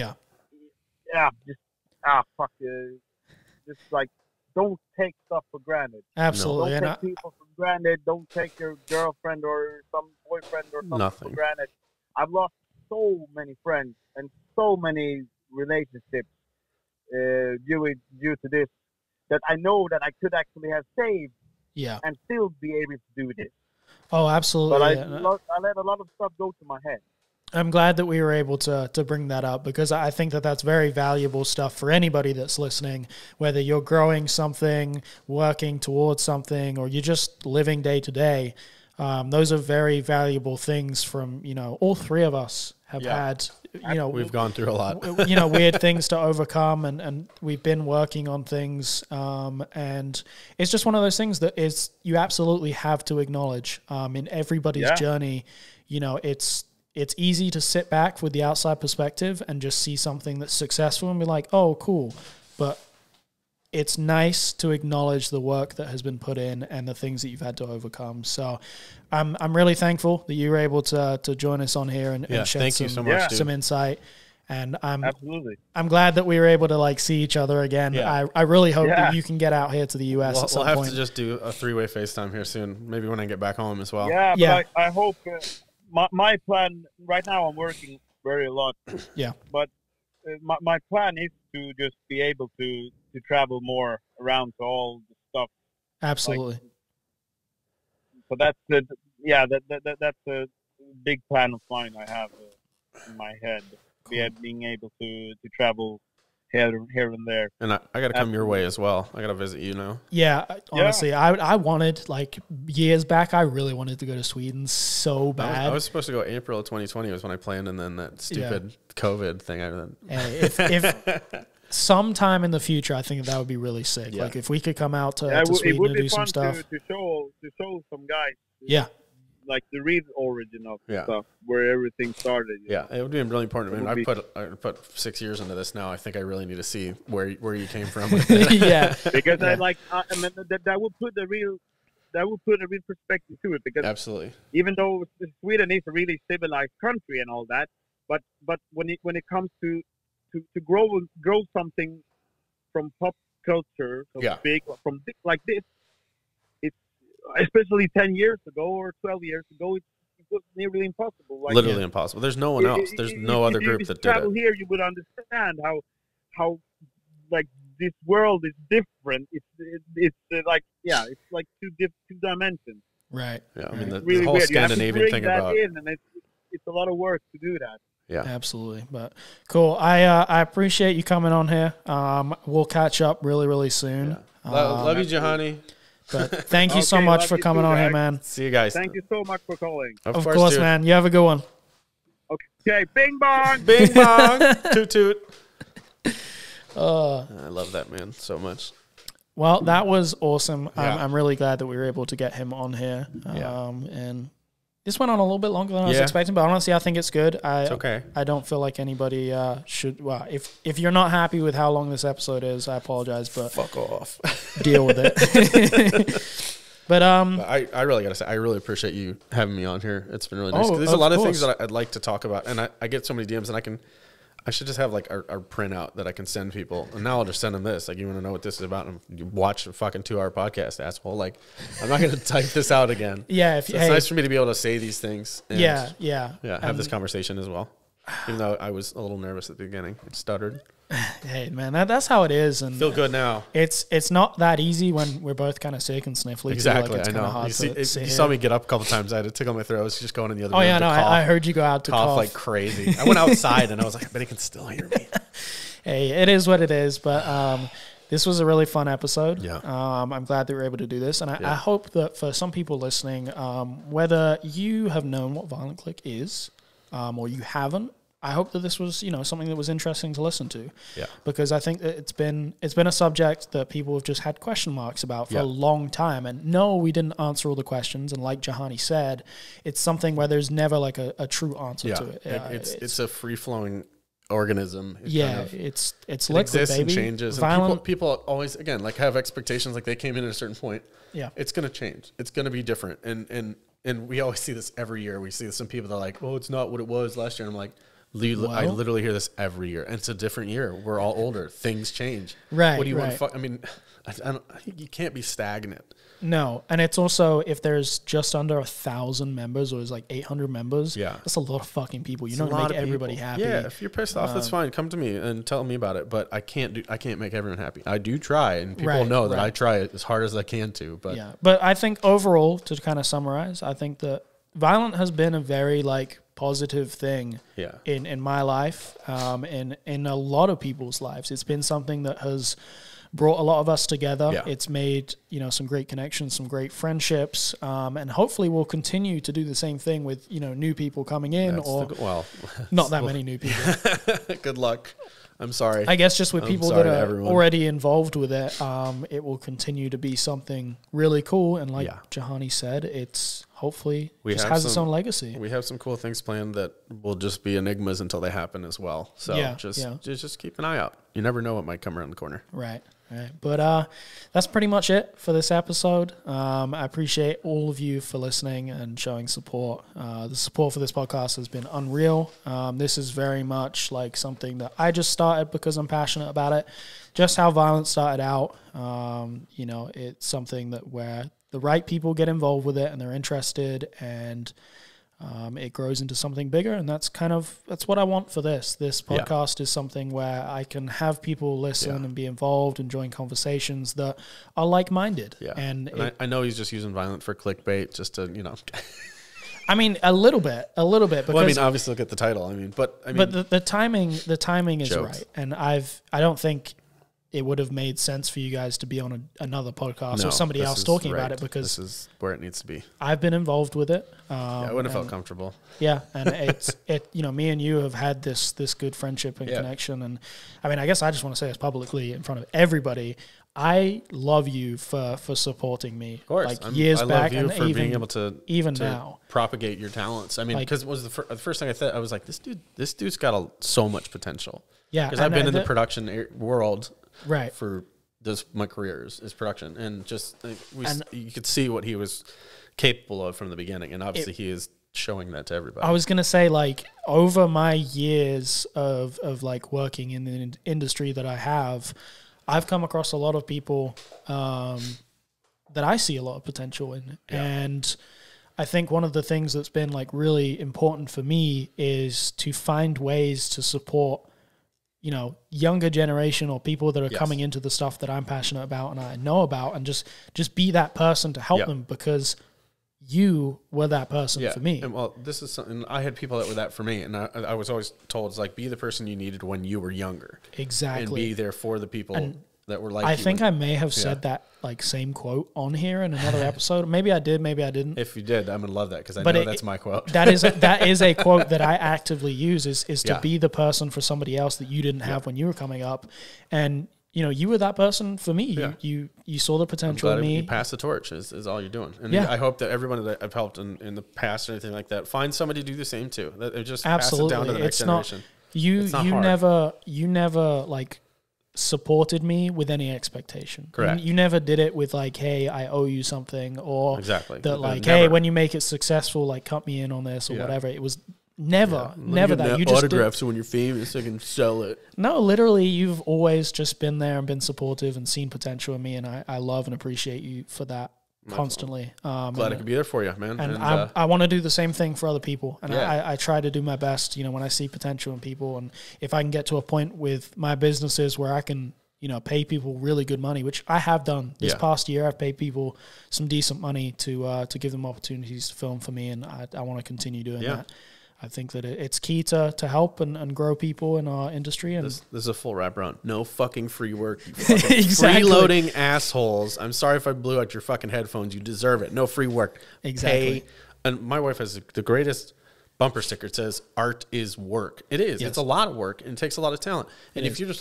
just like, don't take stuff for granted. Absolutely. Don't take people for granted. Don't take your girlfriend or some boyfriend or something for granted. I've lost so many friends and so many relationships due to this, that I know that I could actually have saved and still be able to do this. Oh, absolutely. But I let a lot of stuff go to my head. I'm glad that we were able to bring that up, because I think that that's very valuable stuff for anybody that's listening, whether you're growing something, working towards something, or you're just living day to day. Those are very valuable things from, you know, all three of us have had, you know, we've gone through a lot, you know, weird things to overcome, and we've been working on things. And it's just one of those things that you absolutely have to acknowledge, in everybody's journey. You know, it's easy to sit back with the outside perspective and just see something that's successful and be like, oh, cool. But it's nice to acknowledge the work that has been put in and the things that you've had to overcome. So I'm really thankful that you were able to join us on here and shed some insight. And absolutely. I'm glad that we were able to like see each other again. Yeah. I really hope that you can get out here to the US at some point. We'll point. have to just do a 3-way FaceTime here soon. Maybe when I get back home as well. Yeah, but I hope my plan right now, I'm working very a lot. Yeah. But my plan is to just be able to travel more around to all the stuff. Absolutely. So that's that's a big plan of mine I have in my head. Being able to travel here and there. And I got to come your way as well. I got to visit you now. Yeah, honestly, I wanted, like, years back, I really wanted to go to Sweden so bad. I was supposed to go April of 2020 was when I planned, and then that stupid COVID thing. If sometime in the future, I think that would be really sick. Yeah. Like, if we could come out to Sweden and do some stuff. To show some guys. Yeah. Like the real origin of stuff, where everything started. Yeah, it would be really important. I mean, I put 6 years into this now. I think I really need to see where you came from. Yeah, because I mean, that would put a real perspective to it. Because absolutely, even though Sweden is a really civilized country and all that, but when it comes to grow something from pop culture, big from like this. Especially 10 years ago or 12 years ago, it was nearly impossible. Like, literally impossible. There's no one else. There's no other group that did it. Here, you would understand how like this world is different. It's like two dimensions. Right. Yeah. I mean, the really whole weird. Scandinavian thing about and it's a lot of work to do that. Yeah, absolutely. But cool. I appreciate you coming on here. We'll catch up really, really soon. Yeah. Love you, Juhani. But thank you so much for coming on here, man. See you guys. Thank you so much for calling. Of course, man. You have a good one. Okay, bing bong. Bing bong. Toot toot. I love that man so much. Well, that was awesome. I'm really glad that we were able to get him on here. And this went on a little bit longer than I was expecting, but honestly, I think it's good. It's okay. I don't feel like anybody should. Well, if you're not happy with how long this episode is, I apologize, but fuck off. Deal with it. But I really gotta say, I really appreciate you having me on here. It's been really nice. There's a lot of things that I'd like to talk about, and I get so many DMs, and I should just have like our printout that I can send people. And now I'll just send them this. Like, you want to know what this is about? And you watch a fucking 2-hour podcast, asshole. Like, I'm not going to type this out again. Yeah. It's nice for me to be able to say these things. And have this conversation as well. Even though I was a little nervous at the beginning. It stuttered. Hey, man, that's how it is. And feel good now. It's not that easy when we're both kind of sick and sniffly. Exactly, like, it's I know. Hard you saw me get up a couple times. I had to tickle my throat. I was just going in the other room. Oh, yeah, no, I heard you go out to cough like crazy. I went outside, and I was like, I bet he can still hear me. Hey, it is what it is, but this was a really fun episode. Yeah. I'm glad that we were able to do this, and I hope that for some people listening, whether you have known what Violent Clique is or you haven't, I hope that this was, something that was interesting to listen to. Yeah. Because I think that it's been a subject that people have just had question marks about for a long time. And no, we didn't answer all the questions. And like Juhani said, it's something where there's never like a true answer to it. It's a free flowing organism. It's liquid, exists baby. And changes. And people always, again, like have expectations, like they came in at a certain point. Yeah. It's going to change. It's going to be different. And we always see this every year. We see some people that are like, oh, it's not what it was last year. And I'm like, I literally hear this every year, and it's a different year. We're all older. Things change. Right. What do you want to I mean, you can't be stagnant. No. And it's also, if there's just under 1,000 members or there's like 800 members, that's a lot of fucking people. You don't make everybody happy. Yeah. If you're pissed off, that's fine. Come to me and tell me about it. But I can't make everyone happy. I do try, and people know that I try as hard as I can to. But But I think overall, to kind of summarize, I think that Violent has been a very positive thing in my life, in a lot of people's lives. It's been something that has brought a lot of us together. Yeah. It's made, some great connections, some great friendships, and hopefully we'll continue to do the same thing with, new people coming in. Not that many new people. Good luck. I'm sorry. I guess just with people that are already involved with it, it will continue to be something really cool. And like Juhani said, it's hopefully just has its own legacy. We have some cool things planned that will just be enigmas until they happen as well. So just keep an eye out. You never know what might come around the corner. Right. But that's pretty much it for this episode. I appreciate all of you for listening and showing support. The support for this podcast has been unreal. This is very much like something that I just started because I'm passionate about it. Just how Violent started out. It's something that where the right people get involved with it and they're interested, and it grows into something bigger, and that's what I want for this. This podcast is something where I can have people listen and be involved and join conversations that are like-minded. Yeah. And I know he's just using Violent for clickbait just to, I mean, a little bit. Because, well, I mean, obviously look at the title. But the timing is jokes. right. And I don't think it would have made sense for you guys to be on another podcast or somebody else talking about it, because this is where it needs to be. I've been involved with it. I wouldn't have felt comfortable. Yeah, and me and you have had this good friendship and connection, and I mean, I guess I just want to say this publicly in front of everybody. I love you for supporting me. Of course, years back, love you and for being able to now propagate your talents. I mean, because it was the first thing I thought. I was like, this dude's got so much potential. Yeah, because I've been in the production world. Right. For my career is production, and just you could see what he was capable of from the beginning, and obviously he is showing that to everybody. I was gonna say, over my years of working in the industry that I have, I've come across a lot of people that I see a lot of potential in, and I think one of the things that's been really important for me is to find ways to support younger generation or people that are coming into the stuff that I'm passionate about and I know about, and just be that person to help them, because you were that person for me. And well, this is something, I had people that were that for me, and I was always told, it's be the person you needed when you were younger. Exactly. And be there for the people that were I think I may have said that same quote on here in another episode. Maybe I did, maybe I didn't. If you did, I'm gonna love that, because I know that's my quote. That is a quote that I actively use is to be the person for somebody else that you didn't have when you were coming up, and you were that person for me. You saw the potential in me. You pass the torch is all you're doing, and I hope that everyone that I've helped in the past or anything like that, find somebody to do the same too. That just absolutely pass it down to the next generation. You never supported me with any expectation. Correct. You never did it with hey, I owe you something, or exactly that hey, when you make it successful, cut me in on this or whatever. It was never that. You just autograph, so when you're famous, I can sell it. No, literally, you've always just been there and been supportive and seen potential in me, and I love and appreciate you for that. Constantly. Glad I could be there for you, man. And I want to do the same thing for other people. And I try to do my best, when I see potential in people. And if I can get to a point with my businesses where I can, pay people really good money, which I have done this past year. I've paid people some decent money to give them opportunities to film for me. And I want to continue doing that. I think that it's key to help and grow people in our industry. And this is a full wrap around. No fucking free work, you fucking exactly. Freeloading assholes. I'm sorry if I blew out your fucking headphones. You deserve it. No free work. Exactly. And my wife has the greatest bumper sticker. It says, art is work. It is. Yes. It's a lot of work, and it takes a lot of talent. And if you're just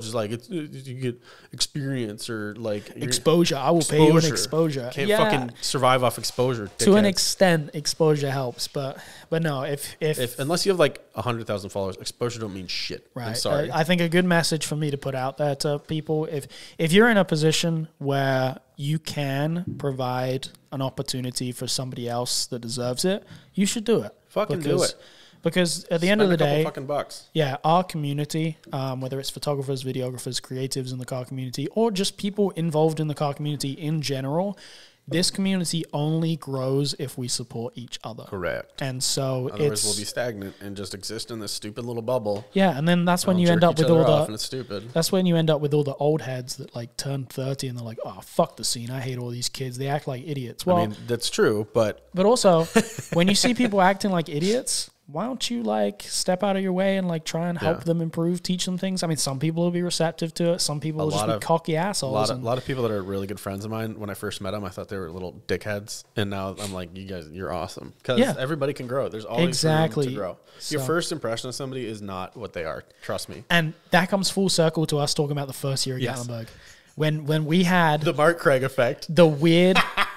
you get experience or exposure. I will pay you an exposure. Can't fucking survive off exposure. To an extent, exposure helps, but no, if unless you have 100,000 followers, exposure don't mean shit. Right. I'm sorry. I think a good message for me to put out there to people, if you're in a position where you can provide an opportunity for somebody else that deserves it, you should do it. Fucking do it. Because at the end of the day, fucking bucks. Yeah, our community, whether it's photographers, videographers, creatives in the car community, or just people involved in the car community in general, this community only grows if we support each other. Correct. And so otherwise we'll be stagnant and just exist in this stupid little bubble. Yeah, and then that's when you end up with all the... And it's stupid. That's when you end up with all the old heads that turn 30 and they're like, oh, fuck the scene. I hate all these kids. They act like idiots. Well, I mean, that's true, but... But also, when you see people acting like idiots... Why don't you step out of your way and try and help them improve, teach them things? I mean, some people will be receptive to it. Some people will just be cocky assholes. A lot of people that are really good friends of mine, when I first met them, I thought they were little dickheads. And now I'm like, you guys, you're awesome. Because everybody can grow. There's always room to grow. Your first impression of somebody is not what they are. Trust me. And that comes full circle to us talking about the first year at Gatlinburg. When we had... The Mark Craig effect. The weird...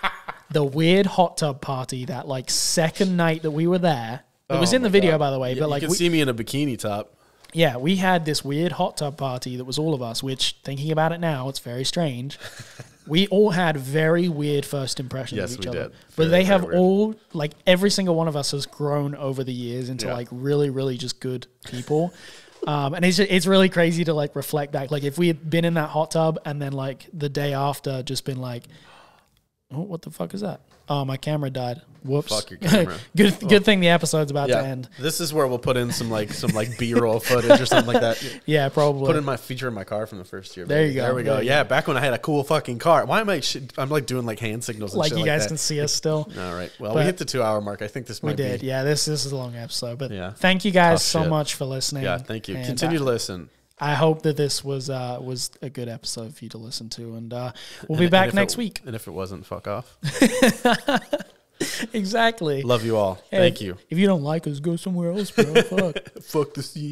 the weird hot tub party that like second night that we were there. It was in the video, by the way. Yeah, but like you can see me in a bikini top. Yeah, we had this weird hot tub party that was all of us, which, thinking about it now, it's very strange. We all had very weird first impressions of each other. Did. But they have all, like, every single one of us has grown over the years into, like, really, really just good people. And it's really crazy to, like, reflect back. Like, if we had been in that hot tub and then, like, the day after just been like, oh, what the fuck is that? Oh, my camera died. Whoops. Fuck your camera. Good thing the episode's about to end. This is where we'll put in some B-roll footage or something like that. Yeah, probably. Put in my feature in my car from the first year. There you go. There we go. Yeah, back when I had a cool fucking car. Why am I'm like doing like hand signals and like shit you like guys that. can see us still. All right. Well, we hit the 2-hour mark. I think this might be. We did. Yeah, this is a long episode. But thank you guys so much for listening. Yeah, thank you. Continue to listen. I hope that this was a good episode for you to listen to, and we'll be back next week. And if it wasn't, fuck off. Exactly. Love you all. Hey, thank you. If you don't like us, go somewhere else, bro. Fuck. Fuck the scene.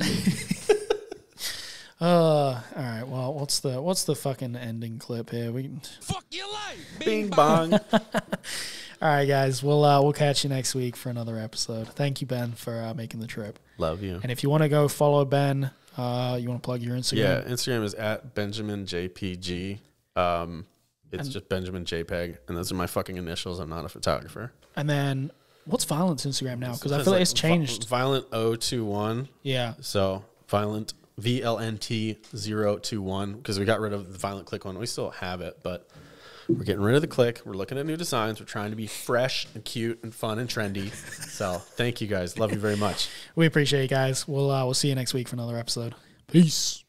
All right. Well, what's the fucking ending clip here? Fuck your life. Bing bong. All right, guys. We'll catch you next week for another episode. Thank you, Ben, for making the trip. Love you. And if you want to go follow Ben, you want to plug your Instagram? Yeah, Instagram is at BenjaminJPG. It's just Benjamin JPEG, and those are my fucking initials. I'm not a photographer. And then, what's Violent's Instagram now? Because I feel like it's changed. Violent 021. Yeah. So Violent VLNT 021, because we got rid of the Violent Clique one. We still have it, but we're getting rid of the clique. We're looking at new designs. We're trying to be fresh and cute and fun and trendy. So thank you guys. Love you very much. We appreciate you guys. We'll see you next week for another episode. Peace.